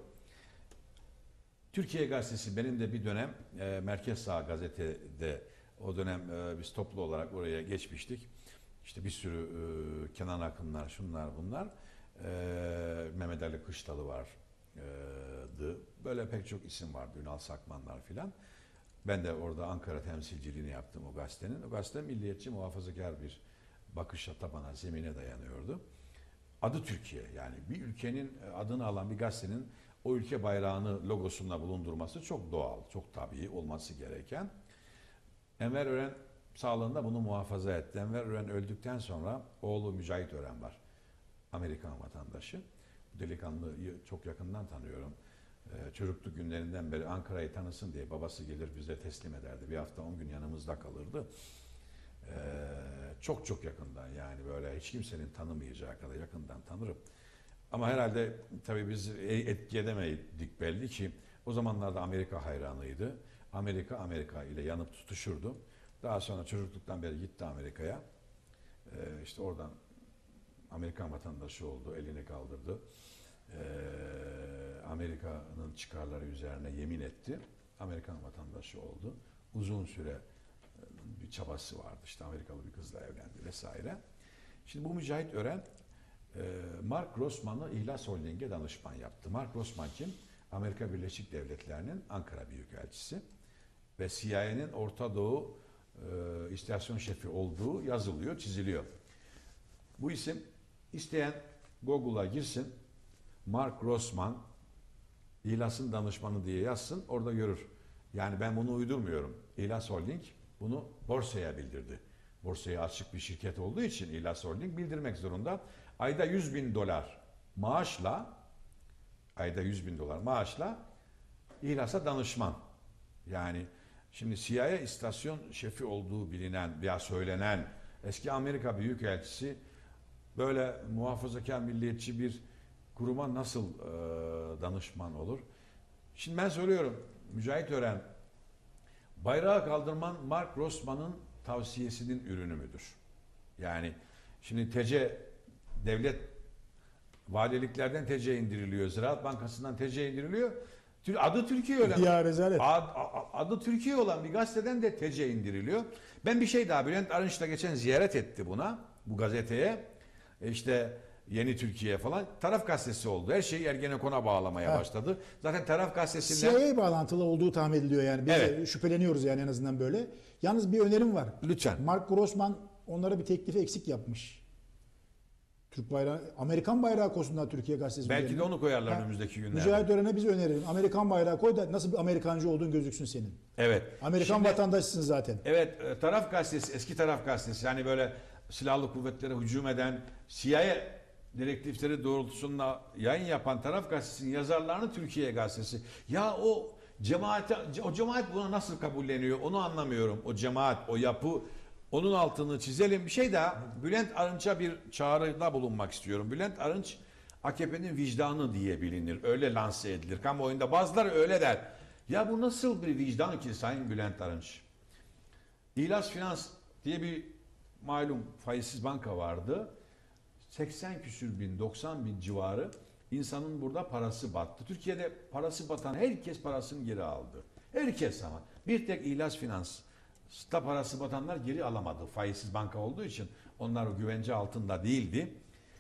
S1: Türkiye Gazetesi benim de bir dönem e, Merkez Sağ Gazete'de o dönem e, biz toplu olarak oraya geçmiştik. İşte bir sürü e, Kenan Akınlar, şunlar bunlar. E, Mehmet Ali Kışlalı vardı. Böyle pek çok isim vardı. Ünal Sakmanlar filan. Ben de orada Ankara temsilciliğini yaptım o gazetenin. O gazete milliyetçi, muhafazakar bir bakışa, tabana, zemine dayanıyordu. Adı Türkiye, yani bir ülkenin adını alan bir gazetenin o ülke bayrağını logosunda bulundurması çok doğal, çok tabii olması gereken. Enver Ören sağlığında bunu muhafaza etti. Enver Ören öldükten sonra oğlu Mücahit Ören var. Amerikan vatandaşı. Bu delikanlıyı çok yakından tanıyorum. Ee, çocukluk günlerinden beri Ankara'yı tanısın diye babası gelir bize teslim ederdi. Bir hafta on gün yanımızda kalırdı. Ee, çok çok yakından, yani böyle hiç kimsenin tanımayacağı kadar yakından tanırım. Ama herhalde tabii biz etki edemedik belli ki o zamanlarda Amerika hayranıydı. Amerika Amerika ile yanıp tutuşurdu. Daha sonra çocukluktan beri gitti Amerika'ya. Ee, işte oradan Amerikan vatandaşı oldu, elini kaldırdı. Ee, Amerika'nın çıkarları üzerine yemin etti. Amerikan vatandaşı oldu. Uzun süre bir çabası vardı. İşte Amerikalı bir kızla evlendi vesaire. Şimdi bu Mücahit Ören Mark Grossman'ı İhlas Holding'e danışman yaptı. Mark Grossman kim? Amerika Birleşik Devletleri'nin Ankara Büyükelçisi ve C I A'nin Orta Doğu e, istasyon şefi olduğu yazılıyor, çiziliyor. Bu isim isteyen Google'a girsin. Mark Grossman İhlas'ın danışmanı diye yazsın, orada görür. Yani ben bunu uydurmuyorum. İhlas Holding bunu borsaya bildirdi. Borsaya açık bir şirket olduğu için İhlas Holding bildirmek zorunda. Ayda yüz bin dolar maaşla ayda yüz bin dolar maaşla İhlas'a danışman. Yani şimdi C I A istasyon şefi olduğu bilinen veya söylenen eski Amerika Büyükelçisi böyle muhafazakar milliyetçi bir kuruma nasıl e, danışman olur? Şimdi ben söylüyorum, Mücahit Ören bayrağı kaldırman Mark Grossman'ın tavsiyesinin ürünü müdür? Yani şimdi T C devlet valiliklerden T C indiriliyor, Ziraat Bankası'ndan T C indiriliyor. Adı Türkiye olan
S2: Ya rezalet.
S1: Ad, adı Türkiye olan bir gazeteden de T C indiriliyor. Ben bir şey daha, Bülent Arınç da geçen ziyaret etti buna, bu gazeteye. E işte Yeni Türkiye falan taraf gazetesi oldu. Her şeyi Ergenekon'a bağlamaya
S2: Ha.
S1: başladı. Zaten taraf gazetesinden...
S2: C I A bağlantılı olduğu tahmin ediliyor yani. Biz
S1: Evet.
S2: de şüpheleniyoruz yani en azından böyle. Yalnız bir önerim var.
S1: Lütfen.
S2: Mark Grossman onlara bir teklifi eksik yapmış. Türk bayrağı, Amerikan bayrağı koysunlar Türkiye gazetesi.
S1: Belki
S2: üzerine.
S1: de onu koyarlar
S2: Ha,
S1: önümüzdeki günlerde.
S2: Mücahit Ören'e biz önerelim. Amerikan bayrağı koy da nasıl bir Amerikancı olduğun gözüksün senin.
S1: Evet.
S2: Amerikan
S1: Şimdi-
S2: vatandaşısın zaten.
S1: Evet, e, taraf gazetesi, eski taraf gazetesi, yani böyle silahlı kuvvetlere hücum eden C I A direktifleri doğrultusunda yayın yapan taraf gazetesinin yazarlarını Türkiye gazetesi. Ya o cemaate, o cemaat buna nasıl kabulleniyor onu anlamıyorum. O cemaat, o yapı, onun altını çizelim. Bir şey daha, Bülent Arınç'a bir çağrıda bulunmak istiyorum. Bülent Arınç A K P'nin vicdanı diye bilinir. Öyle lanse edilir. Kamuoyunda bazıları öyle der. Ya bu nasıl bir vicdan ki Sayın Bülent Arınç? İhlas Finans diye bir malum faizsiz banka vardı. seksen küsür bin, doksan bin civarı insanın burada parası battı. Türkiye'de parası batan herkes parasını geri aldı. Herkes ama. Bir tek İhlas Finans'ta parası batanlar geri alamadı. Faizsiz banka olduğu için onlar o güvence altında değildi.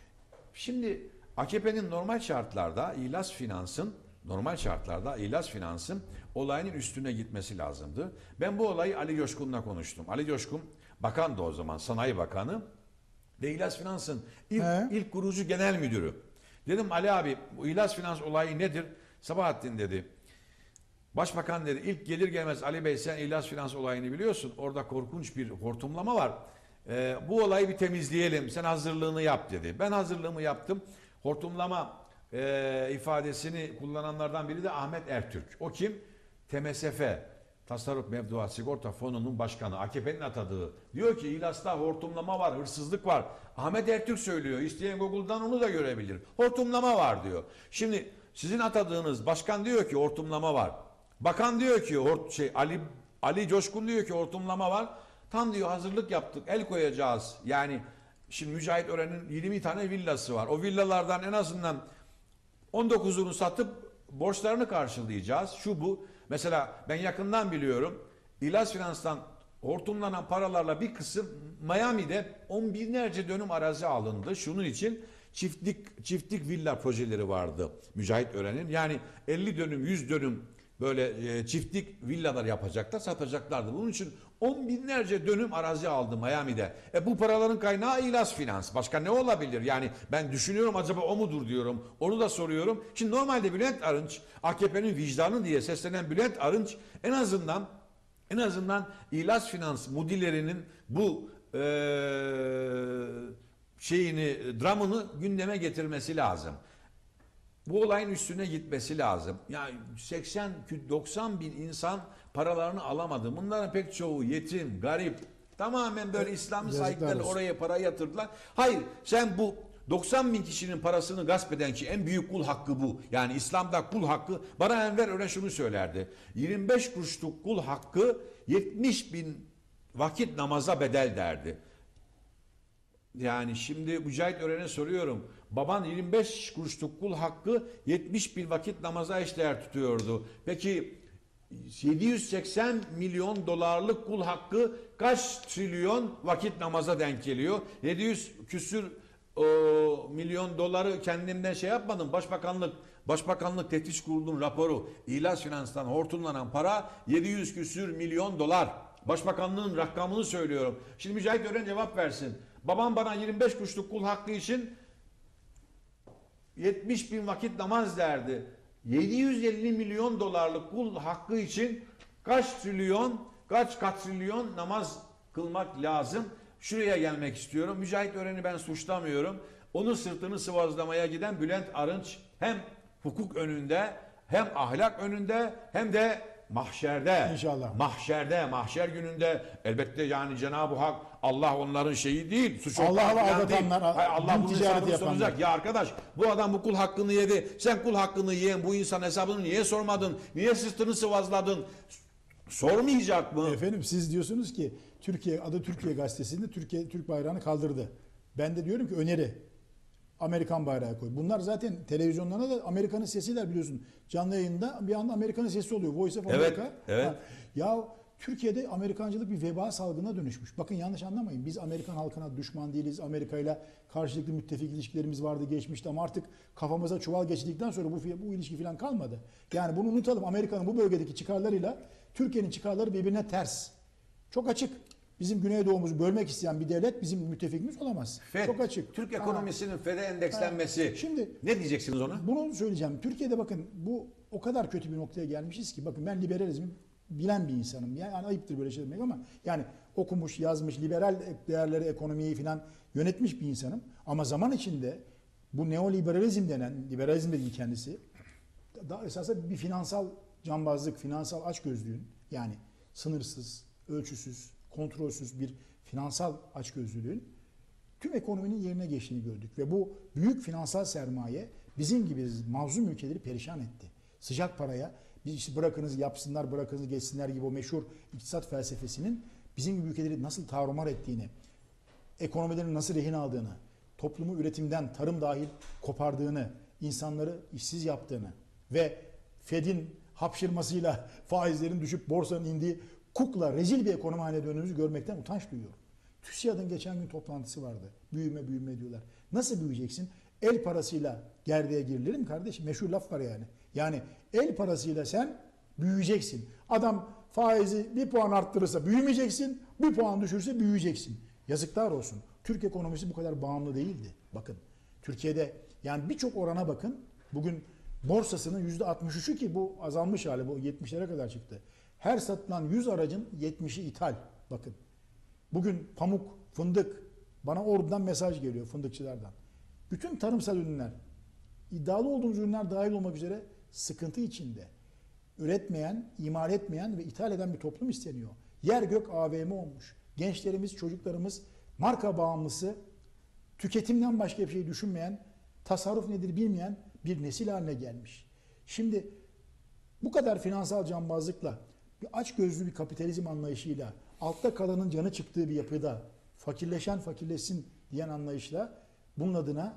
S1: Şimdi A K P'nin normal şartlarda İhlas Finans'ın normal şartlarda İhlas Finans'ın olayının üstüne gitmesi lazımdı. Ben bu olayı Ali Coşkun'la konuştum. Ali Coşkun bakan da o zaman, Sanayi Bakanı ve İhlas Finans'ın ilk,
S2: He.
S1: ilk kurucu genel müdürü. Dedim Ali abi bu İhlas Finans olayı nedir? Sabahattin dedi. Başbakan dedi ilk gelir gelmez Ali Bey sen İhlas Finans olayını biliyorsun. Orada korkunç bir hortumlama var. Ee, bu olayı bir temizleyelim. Sen hazırlığını yap dedi. Ben hazırlığımı yaptım. Hortumlama e, ifadesini kullananlardan biri de Ahmet Ertürk. O kim? T M S F Tasarruf Mevduat Sigorta Fonu'nun başkanı. A K P'nin atadığı. Diyor ki İhlas'ta hortumlama var, hırsızlık var. Ahmet Ertürk söylüyor. İsteyen Google'dan onu da görebilir. Hortumlama var diyor. Şimdi sizin atadığınız başkan diyor ki hortumlama var. Bakan diyor ki hort şey Ali Ali Coşkun diyor ki hortumlama var. Tam diyor hazırlık yaptık, el koyacağız. Yani şimdi Mücahit Ören'in yirmi tane villası var. O villalardan en azından on dokuzunu satıp borçlarını karşılayacağız. Şu bu. Mesela ben yakından biliyorum. İlas Finans'tan hortumlanan paralarla bir kısım Miami'de on binlerce dönüm arazi alındı. Şunun için çiftlik çiftlik villa projeleri vardı Mücahit Ören'in. Yani elli dönüm, yüz dönüm böyle e, çiftlik villalar yapacaklar, satacaklardı. Bunun için on binlerce dönüm arazi aldı Miami'de. E bu paraların kaynağı İlas Finans. Başka ne olabilir? Yani ben düşünüyorum acaba o mudur diyorum. Onu da soruyorum. Şimdi normalde Bülent Arınç, A K P'nin vicdanı diye seslenen Bülent Arınç en azından en azından İlas Finans mudilerinin bu e, şeyini, dramını gündeme getirmesi lazım. Bu olayın üstüne gitmesi lazım. Yani seksen doksan bin insan paralarını alamadı. Bunların pek çoğu yetim, garip. Tamamen böyle İslami
S2: Yazıklar
S1: sahiplerle
S2: olsun.
S1: oraya para yatırdılar. Hayır, sen bu doksan bin kişinin parasını gasp eden ki en büyük kul hakkı bu. Yani İslam'da kul hakkı. Bana Enver Ören şunu söylerdi. yirmi beş kuruşluk kul hakkı yetmiş bin vakit namaza bedel derdi. Yani şimdi Mücahit Ören'e soruyorum. Baban yirmi beş kuruşluk kul hakkı yetmiş bin vakit namaza eşdeğer tutuyordu. Peki yedi yüz seksen milyon dolarlık kul hakkı kaç trilyon vakit namaza denk geliyor? yedi yüz küsür o, milyon doları kendimden şey yapmadım. Başbakanlık Başbakanlık Teftiş Kurulu'nun raporu. İlas Finans'tan hortumlanan para yedi yüz küsür milyon dolar. Başbakanlığın rakamını söylüyorum. Şimdi Mücahit Ören cevap versin. Babam bana yirmi beş kuruşluk kul hakkı için yetmiş bin vakit namaz derdi. yedi yüz elli milyon dolarlık kul hakkı için kaç trilyon, kaç katrilyon namaz kılmak lazım? Şuraya gelmek istiyorum. Mücahit Ören'i ben suçlamıyorum. Onun sırtını sıvazlamaya giden Bülent Arınç hem hukuk önünde, hem ahlak önünde, hem de mahşerde.
S2: İnşallah.
S1: Mahşerde, mahşer gününde elbette yani Cenab-ı Hak Allah onların şeyi değil. Suç
S2: Allah'la
S1: ortağı falan
S2: aldatanlar,
S1: değil. Hayır, Allah
S2: din
S1: bunun
S2: ticareti
S1: hesabını
S2: yapanlar.
S1: soracak. Ya arkadaş bu adam bu kul hakkını yedi. Sen kul hakkını yiyen bu insan hesabını niye sormadın? Niye sırtını sıvazladın? Sormayacak mı?
S2: Efendim siz diyorsunuz ki Türkiye adı Türkiye gazetesinde Türkiye Türk bayrağını kaldırdı. Ben de diyorum ki öneri Amerikan bayrağı koy. Bunlar zaten televizyonlarına da Amerika'nın sesiler biliyorsun. Canlı yayında bir anda Amerika'nın sesi oluyor. Voice of
S1: Evet,
S2: America.
S1: evet.
S2: Ha, ya Türkiye'de Amerikancılık bir veba salgına dönüşmüş. Bakın yanlış anlamayın. Biz Amerikan halkına düşman değiliz. Amerika ile karşılıklı müttefik ilişkilerimiz vardı geçmişte ama artık kafamıza çuval geçirdikten sonra bu bu ilişki falan kalmadı. Yani bunu unutalım. Amerika'nın bu bölgedeki çıkarlarıyla Türkiye'nin çıkarları birbirine ters. Çok açık. Bizim Güneydoğumuzu bölmek isteyen bir devlet bizim müttefikimiz olamaz.
S1: F E D,
S2: Çok açık.
S1: Türk
S2: Ha.
S1: ekonomisinin F E D'e endekslenmesi.
S2: Ha. Şimdi
S1: ne diyeceksiniz ona?
S2: bunu söyleyeceğim. Türkiye'de bakın bu o kadar kötü bir noktaya gelmişiz ki bakın ben liberalizmi bilen bir insanım. Yani ayıptır böyle şey demek ama yani okumuş, yazmış, liberal değerleri, ekonomiyi falan yönetmiş bir insanım. Ama zaman içinde bu neoliberalizm denen, liberalizm dediği kendisi daha esasında bir finansal cambazlık, finansal açgözlülüğün yani sınırsız, ölçüsüz, kontrolsüz bir finansal açgözlülüğün tüm ekonominin yerine geçtiğini gördük. Ve bu büyük finansal sermaye bizim gibi mazlum ülkeleri perişan etti. Sıcak paraya biz işte bırakınız yapsınlar, bırakınız geçsinler gibi o meşhur iktisat felsefesinin bizim gibi ülkeleri nasıl tarumar ettiğini, ekonomilerin nasıl rehin aldığını, toplumu üretimden tarım dahil kopardığını, insanları işsiz yaptığını ve F E D'in hapşırmasıyla faizlerin düşüp borsanın indiği kukla rezil bir ekonomi haline döndüğümüzü görmekten utanç duyuyorum. TÜSİAD'ın geçen gün toplantısı vardı. Büyüme büyüme diyorlar. Nasıl büyüyeceksin? El parasıyla gerdeğe girilir mi kardeşim? Meşhur laf var yani. Yani el parasıyla sen büyüyeceksin. Adam faizi bir puan arttırırsa büyümeyeceksin. Bir puan düşürse büyüyeceksin. Yazıklar olsun. Türk ekonomisi bu kadar bağımlı değildi. Bakın Türkiye'de yani birçok orana bakın. Bugün borsasının yüzde altmış üçü ki bu azalmış hali bu yetmişlere kadar çıktı. Her satılan yüz aracın yetmişi ithal. Bakın. Bugün pamuk, fındık, bana oradan mesaj geliyor fındıkçılardan. Bütün tarımsal ürünler, iddialı olduğumuz ürünler dahil olmak üzere sıkıntı içinde. Üretmeyen, imal etmeyen ve ithal eden bir toplum isteniyor. Yer gök A V M olmuş. Gençlerimiz, çocuklarımız marka bağımlısı, tüketimden başka bir şey düşünmeyen, tasarruf nedir bilmeyen bir nesil haline gelmiş. Şimdi bu kadar finansal cambazlıkla bir açgözlü bir kapitalizm anlayışıyla, altta kalanın canı çıktığı bir yapıda, fakirleşen fakirleşsin diyen anlayışla bunun adına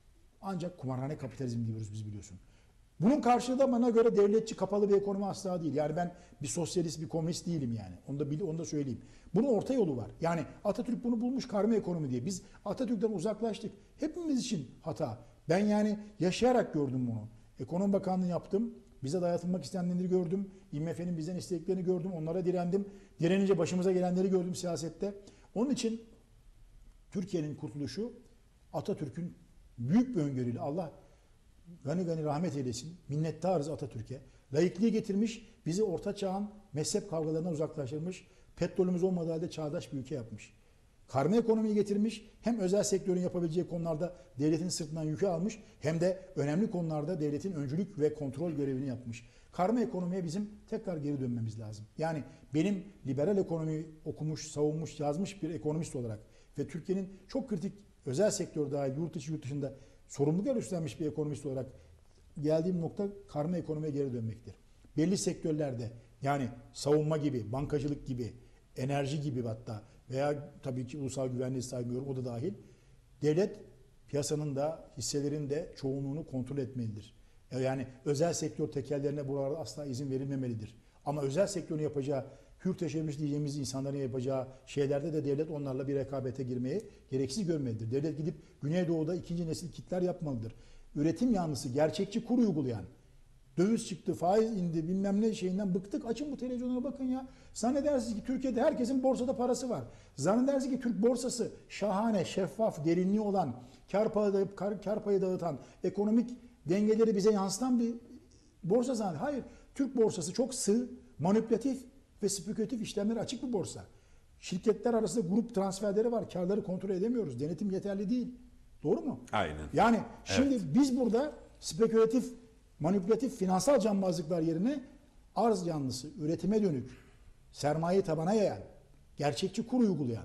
S2: ancak kumarhane kapitalizm diyoruz biz, biliyorsun. Bunun karşılığı da bana göre devletçi kapalı bir ekonomi asla değil. Yani ben bir sosyalist, bir komünist değilim yani. Onu da, onu da söyleyeyim. Bunun orta yolu var. Yani Atatürk bunu bulmuş, karma ekonomi diye. Biz Atatürk'ten uzaklaştık. Hepimiz için hata. Ben yani yaşayarak gördüm bunu. Ekonomi Bakanlığı yaptım. Bize dayatılmak istenenleri gördüm. I M F'nin bizden istediklerini gördüm. Onlara direndim. Direnince başımıza gelenleri gördüm siyasette. Onun için Türkiye'nin kurtuluşu Atatürk'ün büyük bir öngörüyle, Allah gani gani rahmet eylesin, minnettarız Atatürk'e. Laikliği getirmiş, bizi orta çağın mezhep kavgalarına uzaklaştırmış, petrolümüz olmadığı halde çağdaş bir ülke yapmış. Karma ekonomiyi getirmiş, hem özel sektörün yapabileceği konularda devletin sırtından yükü almış, hem de önemli konularda devletin öncülük ve kontrol görevini yapmış. Karma ekonomiye bizim tekrar geri dönmemiz lazım. Yani benim liberal ekonomiyi okumuş, savunmuş, yazmış bir ekonomist olarak ve Türkiye'nin çok kritik özel sektör dahil yurt içi yurt dışında sorumluluklar üstlenmiş bir ekonomist olarak geldiğim nokta karma ekonomiye geri dönmektir. Belli sektörlerde, yani savunma gibi, bankacılık gibi, enerji gibi hatta veya tabii ki ulusal güvenliği saymıyorum, o da dahil, devlet piyasanın da hisselerin de çoğunluğunu kontrol etmelidir. Yani özel sektör tekellerine buralarda asla izin verilmemelidir. Ama özel sektörün yapacağı, hür teşebbüs diyeceğimiz insanların yapacağı şeylerde de devlet onlarla bir rekabete girmeyi gereksiz görmelidir. Devlet gidip Güneydoğu'da ikinci nesil kitler yapmalıdır. Üretim yanlısı, gerçekçi kur uygulayan, döviz çıktı, faiz indi, bilmem ne şeyinden bıktık. Açın bu televizyonlara bakın ya. Zannedersiniz ki Türkiye'de herkesin borsada parası var. Zannedersiniz ki Türk borsası şahane, şeffaf, derinliği olan, kar payı, kar, kar payı dağıtan, ekonomik dengeleri bize yansıtan bir borsa zannediyor. Hayır. Türk borsası çok sığ, manipülatif ve spekülatif işlemler açık bir borsa. Şirketler arasında grup transferleri var. Karları kontrol edemiyoruz. Denetim yeterli değil. Doğru mu?
S1: Aynen.
S2: Yani şimdi
S1: Evet.
S2: biz burada spekülatif, manipülatif finansal cambazlıklar yerine arz yanlısı, üretime dönük, sermayeyi tabana yayan, gerçekçi kur uygulayan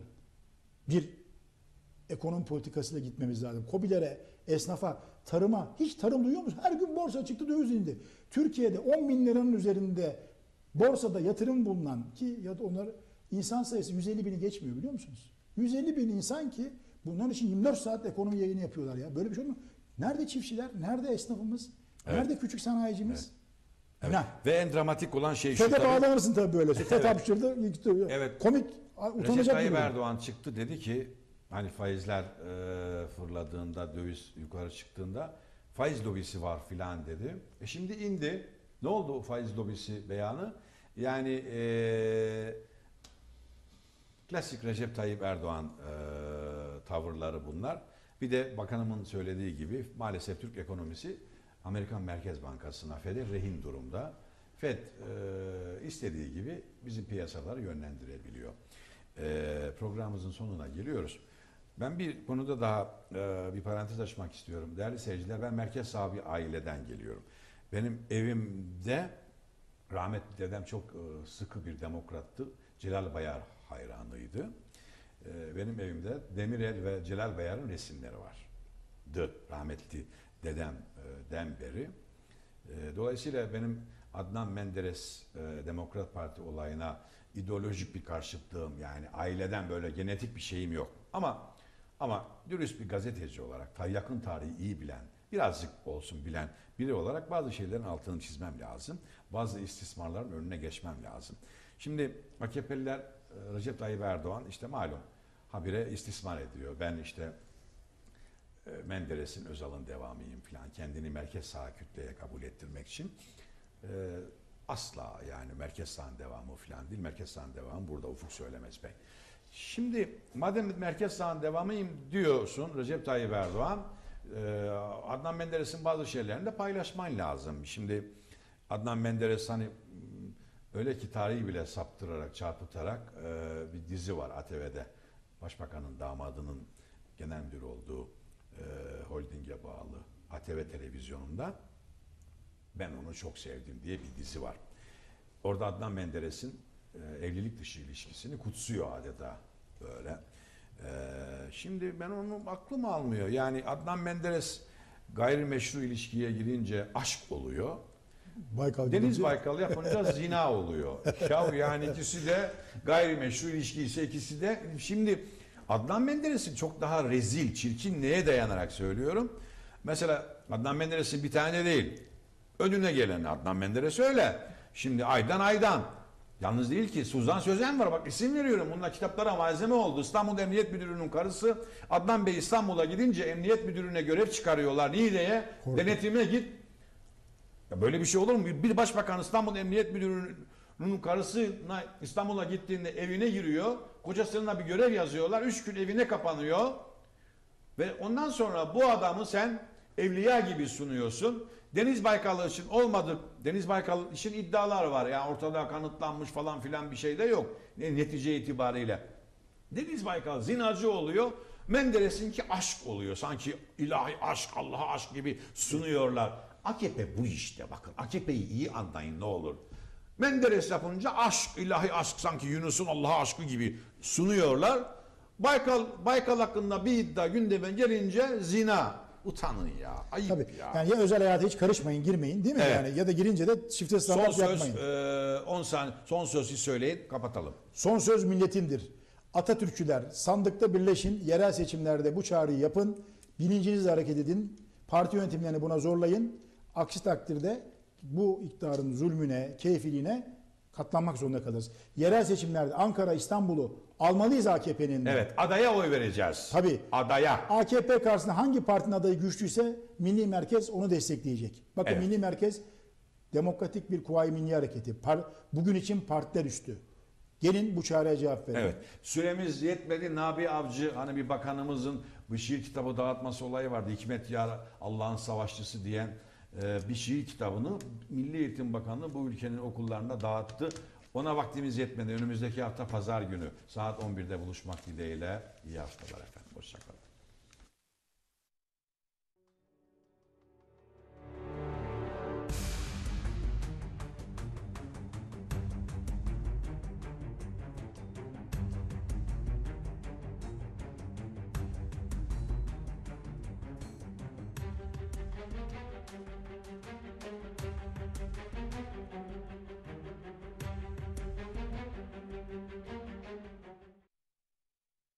S2: bir ekonomi politikasıyla gitmemiz lazım. KOBİ'lere, esnafa, tarıma, hiç tarım duyuyor musun? Her gün borsa çıktı, döviz indi. Türkiye'de on bin liranın üzerinde borsada yatırım bulunan, ki ya da onlar insan sayısı yüz elli bini geçmiyor, biliyor musunuz? yüz elli bin insan ki bunların için yirmi dört saat ekonomi yayını yapıyorlar ya. Böyle bir şey olur mu? Nerede çiftçiler? Nerede esnafımız?
S1: Evet.
S2: Nerede küçük sanayicimiz?
S1: Evet. Evet.
S2: Ne?
S1: Ve en dramatik olan şey şu
S2: FED'e
S1: tabii.
S2: bağlanırsın tabii böyle. FED
S1: Evet.
S2: hapşırdı. yıktı.
S1: Evet.
S2: Komik,
S1: Recep
S2: utanacak
S1: Tayyip
S2: bir durum.
S1: Erdoğan çıktı, dedi ki hani faizler e, fırladığında, döviz yukarı çıktığında faiz lobisi var filan dedi. E şimdi indi. Ne oldu o faiz lobisi beyanı? Yani e, klasik Recep Tayyip Erdoğan e, tavırları bunlar. Bir de bakanımın söylediği gibi maalesef Türk ekonomisi Amerikan Merkez Bankası'na, Fed'e rehin durumda. Fed e, istediği gibi bizim piyasaları yönlendirebiliyor. E, programımızın sonuna geliyoruz. Ben bir konuda daha e, bir parantez açmak istiyorum. Değerli seyirciler, ben merkez sağ bir aileden geliyorum. Benim evimde rahmetli dedem çok e, sıkı bir demokrattı. Celal Bayar hayranıydı. E, benim evimde Demirel ve Celal Bayar'ın resimleri var. Dı rahmetli dedemden beri. E, dolayısıyla benim Adnan Menderes e, Demokrat Parti olayına ideolojik bir karşıtlığım, yani aileden böyle genetik bir şeyim yok. Ama ama dürüst bir gazeteci olarak, ta yakın tarihi iyi bilen, birazcık olsun bilen biri olarak bazı şeylerin altını çizmem lazım. Bazı istismarların önüne geçmem lazım. Şimdi A K P'liler Recep Tayyip Erdoğan işte malum habire istismar ediyor. Ben işte Menderes'in, Özal'ın devamıyım falan, kendini merkez sağ kütleye kabul ettirmek için. Ee, asla yani merkez sağın devamı falan değil. Merkez sağın devamı burada Ufuk Söylemez Bey. Şimdi madem merkez sağın devamıyım diyorsun Recep Tayyip Erdoğan, e, Adnan Menderes'in bazı şeylerini de paylaşman lazım. Şimdi Adnan Menderes hani öyle ki tarihi bile saptırarak, çarpıtarak e, bir dizi var A T V'de. Başbakanın damadının genel müdür olduğu e, holdinge bağlı A T V televizyonunda Ben Onu Çok Sevdim diye bir dizi var. Orada Adnan Menderes'in e, evlilik dışı ilişkisini kutsuyor adeta böyle. E, şimdi ben onu aklım almıyor. Yani Adnan Menderes gayrimeşru ilişkiye girince aşk oluyor.
S2: Baykal
S1: Deniz
S2: gidince-
S1: Baykal yapınca zina oluyor. Ya yani ikisi de gayrimeşru ilişki ise ikisi de. Şimdi Adnan Menderes'in çok daha rezil, çirkin neye dayanarak söylüyorum. Mesela Adnan Menderes'in bir tane değil. Önüne gelen Adnan Menderes öyle. Şimdi Aydan Aydan. Yalnız değil ki Suzan Sözen var, bak isim veriyorum. Bunlar kitaplara malzeme oldu. İstanbul Emniyet Müdürü'nün karısı Adnan Bey İstanbul'a gidince emniyet müdürüne görev çıkarıyorlar. Niğde'ye denetime git. Ya böyle bir şey olur mu? Bir başbakan İstanbul Emniyet Müdürü'nün karısına İstanbul'a gittiğinde evine giriyor. Kocasına bir görev yazıyorlar. Üç gün evine kapanıyor. Ve ondan sonra bu adamı sen evliya gibi sunuyorsun. Deniz Baykal için olmadı. Deniz Baykal için iddialar var. Yani ortada kanıtlanmış falan filan bir şey de yok. Netice itibariyle. Deniz Baykal zinacı oluyor. Menderes'inki aşk oluyor. Sanki ilahi aşk, Allah'a aşk gibi sunuyorlar. A K P bu işte bakın. A K P'yi iyi anlayın ne olur. Menderes yapınca aşk, ilahi aşk sanki Yunus'un Allah'a aşkı gibi sunuyorlar. Baykal Baykal hakkında bir iddia gündeme gelince zina. Utanın ya. Ayıp
S2: Tabii.
S1: ya.
S2: Yani ya özel hayata hiç karışmayın, girmeyin değil mi?
S1: Evet.
S2: Yani ya da girince de çifte
S1: Son
S2: standart
S1: söz
S2: yapmayın.
S1: on saniye son sözü söyleyin kapatalım.
S2: Son söz milletindir. Atatürkçüler sandıkta birleşin, yerel seçimlerde bu çağrıyı yapın, bilincinizle hareket edin, parti yönetimlerini buna zorlayın. Aksi takdirde bu iktidarın zulmüne, keyfiliğine katlanmak zorunda kalırız. Yerel seçimlerde Ankara, İstanbul'u almalıyız A K P'nin.
S1: Evet, adaya oy vereceğiz.
S2: Tabii.
S1: Adaya.
S2: A K P karşısında hangi partinin adayı güçlüyse Milli Merkez onu destekleyecek. Bakın
S1: Evet.
S2: Milli Merkez demokratik bir Kuvayi Milli Hareketi. Par- bugün için partiler üstü. Gelin bu çağrıya cevap verin.
S1: Evet. Süremiz yetmedi. Nabi Avcı hani bir bakanımızın bir şiir kitabı dağıtması olayı vardı. Hikmet Yar Allah'ın savaşçısı diyen e, bir şiir kitabını Milli Eğitim Bakanlığı bu ülkenin okullarında dağıttı. Ona vaktimiz yetmedi. Önümüzdeki hafta pazar günü saat on birde buluşmak dileğiyle iyi haftalar efendim. Hoşçakalın.